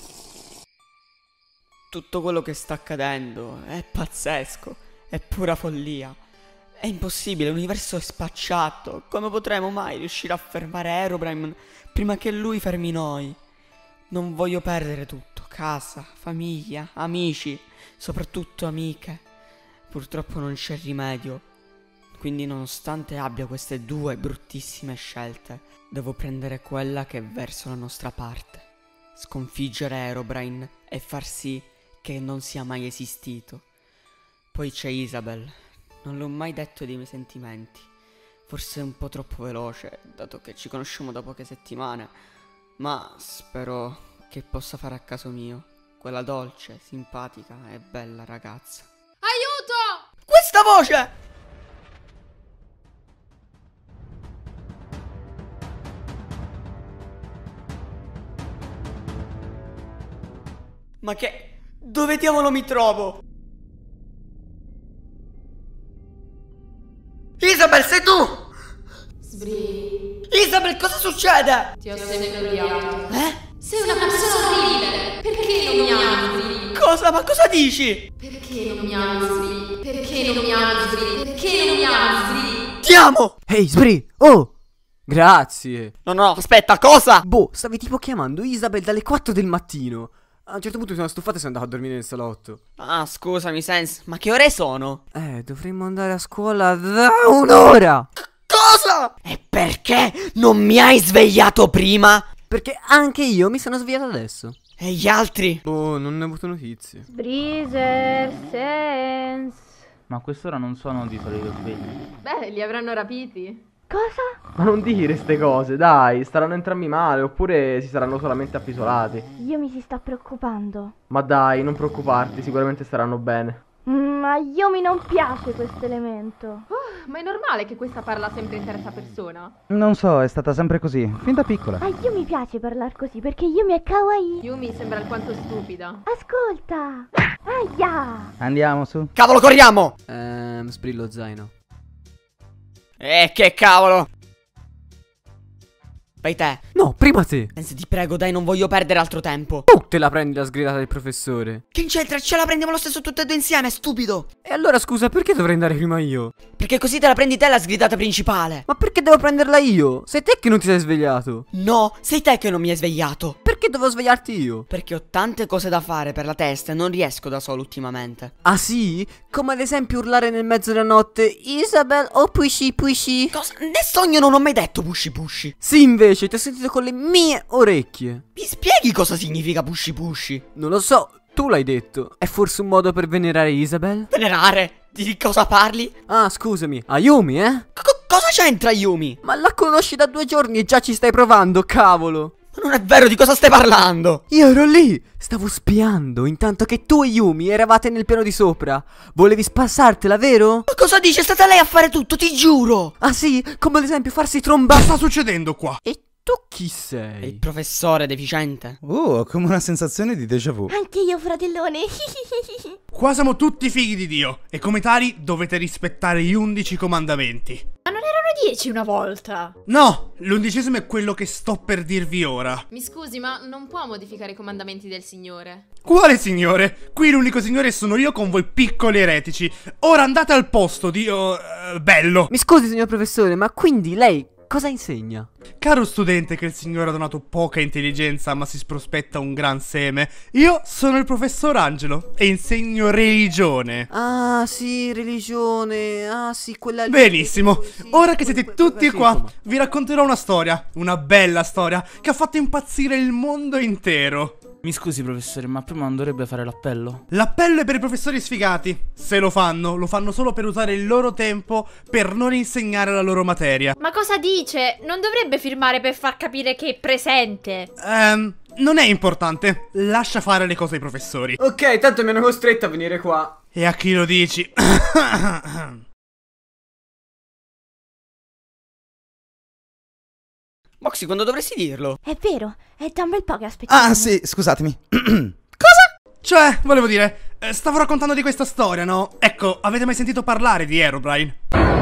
Speaker 1: Tutto quello che sta accadendo è pazzesco, è pura follia. È impossibile, l'universo è spacciato. Come potremo mai riuscire a fermare Herobrine prima che lui fermi noi? Non voglio perdere tutto, casa, famiglia, amici, soprattutto amiche. Purtroppo non c'è rimedio. Quindi nonostante abbia queste due bruttissime scelte, devo prendere quella che è verso la nostra parte. Sconfiggere Herobrine e far sì che non sia mai esistito. Poi c'è Isabel. Non le ho mai detto dei miei sentimenti. Forse è un po' troppo veloce, dato che ci conosciamo da poche settimane. Ma spero che possa fare a caso mio. Quella dolce, simpatica e bella ragazza.
Speaker 2: Aiuto!
Speaker 1: Questa voce! Ma che... Dove diavolo mi trovo? Cosa succede?
Speaker 2: Ti ho sempre odiato. Sei una persona orribile. Perché non mi ami?
Speaker 1: Cosa? Ma cosa dici?
Speaker 2: Perché non mi ami? Perché non mi ami? Perché non mi ami?
Speaker 1: Ti amo!
Speaker 12: Ehi, Sbri! Oh! Grazie.
Speaker 1: No, aspetta, cosa?
Speaker 12: Boh, stavi tipo chiamando Isabel dalle 4 del mattino. A un certo punto mi sono stufato e sono andato a dormire nel salotto.
Speaker 1: Ah, scusami, Sense, ma che ore sono?
Speaker 12: Dovremmo andare a scuola da un'ora.
Speaker 1: Cosa? E perché non mi hai svegliato prima?
Speaker 12: Perché anche io mi sono svegliato adesso.
Speaker 1: E gli altri?
Speaker 12: Boh, non ne ho avuto notizie.
Speaker 3: Breezer, Sense.
Speaker 13: Ma a quest'ora non sono di solito svegli.
Speaker 2: Beh, li avranno rapiti.
Speaker 3: Cosa?
Speaker 11: Ma non dire ste cose, dai, staranno entrambi male oppure si saranno solamente appisolati.
Speaker 3: Yumi si sta preoccupando.
Speaker 11: Ma dai, non preoccuparti, sicuramente staranno bene.
Speaker 3: Ma a Yumi non piace questo elemento.
Speaker 2: Ma è normale che questa parla sempre in terza persona?
Speaker 9: Non so, è stata sempre così, fin da piccola.
Speaker 3: A Yumi piace parlare così perché Yumi è kawaii.
Speaker 2: Yumi sembra alquanto stupida.
Speaker 3: Ascolta. Aia.
Speaker 9: Andiamo su.
Speaker 1: Cavolo, corriamo!
Speaker 12: Sprillo zaino.
Speaker 1: Che cavolo! Vai te.
Speaker 12: No, prima te.
Speaker 1: Sense, ti prego, dai, non voglio perdere altro tempo.
Speaker 12: Tu te la prendi la sgridata del professore.
Speaker 1: Che c'entra? Ce la prendiamo lo stesso tutte e due insieme, stupido.
Speaker 12: E allora scusa, perché dovrei andare prima io?
Speaker 1: Perché così te la prendi te la sgridata principale.
Speaker 12: Ma perché devo prenderla io? Sei te che non ti sei svegliato.
Speaker 1: No, sei te che non mi hai svegliato.
Speaker 12: Perché devo svegliarti io?
Speaker 1: Perché ho tante cose da fare per la testa e non riesco da solo ultimamente.
Speaker 12: Ah sì? Come ad esempio urlare nel mezzo della notte Isabel o Pushy Pushy.
Speaker 1: Cosa? Nel sogno non ho mai detto Pushy Pushy.
Speaker 12: Sì, invece, ti ho sentito con le mie orecchie.
Speaker 1: Mi spieghi cosa significa Pushy Pushy?
Speaker 12: Non lo so, tu l'hai detto. È forse un modo per venerare Isabel?
Speaker 1: Venerare? Di cosa parli?
Speaker 12: Ah, scusami, Ayumi,
Speaker 1: Cosa c'entra Yumi?
Speaker 12: Ma la conosci da 2 giorni e già ci stai provando, cavolo.
Speaker 1: Non è vero, di cosa stai parlando?
Speaker 12: Io ero lì, stavo spiando, intanto che tu e Yumi eravate nel piano di sopra. Volevi spassartela, vero?
Speaker 1: Ma cosa dici? È stata lei a fare tutto, ti giuro.
Speaker 12: Ah sì? Come ad esempio farsi trombare.
Speaker 23: Cosa sta succedendo qua?
Speaker 12: E tu chi sei?
Speaker 1: È il professore deficiente.
Speaker 9: Ho come una sensazione di déjà vu.
Speaker 3: Anche io, fratellone.
Speaker 23: Qua siamo tutti figli di Dio e come tali dovete rispettare gli 11 comandamenti.
Speaker 6: Ma non erano 10 una volta?
Speaker 23: No, l'11° è quello che sto per dirvi ora.
Speaker 2: Mi scusi, ma non può modificare i comandamenti del Signore.
Speaker 23: Quale signore? Qui l'unico signore sono io con voi piccoli eretici. Ora andate al posto, Dio... bello.
Speaker 12: Mi scusi, signor professore, ma quindi lei cosa insegna?
Speaker 23: Caro studente che il Signore ha donato poca intelligenza ma si prospetta un gran seme, io sono il professor Angelo e insegno religione.
Speaker 12: Ah sì, religione, ah sì, quella lì.
Speaker 23: Benissimo, ora che siete tutti qua vi racconterò una storia, una bella storia che ha fatto impazzire il mondo intero.
Speaker 13: Mi scusi professore, ma prima non dovrebbe fare l'appello?
Speaker 23: L'appello è per i professori sfigati. Se lo fanno solo per usare il loro tempo per non insegnare la loro materia.
Speaker 6: Ma cosa dice? Non dovrebbe firmare per far capire che è presente.
Speaker 23: Non è importante. Lascia fare le cose ai professori.
Speaker 12: Ok, tanto mi hanno costretto a venire qua.
Speaker 23: E a chi lo dici?
Speaker 1: Moxie, quando dovresti dirlo?
Speaker 3: È vero, è da un bel po' che aspettiamo.
Speaker 9: Ah sì, scusatemi.
Speaker 23: Cosa? Cioè, volevo dire, stavo raccontando di questa storia, no? Ecco, avete mai sentito parlare di Herobrine?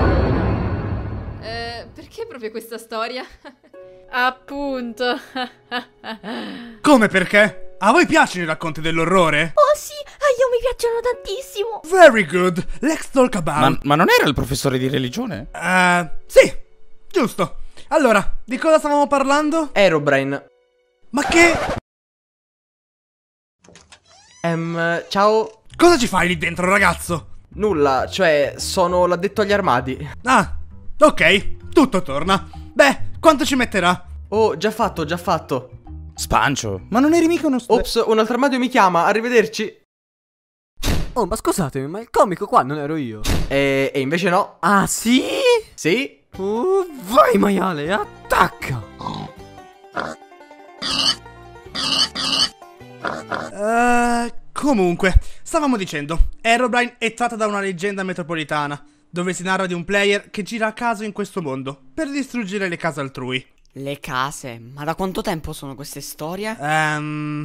Speaker 2: Perché proprio questa storia?
Speaker 6: Appunto.
Speaker 23: Come perché? A voi piacciono i racconti dell'orrore?
Speaker 3: Oh sì, a io mi piacciono tantissimo.
Speaker 23: Very good, let's talk about...
Speaker 9: Ma non era il professore di religione?
Speaker 23: Sì, giusto. Allora, di cosa stavamo parlando?
Speaker 11: Herobrine.
Speaker 23: Ma che...
Speaker 11: Ciao.
Speaker 23: Cosa ci fai lì dentro, ragazzo?
Speaker 11: Nulla, cioè, sono l'addetto agli armadi.
Speaker 23: Ah, ok, tutto torna. Beh, quanto ci metterà?
Speaker 11: Oh, già fatto, già fatto.
Speaker 9: Spancio, ma non eri mica uno
Speaker 11: Ops, un altro armadio mi chiama, arrivederci.
Speaker 12: Oh, ma scusatemi, ma il comico qua non ero io.
Speaker 11: E invece no.
Speaker 12: Ah, sì?
Speaker 11: Sì?
Speaker 12: Vai maiale, attacca!
Speaker 23: Comunque, stavamo dicendo, Herobrine è tratta da una leggenda metropolitana, dove si narra di un player che gira a caso in questo mondo, per distruggere le case altrui.
Speaker 1: Le case? Ma da quanto tempo sono queste storie?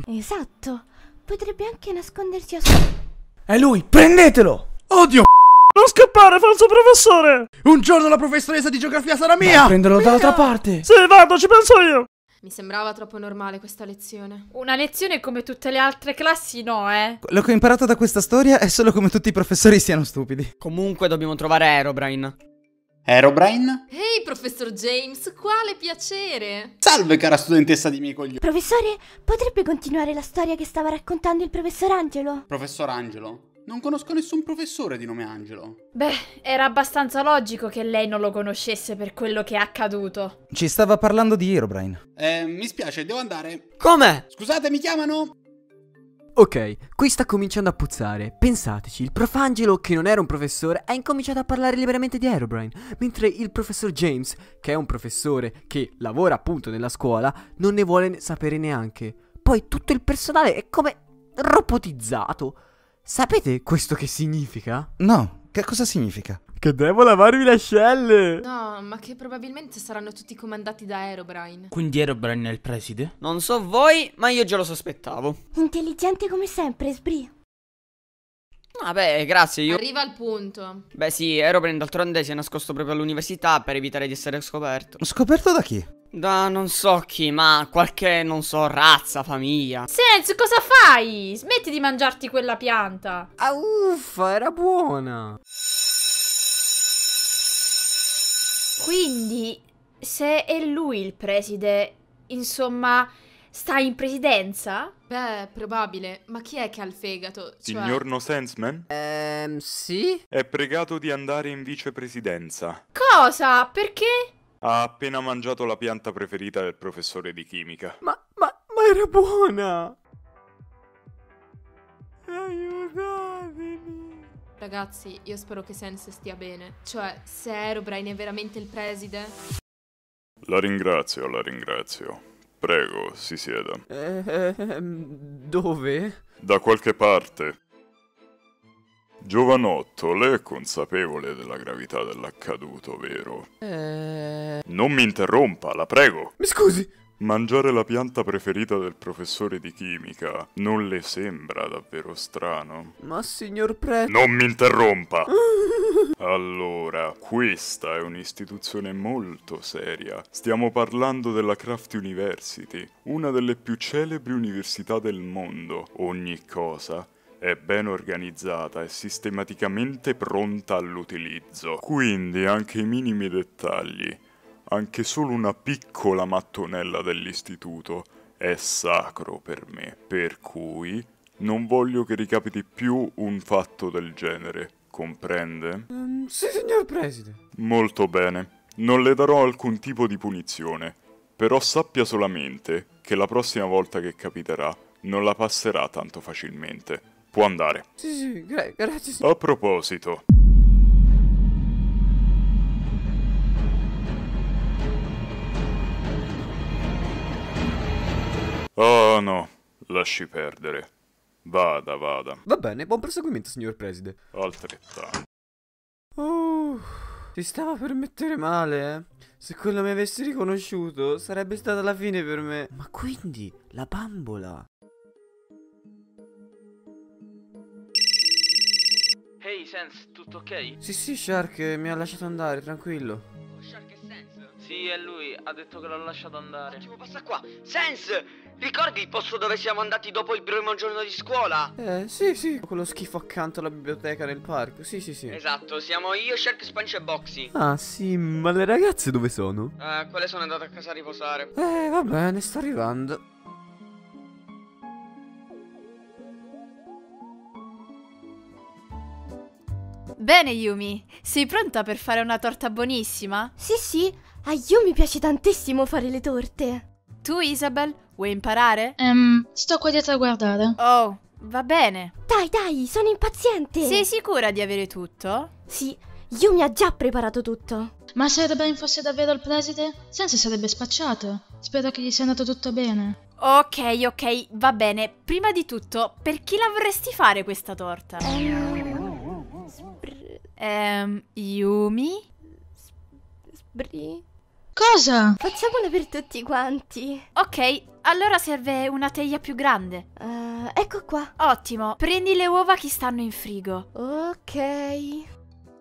Speaker 3: Esatto, potrebbe anche nascondersi a
Speaker 18: È lui, prendetelo!
Speaker 23: Oddio,
Speaker 4: Non scappare, falso professore!
Speaker 23: Un giorno la professoressa di geografia sarà mia!
Speaker 11: Prenderlo dall'altra parte.
Speaker 4: Sì, vado, ci penso io.
Speaker 2: Mi sembrava troppo normale questa lezione.
Speaker 7: Una lezione come tutte le altre classi, no, eh?
Speaker 9: Quello che ho imparato da questa storia è solo come tutti i professori siano stupidi.
Speaker 1: Comunque dobbiamo trovare Herobrine.
Speaker 10: Herobrine?
Speaker 2: Ehi, professor James, quale piacere!
Speaker 10: Salve, cara studentessa di miei coglioni.
Speaker 3: Professore, potrebbe continuare la storia che stava raccontando il professor Angelo?
Speaker 10: Professor Angelo? Non conosco nessun professore di nome Angelo.
Speaker 7: Beh, era abbastanza logico che lei non lo conoscesse per quello che è accaduto.
Speaker 9: Ci stava parlando di Herobrine.
Speaker 10: Mi spiace, devo andare.
Speaker 1: Come?
Speaker 10: Scusate, mi chiamano?
Speaker 12: Ok, qui sta cominciando a puzzare. Pensateci, il prof Angelo, che non era un professore, ha incominciato a parlare liberamente di Herobrine, mentre il professor James, che è un professore che lavora appunto nella scuola, non ne vuole sapere neanche. Poi tutto il personale è come robotizzato. Sapete questo che significa?
Speaker 9: No, che cosa significa?
Speaker 12: Che devo lavarmi le ascelle!
Speaker 2: No, ma che probabilmente saranno tutti comandati da Herobrine.
Speaker 13: Quindi Herobrine è il preside?
Speaker 1: Non so voi, ma io già lo sospettavo.
Speaker 3: Intelligente come sempre, Sbri.
Speaker 1: Vabbè, grazie, io...
Speaker 2: Arriva al punto.
Speaker 1: Beh sì, Herobrine d'altronde si è nascosto proprio all'università per evitare di essere scoperto.
Speaker 9: Scoperto da chi?
Speaker 1: Da non so chi, ma qualche, non so, razza, famiglia.
Speaker 7: Senz, cosa fai? Smetti di mangiarti quella pianta.
Speaker 12: Ah, uffa, era buona.
Speaker 7: Quindi, se è lui il preside, insomma, sta in presidenza?
Speaker 2: Beh, probabile. Ma chi è che ha il fegato?
Speaker 15: Signor No Senseman?
Speaker 1: Sì?
Speaker 15: È pregato di andare in vicepresidenza.
Speaker 7: Cosa? Perché?
Speaker 15: Ha appena mangiato la pianta preferita del professore di chimica.
Speaker 12: Ma era buona. Aiutatemi.
Speaker 2: Ragazzi, io spero che Sense stia bene. Cioè, se Herobrine è veramente il preside.
Speaker 15: La ringrazio, la ringrazio. Prego, si sieda.
Speaker 12: Dove?
Speaker 15: Da qualche parte. Giovanotto, lei è consapevole della gravità dell'accaduto, vero? Non mi interrompa, la prego.
Speaker 12: Mi scusi.
Speaker 15: Mangiare la pianta preferita del professore di chimica non le sembra davvero strano?
Speaker 12: Ma signor preside...
Speaker 15: Non mi interrompa! Allora, questa è un'istituzione molto seria. Stiamo parlando della Craft University, una delle più celebri università del mondo. Ogni cosa è ben organizzata e sistematicamente pronta all'utilizzo. Quindi anche i minimi dettagli, anche solo una piccola mattonella dell'istituto, è sacro per me. Per cui non voglio che ricapiti più un fatto del genere, comprende?
Speaker 12: Sì, signor preside.
Speaker 15: Molto bene, non le darò alcun tipo di punizione, però sappia solamente che la prossima volta che capiterà non la passerà tanto facilmente. Può andare.
Speaker 12: Sì, grazie.
Speaker 15: A proposito... Oh no, lasci perdere. Vada.
Speaker 12: Va bene, buon proseguimento, signor preside.
Speaker 15: Altrettanto.
Speaker 12: Si stava per mettere male, eh. Se quello mi avesse riconosciuto, sarebbe stata la fine per me. Ma quindi, la bambola...
Speaker 13: Ehi, Sense, tutto ok?
Speaker 12: Sì, Shark, mi ha lasciato andare, tranquillo.
Speaker 1: Shark e Sense?
Speaker 13: Sì, è lui, ha detto che l'ho lasciato andare.
Speaker 1: Attimo, passa qua. Sense! Ricordi il posto dove siamo andati dopo il primo giorno di scuola?
Speaker 12: Sì, quello schifo accanto alla biblioteca nel parco, sì.
Speaker 1: Esatto, siamo io, Shark, Sponge e Boxy.
Speaker 12: Ah, sì, ma le ragazze dove sono?
Speaker 1: Quelle sono andate a casa a riposare.
Speaker 12: Va bene, sto arrivando.
Speaker 7: Bene, Yumi, sei pronta per fare una torta buonissima?
Speaker 3: Sì, a Yumi piace tantissimo fare le torte.
Speaker 7: Tu, Isabel, vuoi imparare?
Speaker 16: Sto qua dietro a guardare.
Speaker 7: Oh, va bene.
Speaker 3: Dai, sono impaziente.
Speaker 7: Sei sicura di avere tutto?
Speaker 3: Sì, Yumi ha già preparato tutto.
Speaker 16: Ma se Herobrine fosse davvero il preside, Sense sarebbe spacciato. Spero che gli sia andato tutto bene.
Speaker 7: Ok, va bene. Prima di tutto, per chi la vorresti fare questa torta? Yumi?
Speaker 3: Sbri?
Speaker 16: Cosa?
Speaker 3: Facciamola per tutti quanti.
Speaker 7: Ok, allora serve una teglia più grande.
Speaker 3: Ecco qua.
Speaker 7: Ottimo, prendi le uova che stanno in frigo.
Speaker 3: Ok.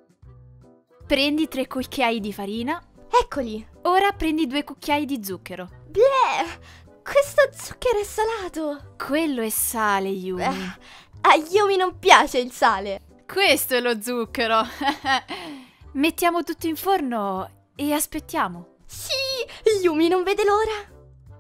Speaker 7: Prendi 3 cucchiai di farina.
Speaker 3: Eccoli.
Speaker 7: Ora prendi 2 cucchiai di zucchero.
Speaker 3: Bleh, questo zucchero è salato.
Speaker 7: Quello è sale, Yumi.
Speaker 3: A Yumi non piace il sale.
Speaker 7: Questo è lo zucchero. Mettiamo tutto in forno e aspettiamo.
Speaker 3: Sì, Yumi non vede l'ora.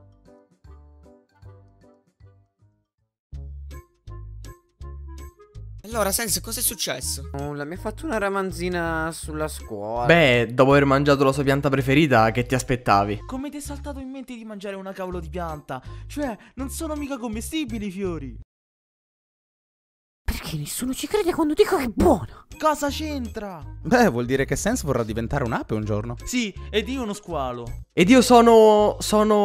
Speaker 1: Allora, Sense, cos'è successo?
Speaker 12: Mi ha fatto una ramanzina sulla scuola.
Speaker 11: Beh, dopo aver mangiato la sua pianta preferita, che ti aspettavi?
Speaker 13: Come ti è saltato in mente di mangiare una cavolo di pianta? Cioè, non sono mica commestibili i fiori.
Speaker 12: Perché nessuno ci crede quando dico che è buona?
Speaker 13: Cosa c'entra?
Speaker 9: Beh, vuol dire che Sense vorrà diventare un'ape un giorno.
Speaker 13: Sì, ed io uno squalo.
Speaker 11: Ed io sono...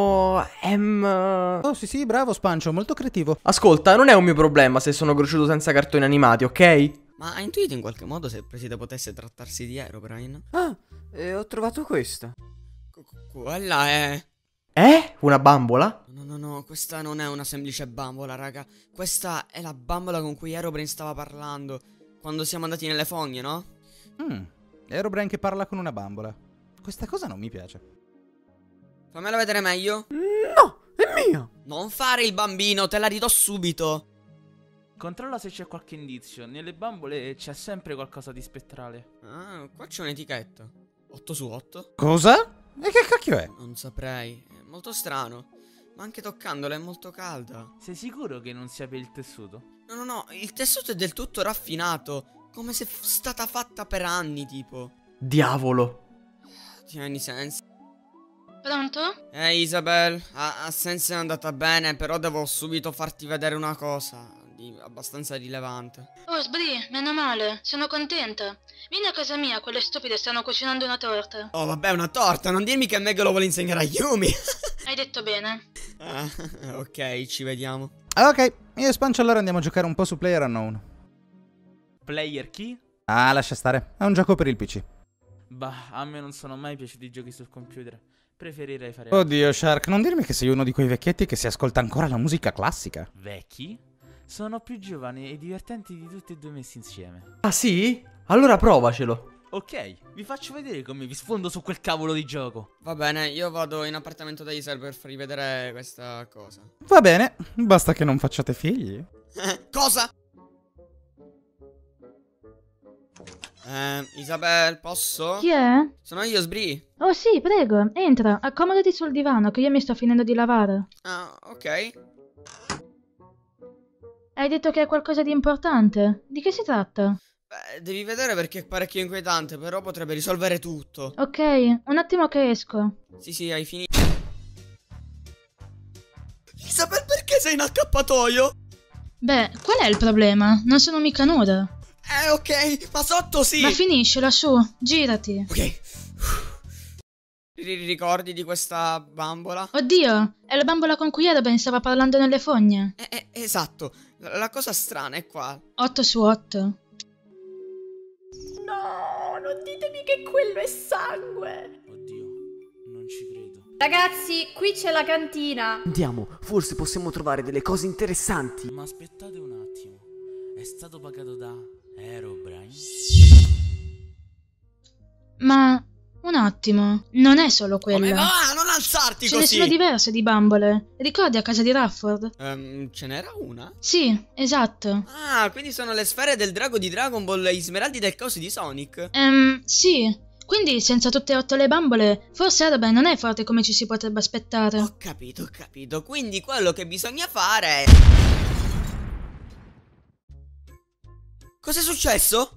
Speaker 9: Oh sì, bravo Spancio, molto creativo.
Speaker 11: Ascolta, non è un mio problema se sono cresciuto senza cartoni animati, ok?
Speaker 1: Ma hai intuito in qualche modo se il preside potesse trattarsi di Herobrine?
Speaker 12: Ah, ho trovato questa.
Speaker 1: Quella è...
Speaker 11: Una bambola?
Speaker 1: No, questa non è una semplice bambola, raga. Questa è la bambola con cui Herobrine stava parlando quando siamo andati nelle fogne, no?
Speaker 9: Herobrine che parla con una bambola. Questa cosa non mi piace.
Speaker 1: Fammela vedere meglio.
Speaker 12: No, è mia.
Speaker 1: Non fare il bambino, te la ridò subito.
Speaker 13: Controlla se c'è qualche indizio. Nelle bambole c'è sempre qualcosa di spettrale.
Speaker 1: Ah, qua c'è un'etichetta. 8 su 8.
Speaker 9: Cosa? E che cacchio è?
Speaker 1: Non saprei, è molto strano. Ma anche toccandola è molto calda.
Speaker 13: Sei sicuro che non sia per il tessuto?
Speaker 1: No, il tessuto è del tutto raffinato. Come se fosse stata fatta per anni, tipo.
Speaker 11: Diavolo.
Speaker 1: Tieni, Sense.
Speaker 16: Pronto?
Speaker 1: Isabel, a Sense è andata bene, però devo subito farti vedere una cosa di abbastanza rilevante.
Speaker 16: Oh, Sbri, meno male, sono contenta. Vieni a casa mia, quelle stupide stanno cucinando una torta.
Speaker 1: Oh, vabbè, una torta, non dirmi che Meg lo vuole insegnare a Yumi.
Speaker 16: Hai detto bene.
Speaker 1: Ok, ci vediamo.
Speaker 9: Ok, io e Spancio allora andiamo a giocare un po' su PlayerUnknown.
Speaker 13: Player chi?
Speaker 9: Ah, lascia stare, è un gioco per il PC.
Speaker 13: Bah, a me non sono mai piaciuti i giochi sul computer. Preferirei fare altro.
Speaker 9: Oddio, Shark, non dirmi che sei uno di quei vecchietti che si ascolta ancora la musica classica.
Speaker 13: Vecchi? Sono più giovani e divertenti di tutti e due messi insieme.
Speaker 11: Ah sì? Allora provacelo.
Speaker 13: Ok, vi faccio vedere come vi sfondo su quel cavolo di gioco.
Speaker 1: Va bene, io vado in appartamento da Isabel per farvi vedere questa cosa.
Speaker 9: Va bene, basta che non facciate figli.
Speaker 1: Cosa? Isabel, posso?
Speaker 16: Chi è?
Speaker 1: Sono io, Sbri.
Speaker 16: Oh sì, prego, entra, accomodati sul divano che io mi sto finendo di lavare.
Speaker 1: Ah, ok.
Speaker 16: Hai detto che è qualcosa di importante? Di che si tratta?
Speaker 1: Beh, devi vedere perché è parecchio inquietante, però potrebbe risolvere tutto.
Speaker 16: Ok, un attimo che esco.
Speaker 1: Sì, hai finito. Isabel, perché sei in accappatoio?
Speaker 16: Beh, qual è il problema? Non sono mica nuda.
Speaker 1: Ok, ma sotto sì.
Speaker 16: Ma finiscila su, girati.
Speaker 1: Ok. Ricordi di questa bambola?
Speaker 16: Oddio, è la bambola con cui Herobrine stava parlando nelle fogne.
Speaker 1: Esatto, la cosa strana è qua.
Speaker 16: 8 su 8.
Speaker 6: No, non ditemi che quello è sangue.
Speaker 13: Oddio, non ci credo.
Speaker 7: Ragazzi, qui c'è la cantina.
Speaker 12: Andiamo, forse possiamo trovare delle cose interessanti.
Speaker 13: Ma aspettate un attimo. È stato pagato da Herobrine?
Speaker 16: Ma un attimo, non è solo quella.
Speaker 1: Ma non alzarti
Speaker 16: Ce
Speaker 1: così!
Speaker 16: ne sono diverse di bambole. Ricordi a casa di Rafford?
Speaker 1: Ce n'era una?
Speaker 16: Sì, esatto.
Speaker 1: Ah, quindi sono le sfere del drago di Dragon Ball e gli smeraldi del coso di Sonic?
Speaker 16: Sì. Quindi senza tutte e 8 le bambole, forse Herobrine non è forte come ci si potrebbe aspettare.
Speaker 1: Ho capito. Quindi quello che bisogna fare è... Cos'è successo?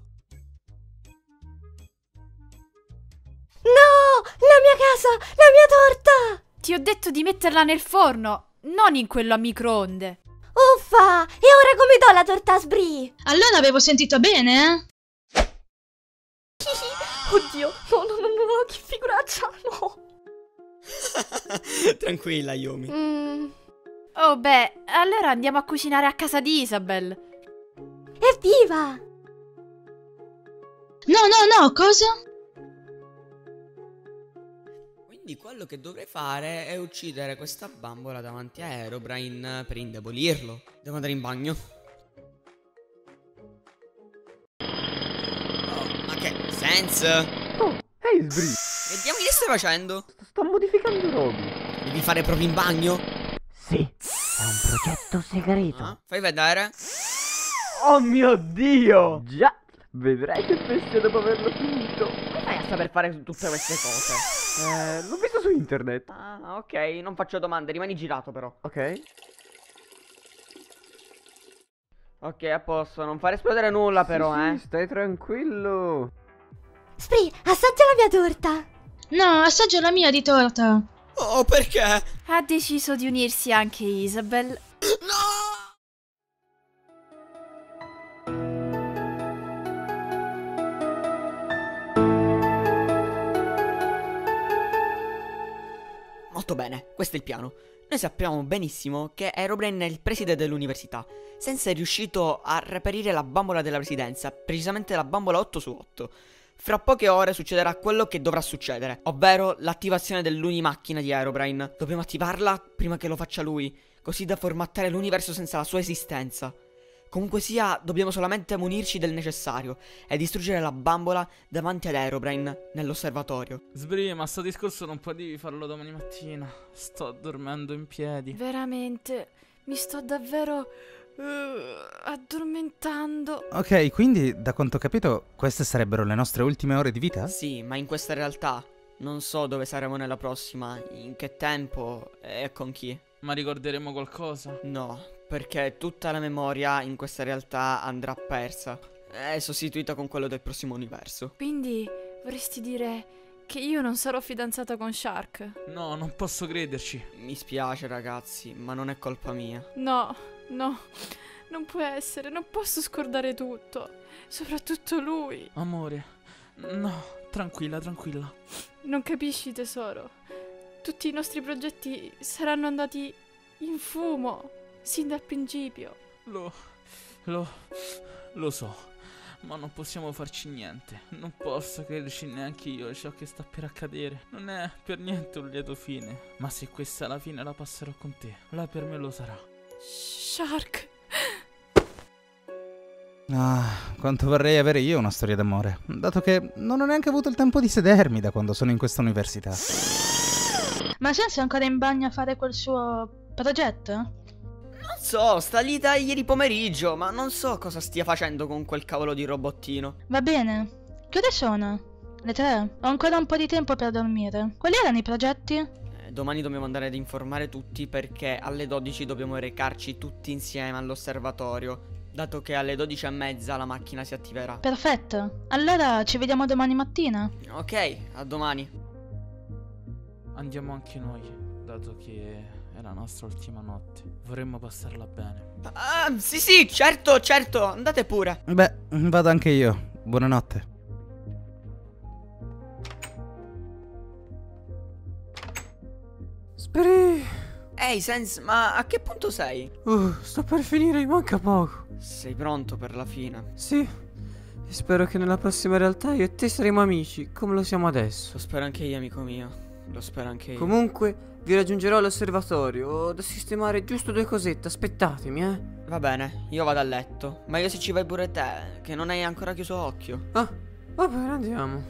Speaker 3: No! La mia casa! La mia torta!
Speaker 7: Ti ho detto di metterla nel forno, non in quello a microonde.
Speaker 3: Uffa! E ora come do la torta a Sbri?
Speaker 16: Allora avevo sentito bene,
Speaker 3: Oddio, no, che figuraccia, no!
Speaker 1: Tranquilla, Yumi.
Speaker 7: Oh beh, allora andiamo a cucinare a casa di Isabel.
Speaker 3: Evviva!
Speaker 16: No, cosa?
Speaker 1: Quindi quello che dovrei fare è uccidere questa bambola davanti a Herobrine per indebolirlo. Devo andare in bagno. Oh, ma che senso?
Speaker 11: fai, Sbri?
Speaker 1: Vediamo che stai facendo.
Speaker 11: Sto modificando Roby.
Speaker 1: Devi fare proprio in bagno?
Speaker 11: Sì, è un progetto segreto.
Speaker 1: Fai vedere.
Speaker 11: Oh mio Dio! Già, vedrai che bestia dopo averlo finito. Come fai a saper fare tutte queste cose? L'ho visto su internet.
Speaker 1: Ah, ok, non faccio domande, rimani girato però.
Speaker 11: Ok.
Speaker 1: Ok, a posto, non fare esplodere nulla però,
Speaker 11: Sì, stai tranquillo.
Speaker 3: Spree, assaggia la mia torta.
Speaker 16: No, assaggio la mia di torta.
Speaker 1: Oh, perché?
Speaker 7: Ha deciso di unirsi anche Isabel.
Speaker 1: Molto bene, questo è il piano. Noi sappiamo benissimo che Herobrine è il preside dell'università. Senza è riuscito a reperire la bambola della presidenza, precisamente la bambola 8 su 8. Fra poche ore succederà quello che dovrà succedere, ovvero l'attivazione dell'unimacchina di Herobrine. Dobbiamo attivarla prima che lo faccia lui, così da formattare l'universo senza la sua esistenza. Comunque sia, dobbiamo solamente munirci del necessario e distruggere la bambola davanti ad Herobrine nell'osservatorio.
Speaker 13: Sbri, ma sto discorso non potevi farlo domani mattina. Sto dormendo in piedi.
Speaker 7: Veramente, mi sto davvero addormentando.
Speaker 9: Ok, quindi da quanto ho capito queste sarebbero le nostre ultime ore di vita?
Speaker 1: Sì, ma in questa realtà non so dove saremo nella prossima, in che tempo e con chi.
Speaker 13: Ma ricorderemo qualcosa?
Speaker 1: No, perché tutta la memoria in questa realtà andrà persa. È sostituita con quello del prossimo universo.
Speaker 7: Quindi vorresti dire che io non sarò fidanzata con Shark?
Speaker 13: No, non posso crederci.
Speaker 1: Mi spiace ragazzi, ma non è colpa mia.
Speaker 7: No, non può essere, non posso scordare tutto. Soprattutto lui.
Speaker 13: Amore, no, tranquilla.
Speaker 7: Non capisci, tesoro. Tutti i nostri progetti saranno andati in fumo, sin dal principio.
Speaker 13: Lo so, ma non possiamo farci niente. Non posso crederci neanche io a ciò che sta per accadere. Non è per niente un lieto fine. Ma se questa è la fine la passerò con te. La per me lo sarà.
Speaker 7: Shark.
Speaker 9: Ah, quanto vorrei avere io una storia d'amore, dato che non ho neanche avuto il tempo di sedermi da quando sono in questa università.
Speaker 16: Ma Sans è ancora in bagno a fare quel suo progetto?
Speaker 1: Non so, sta lì da ieri pomeriggio, ma non so cosa stia facendo con quel cavolo di robottino.
Speaker 16: Va bene. Che ore sono? Le 3? Ho ancora un po' di tempo per dormire. Quali erano i progetti?
Speaker 1: Domani dobbiamo andare ad informare tutti perché alle 12 dobbiamo recarci tutti insieme all'osservatorio, dato che alle 12:30 la macchina si attiverà.
Speaker 16: Perfetto. Allora ci vediamo domani mattina.
Speaker 1: Ok, a domani.
Speaker 13: Andiamo anche noi, dato che è la nostra ultima notte. Vorremmo passarla bene.
Speaker 1: Ah, sì, certo, andate pure.
Speaker 9: Beh, vado anche io. Buonanotte.
Speaker 1: Ehi, Sans, ma a che punto sei?
Speaker 11: Sto per finire, mi manca poco.
Speaker 1: Sei pronto per la fine?
Speaker 11: Sì. E spero che nella prossima realtà io e te saremo amici, come lo siamo adesso.
Speaker 1: Lo spero anche io, amico mio. Lo spero anche io.
Speaker 11: Comunque, vi raggiungerò all'osservatorio. Ho da sistemare giusto 2 cosette, aspettatemi,
Speaker 1: Va bene, io vado a letto. Meglio se ci vai pure te, che non hai ancora chiuso occhio.
Speaker 11: Ah, va bene, andiamo.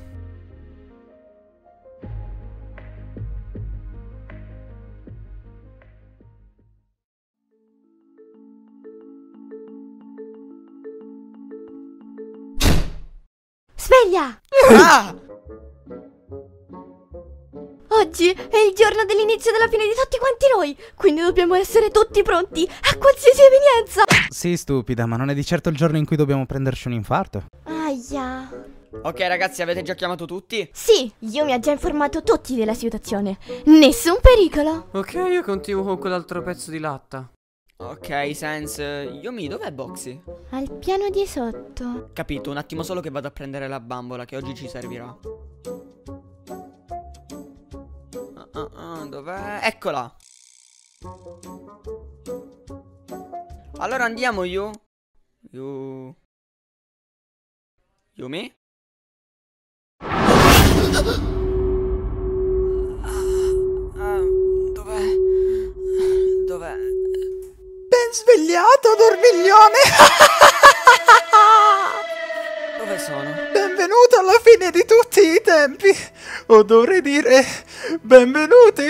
Speaker 3: Sveglia!
Speaker 1: Ah!
Speaker 3: Oggi è il giorno dell'inizio della fine di tutti quanti noi, quindi dobbiamo essere tutti pronti a qualsiasi evenienza.
Speaker 9: Sì, stupida, ma non è di certo il giorno in cui dobbiamo prenderci un infarto.
Speaker 3: Aia.
Speaker 1: Ok ragazzi, avete già chiamato tutti?
Speaker 3: Sì, io mi ha già informato tutti della situazione. Nessun pericolo.
Speaker 11: Ok, io continuo con quell'altro pezzo di latta.
Speaker 1: Ok, Sans, Yumi, dov'è Boxy?
Speaker 3: Al piano di sotto.
Speaker 1: Capito, un attimo solo che vado a prendere la bambola che oggi ci servirà. Dov'è? Eccola! Allora andiamo, Yumi? Dov'è?
Speaker 18: Ben svegliato, dormiglione!
Speaker 1: Dove sono?
Speaker 18: Benvenuto
Speaker 9: benvenuto alla fine di tutti i tempi. O dovrei dire, benvenuti.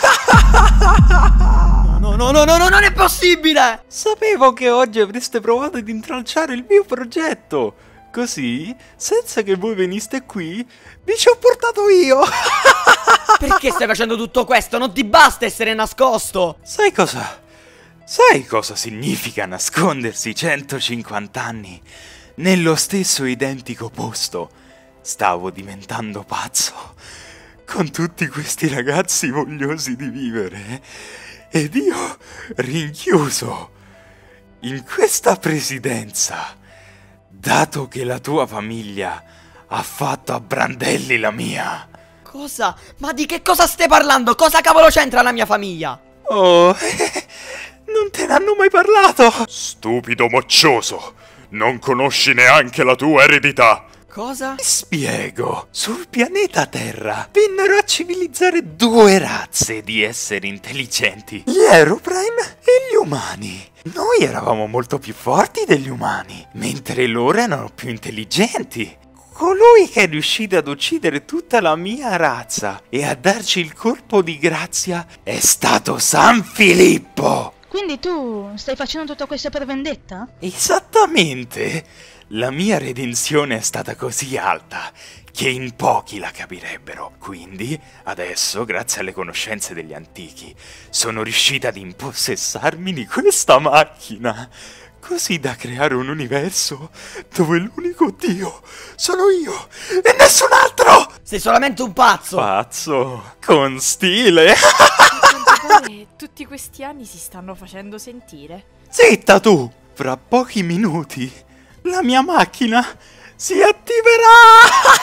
Speaker 1: No, non è possibile!
Speaker 12: Sapevo che oggi avreste provato ad intralciare il mio progetto. Così, senza che voi veniste qui, vi ci ho portato io.
Speaker 1: Perché stai facendo tutto questo? Non ti basta essere nascosto!
Speaker 12: Sai cosa? Sai cosa significa nascondersi 150 anni nello stesso identico posto? Stavo diventando pazzo con tutti questi ragazzi vogliosi di vivere ed io rinchiuso in questa presidenza, dato che la tua famiglia ha fatto a brandelli la mia.
Speaker 1: Cosa? Ma di che cosa stai parlando? Cosa cavolo c'entra la mia famiglia?
Speaker 12: Oh, non te ne hanno mai parlato? Stupido moccioso, non conosci neanche la tua eredità.
Speaker 1: Cosa?
Speaker 12: Ti spiego. Sul pianeta Terra vennero a civilizzare due razze di esseri intelligenti, gli Aeroprime e gli umani. Noi eravamo molto più forti degli umani, mentre loro erano più intelligenti. Colui che è riuscito ad uccidere tutta la mia razza e a darci il colpo di grazia è stato San Filippo.
Speaker 16: Quindi tu stai facendo tutto questo per vendetta?
Speaker 12: Esattamente. La mia redenzione è stata così alta che in pochi la capirebbero. Quindi, adesso, grazie alle conoscenze degli antichi, sono riuscita ad impossessarmi di questa macchina, così da creare un universo dove l'unico Dio sono io e nessun altro!
Speaker 1: Sei solamente un pazzo!
Speaker 12: Pazzo, con stile!
Speaker 7: Tutti questi anni si stanno facendo sentire.
Speaker 12: Zitta tu! Fra pochi minuti la mia macchina si attiverà!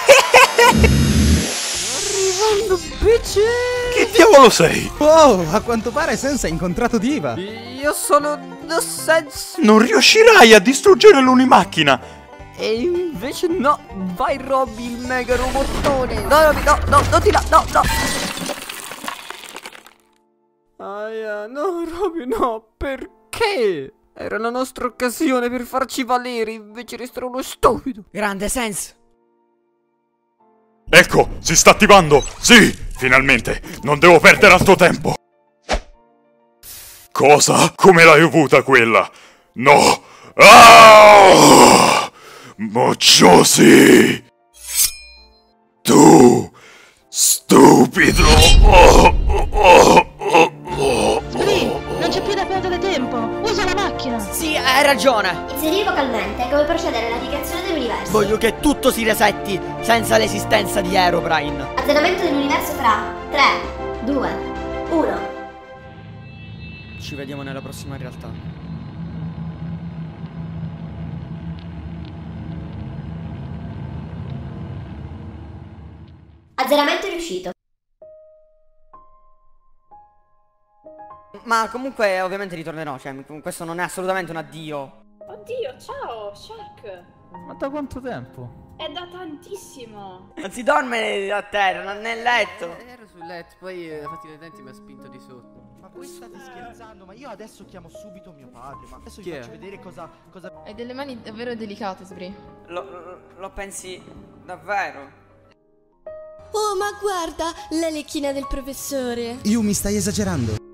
Speaker 1: Arrivando, bitch!
Speaker 12: Che diavolo sei?
Speaker 9: Oh, a quanto pare Sense ha incontrato Diva.
Speaker 1: Io sono The Sense.
Speaker 12: Non riuscirai a distruggere l'unimacchina!
Speaker 1: E invece no, vai Robby il mega robottone. No, Robby, no, ti no. Aia, no, Robby, no, perché? Era la nostra occasione per farci valere, invece resterò uno stupido. Grande Sense.
Speaker 15: Ecco, si sta attivando! Sì, finalmente! Non devo perdere altro tempo! Cosa? Come l'hai avuta quella? No! Ah! Mocciosi! Tu! Stupido!
Speaker 16: Spree, non c'è più da perdere tempo. Usa la macchina.
Speaker 1: Sì, hai ragione.
Speaker 3: Inserire vocalmente come procedere alla dichiarazione dell'universo.
Speaker 1: Voglio che tutto si resetti senza l'esistenza di Aerobrine.
Speaker 3: Azzeramento dell'universo fra 3, 2, 1.
Speaker 1: Ci vediamo nella prossima realtà.
Speaker 3: Azzeramento riuscito.
Speaker 1: Ma comunque ovviamente ritornerò, cioè questo non è assolutamente un addio.
Speaker 6: Oddio, ciao, Shark.
Speaker 13: Ma da quanto tempo?
Speaker 6: È da tantissimo.
Speaker 1: Non si dorme a terra, non nel letto.
Speaker 11: Ero sul letto, poi la fattina dei denti mi ha spinto di sotto.
Speaker 8: Ma voi state scherzando? Ma io adesso chiamo subito mio padre. Ma adesso vi
Speaker 11: Chi è?
Speaker 8: faccio vedere cosa...
Speaker 2: Hai delle mani davvero delicate, Spree.
Speaker 1: Lo pensi davvero?
Speaker 21: Oh, ma guarda, la lecchina del professore.
Speaker 9: Mi stai esagerando.